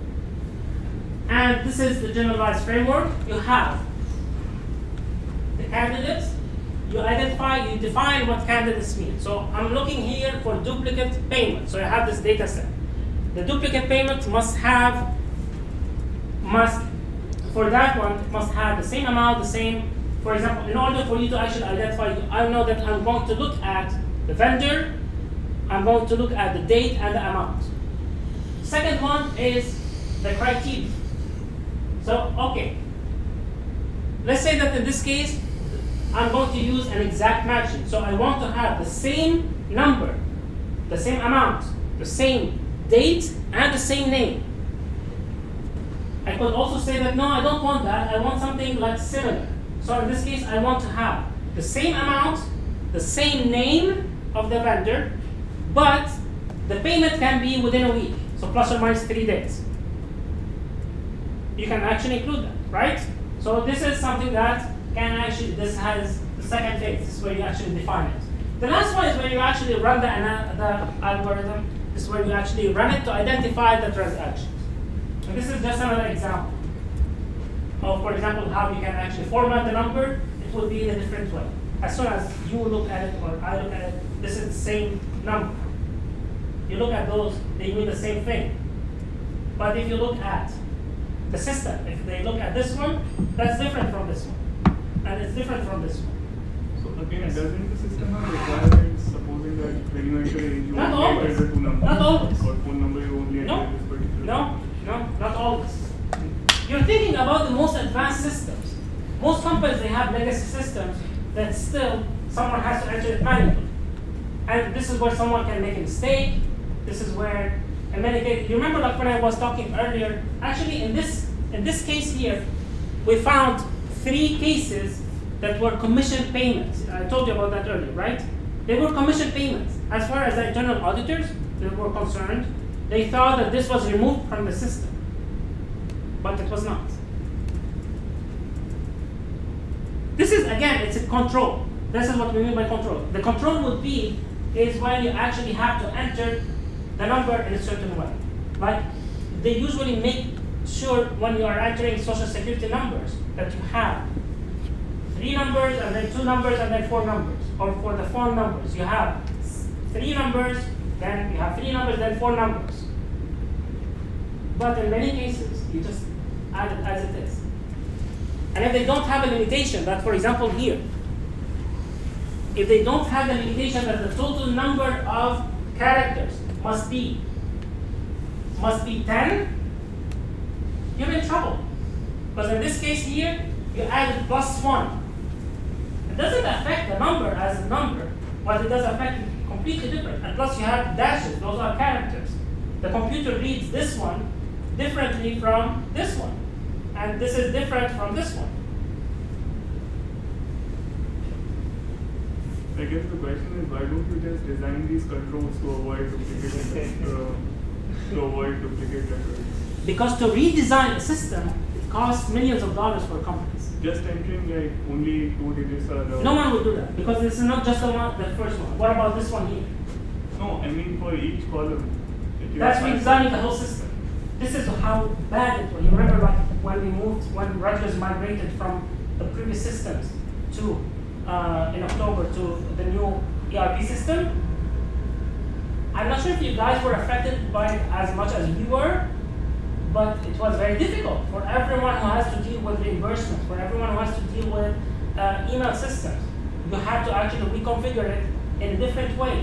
And this is the generalized framework. You have the candidates. You identify, you define what candidates mean. So I'm looking here for duplicate payment. So I have this data set. The duplicate payment for that one, it must have the same amount, the same, for example, in order for you to actually identify, I know that I'm going to look at the vendor, I'm going to look at the date and the amount. Second one is the criteria. So, okay, let's say that in this case, I'm going to use an exact matching. So I want to have the same number, the same amount, the same date, and the same name. I could also say that, no, I don't want that. I want something like similar. So in this case, I want to have the same amount, the same name of the vendor, but the payment can be within a week. So plus or minus 3 days. You can actually include that, right? So this is something that can actually, this has the second phase. This is where you actually define it. The last one is where you actually run the algorithm. This is where you actually run it to identify the transactions. And this is just another example of, for example, how you can actually format the number. It will be in a different way. As soon as you look at it or I look at it, this is the same number. You look at those, they mean the same thing. But if you look at the system, if they look at this one, that's different from this one. And it's different from this one. So again, doesn't the system have requirements, supposing that when you enter age, you Not only always. enter 2 numbers? Not always. Or phone number, you only No. enter this particular No, not always. You're thinking about the most advanced systems. Most companies, they have legacy systems that still someone has to enter it manually. And this is where someone can make a mistake. This is where, in many cases, you remember like when I was talking earlier, actually in this case here, we found 3 cases that were commission payments. I told you about that earlier, right? They were commission payments. As far as the internal auditors they were concerned, they thought that this was removed from the system, but it was not. This is, again, it's a control. This is what we mean by control. The control would be, is when you actually have to enter the number in a certain way. Like, they usually make sure when you are entering social security numbers that you have 3 numbers and then 2 numbers and then 4 numbers. Or for the phone numbers, you have 3 numbers, then you have 3 numbers, then 4 numbers. But in many cases, you just add it as it is. And if they don't have a limitation, that for example here, if they don't have the limitation that the total number of characters must be 10, you're in trouble. Because in this case here, you added +1. It doesn't affect the number as a number, but it does affect it completely different. And plus you have dashes, those are characters. The computer reads this one differently from this one. And this is different from this one. I guess the question is, why don't you just design these controls to avoid duplicate records? Because to redesign a system, it costs millions of dollars for companies. Just entering like only 2 digits are allowed. No one will do that, because this is not just the first one. What about this one here? No, I mean for each column. If you That's have redesigning the whole system. This is how bad it was. You remember like when Rutgers migrated from the previous systems to, in October, to the new ERP system? I'm not sure if you guys were affected by it as much as we were, but it was very difficult for everyone who has to deal with reimbursement, for everyone who has to deal with email systems. You had to actually reconfigure it in different ways.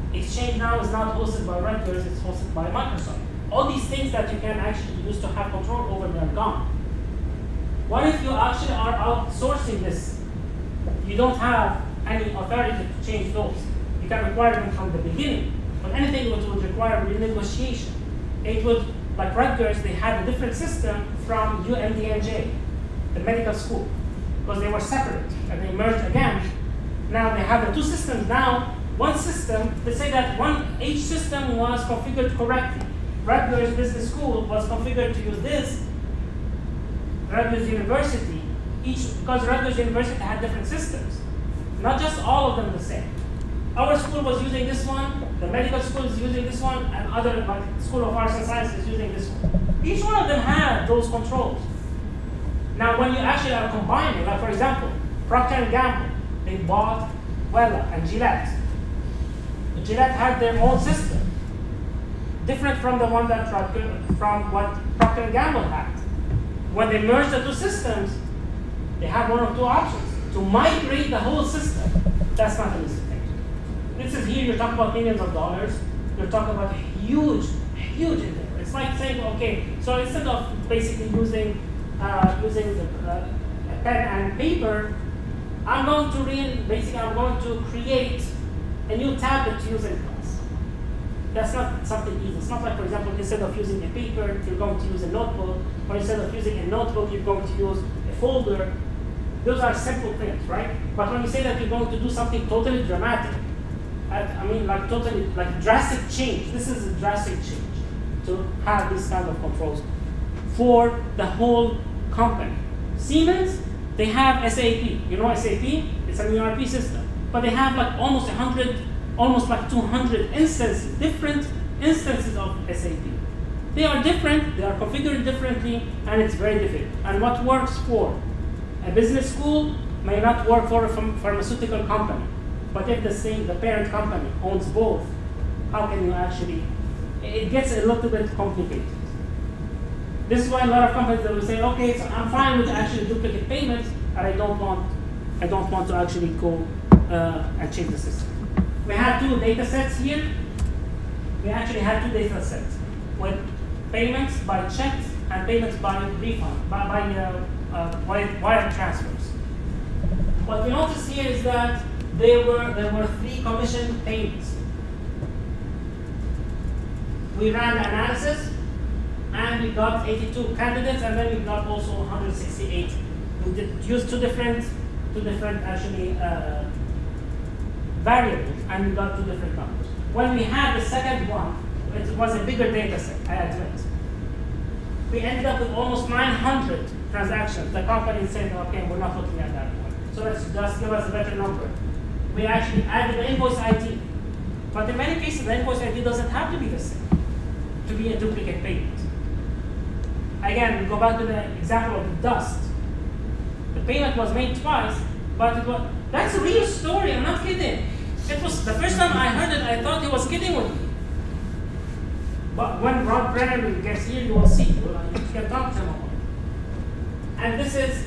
Exchange now is not hosted by Rutgers, it's hosted by Microsoft. All these things that you can actually use to have control over, they're gone. What if you actually are outsourcing this? You don't have any authority to change those. You can acquire them from the beginning, but anything which would require renegotiation. It would, like Rutgers, they had a different system from UMDNJ, the medical school, because they were separate and they merged again. Now they have the two systems now. One system, they say that each system was configured correctly. Rutgers Business School was configured to use this. Rutgers University, because Rutgers University had different systems, not just all of them the same. Our school was using this one, the medical school is using this one, and other, like School of Arts and Sciences is using this one. Each one of them had those controls. Now when you actually are combining, like for example, Procter & Gamble, they bought Wella and Gillette. Gillette had their own system, different from the one that from what Procter & Gamble had. When they merged the two systems, they had one of two options: to migrate the whole system. That's not an easy thing. This is here, you're talking about millions of dollars. You're talking about huge endeavor. It's like saying, okay, so instead of basically using the pen and paper, I'm going to create a new tablet to use in class. That's not something easy. It's not like, for example, instead of using a paper, you're going to use a notebook, or instead of using a notebook, you're going to use a folder. Those are simple things, right? But when you say that you're going to do something totally dramatic, I mean like totally, like drastic change. This is a drastic change to have this kind of controls for the whole company. Siemens, they have SAP. You know SAP? It's an ERP system. But they have like almost 200 instances, different instances of SAP. They are different, they are configured differently, and it's very difficult. And what works for a business school may not work for a pharmaceutical company. But if the parent company owns both, how can you actually, it gets a little bit complicated. This is why a lot of companies will say, okay, so I'm fine with actually duplicate payments, and I don't want to actually go and change the system. We have two data sets here. We actually have two data sets with payments by checks and payments by refund, by wire transfers. What we notice here is that there were 3 commission payments. We ran the analysis, and we got 82 candidates, and then we got also 168. We did use two different actually variables, and we got 2 different numbers. When we had the second one, it was a bigger data set, I admit. We ended up with almost 900 transactions. The company said, okay, we're not looking at that one. So let's just give us a better number. We actually added the invoice ID. But in many cases, the invoice ID doesn't have to be the same to be a duplicate payment. Again, we go back to the example of the dust. The payment was made twice, but that's a real story, I'm not kidding. It was the first time I heard it, I thought he was kidding with me. But when Rob Brennan gets here, you will see. You can talk to him about it. And this is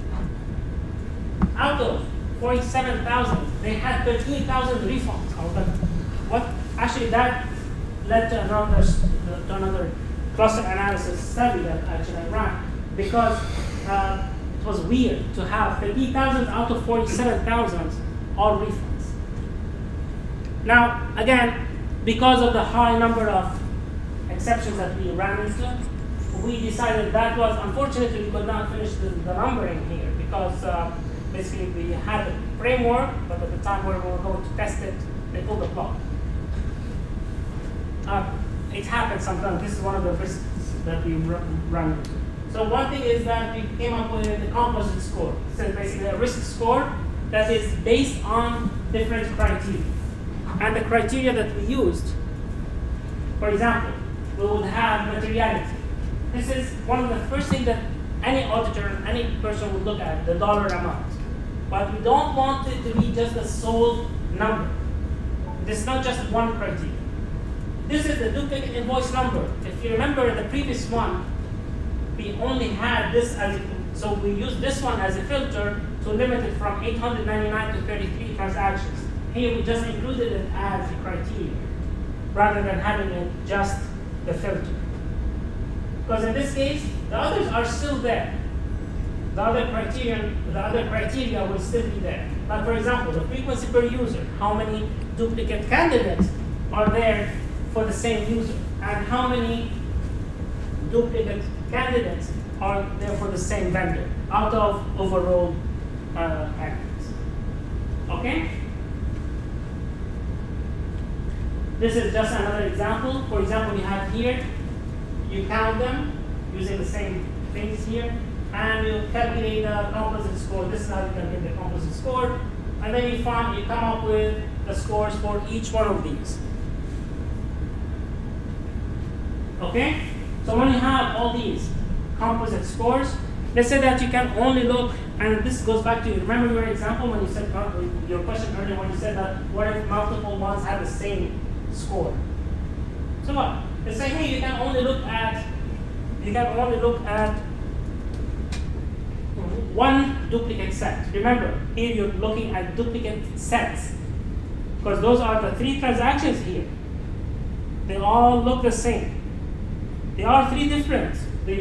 out of 47,000, they had 13,000 refunds. What? Actually, that led to another cluster analysis study that actually I ran, because it was weird to have 30,000 out of 47,000 all refunds. Now, again, because of the high number of exceptions that we ran into, we decided that was, unfortunately, we could not finish the numbering here, because basically we had the framework, but at the time where we were going to test it, they pulled the plug. It happens sometimes. This is one of the risks that we run into. So one thing is that we came up with a composite score. So basically a risk score that is based on different criteria. And the criteria that we used, for example, we would have materiality. This is one of the first things that any auditor, any person would look at, the dollar amount. But we don't want it to be just a sole number. This is not just one criteria. This is the duplicate invoice number. If you remember the previous one, we only had this as so we used this one as a filter to limit it from 899 to 33 transactions. here we just included it as a criteria, rather than having it just the filter. Because in this case, the others are still there. The other criteria will still be there. Like for example, the frequency per user, how many duplicate candidates are there for the same user, and how many duplicate candidates are there for the same vendor out of overall candidates. Okay? This is just another example. For example, you have here, you count them using the same things here, and you calculate the composite score. This is how you calculate the composite score. And then you come up with the scores for each one of these. Okay? So when you have all these composite scores, let's say that you can only look, and this goes back to, remember your example when you said, your question earlier when you said that, what if multiple ones have the same score? So what? Let's say, hey, you can only look at one duplicate set. Remember, here you're looking at duplicate sets, because those are the 3 transactions here. They all look the same. They are three different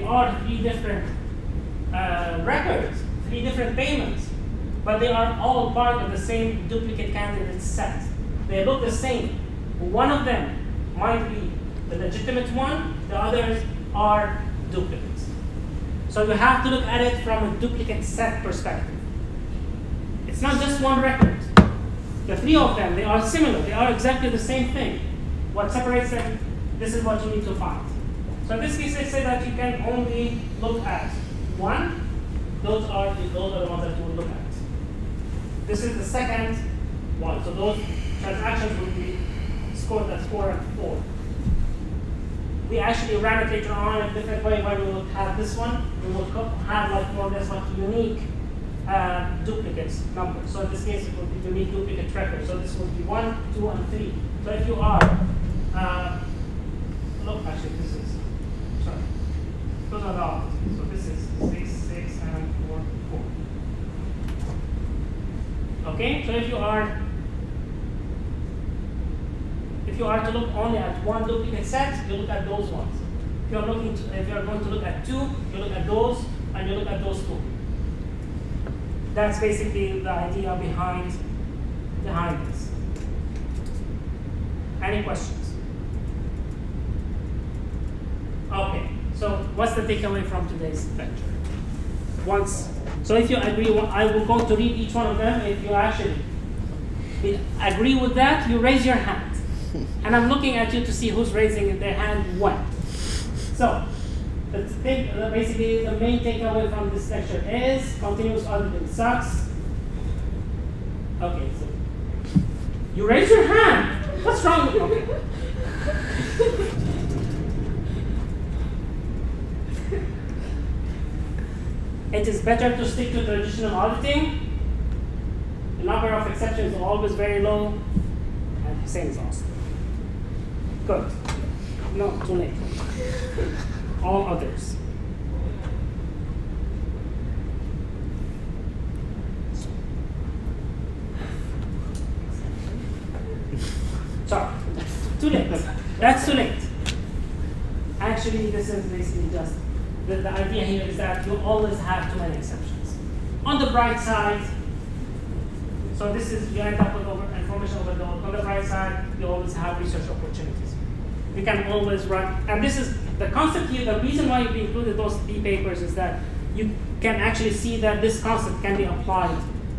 records, 3 different payments, but they are all part of the same duplicate candidate set. They look the same. One of them might be the legitimate one, the others are duplicates. So you have to look at it from a duplicate set perspective. It's not just one record. The 3 of them, they are similar. They are exactly the same thing. What separates them, this is what you need to find. So in this case, let's say that you can only look at 1. Those are the ones that you will look at. This is the second one. So those transactions will be scored at 4 and 4. We actually ran it later on in a different way where we will have this one. We will have like more or less like unique duplicates numbers. So in this case, it will be unique duplicate records. So this will be 1, 2, and 3. So if you are, look, actually, this is, sorry. Those are the opposites. So this is 6, 6, and 4, 4. Okay, so if you are to look only at one duplicate set, you look at those ones. If you are going to look at 2, you look at those, and you look at those 2. That's basically the idea behind this. Any questions? Okay, so what's the takeaway from today's lecture? So if you agree, I will go to read each one of them. If you actually agree with that, you raise your hand. And I'm looking at you to see who's raising their hand when. So, basically the main takeaway from this lecture is continuous auditing sucks. Okay, so you raise your hand. What's wrong with you? It is better to stick to traditional auditing. The number of exceptions is always very low, and Hussein is awesome. Good. No, too late. All others. Sorry, too late. That's too late. Actually, this is basically just, the idea here is that you always have too many exceptions. On the bright side, so this is, you end up with information overload. On the bright side, you always have research opportunities. You can always run, and this is the concept here. The reason why we included those 3 papers is that you can actually see that this concept can be applied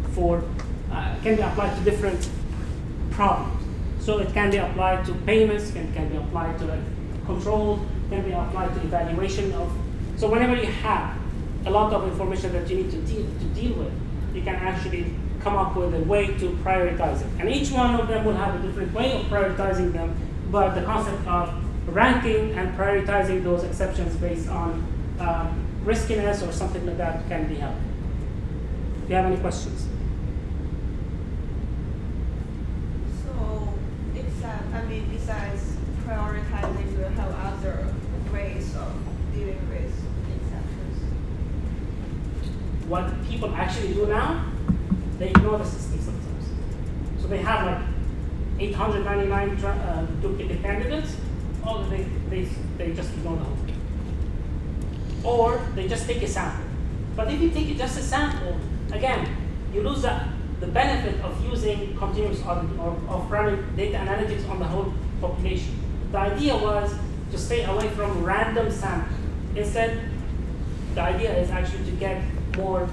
to different problems. So it can be applied to payments, can be applied to control, can be applied to evaluation of. So whenever you have a lot of information that you need to deal with, you can actually come up with a way to prioritize it. And each one of them will have a different way of prioritizing them, but the concept of ranking and prioritizing those exceptions based on riskiness or something like that can be helpful. Do you have any questions? So, besides prioritizing, you have other ways of dealing with exceptions. What people actually do now, they ignore the system sometimes. So they have like 899 duplicate candidates, or they just ignore the whole thing. Or they just take a sample. But if you take just a sample, again, you lose the benefit of using continuous auditing or of running data analytics on the whole population. The idea was to stay away from random sampling. Instead, the idea is actually to get more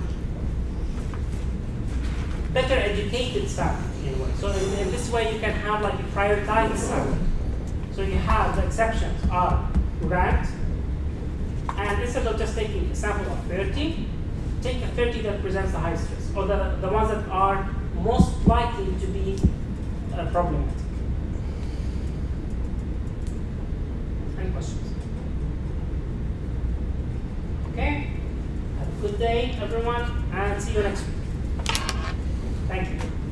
better educated sampling in a way. So in this way, you can have like a prioritized sampling. So you have the exceptions are ranked, and instead of just taking a sample of 30, take a 30 that presents the highest risk, or the ones that are most likely to be problematic. Any questions? Okay. Have a good day, everyone, and see you next week. Thank you.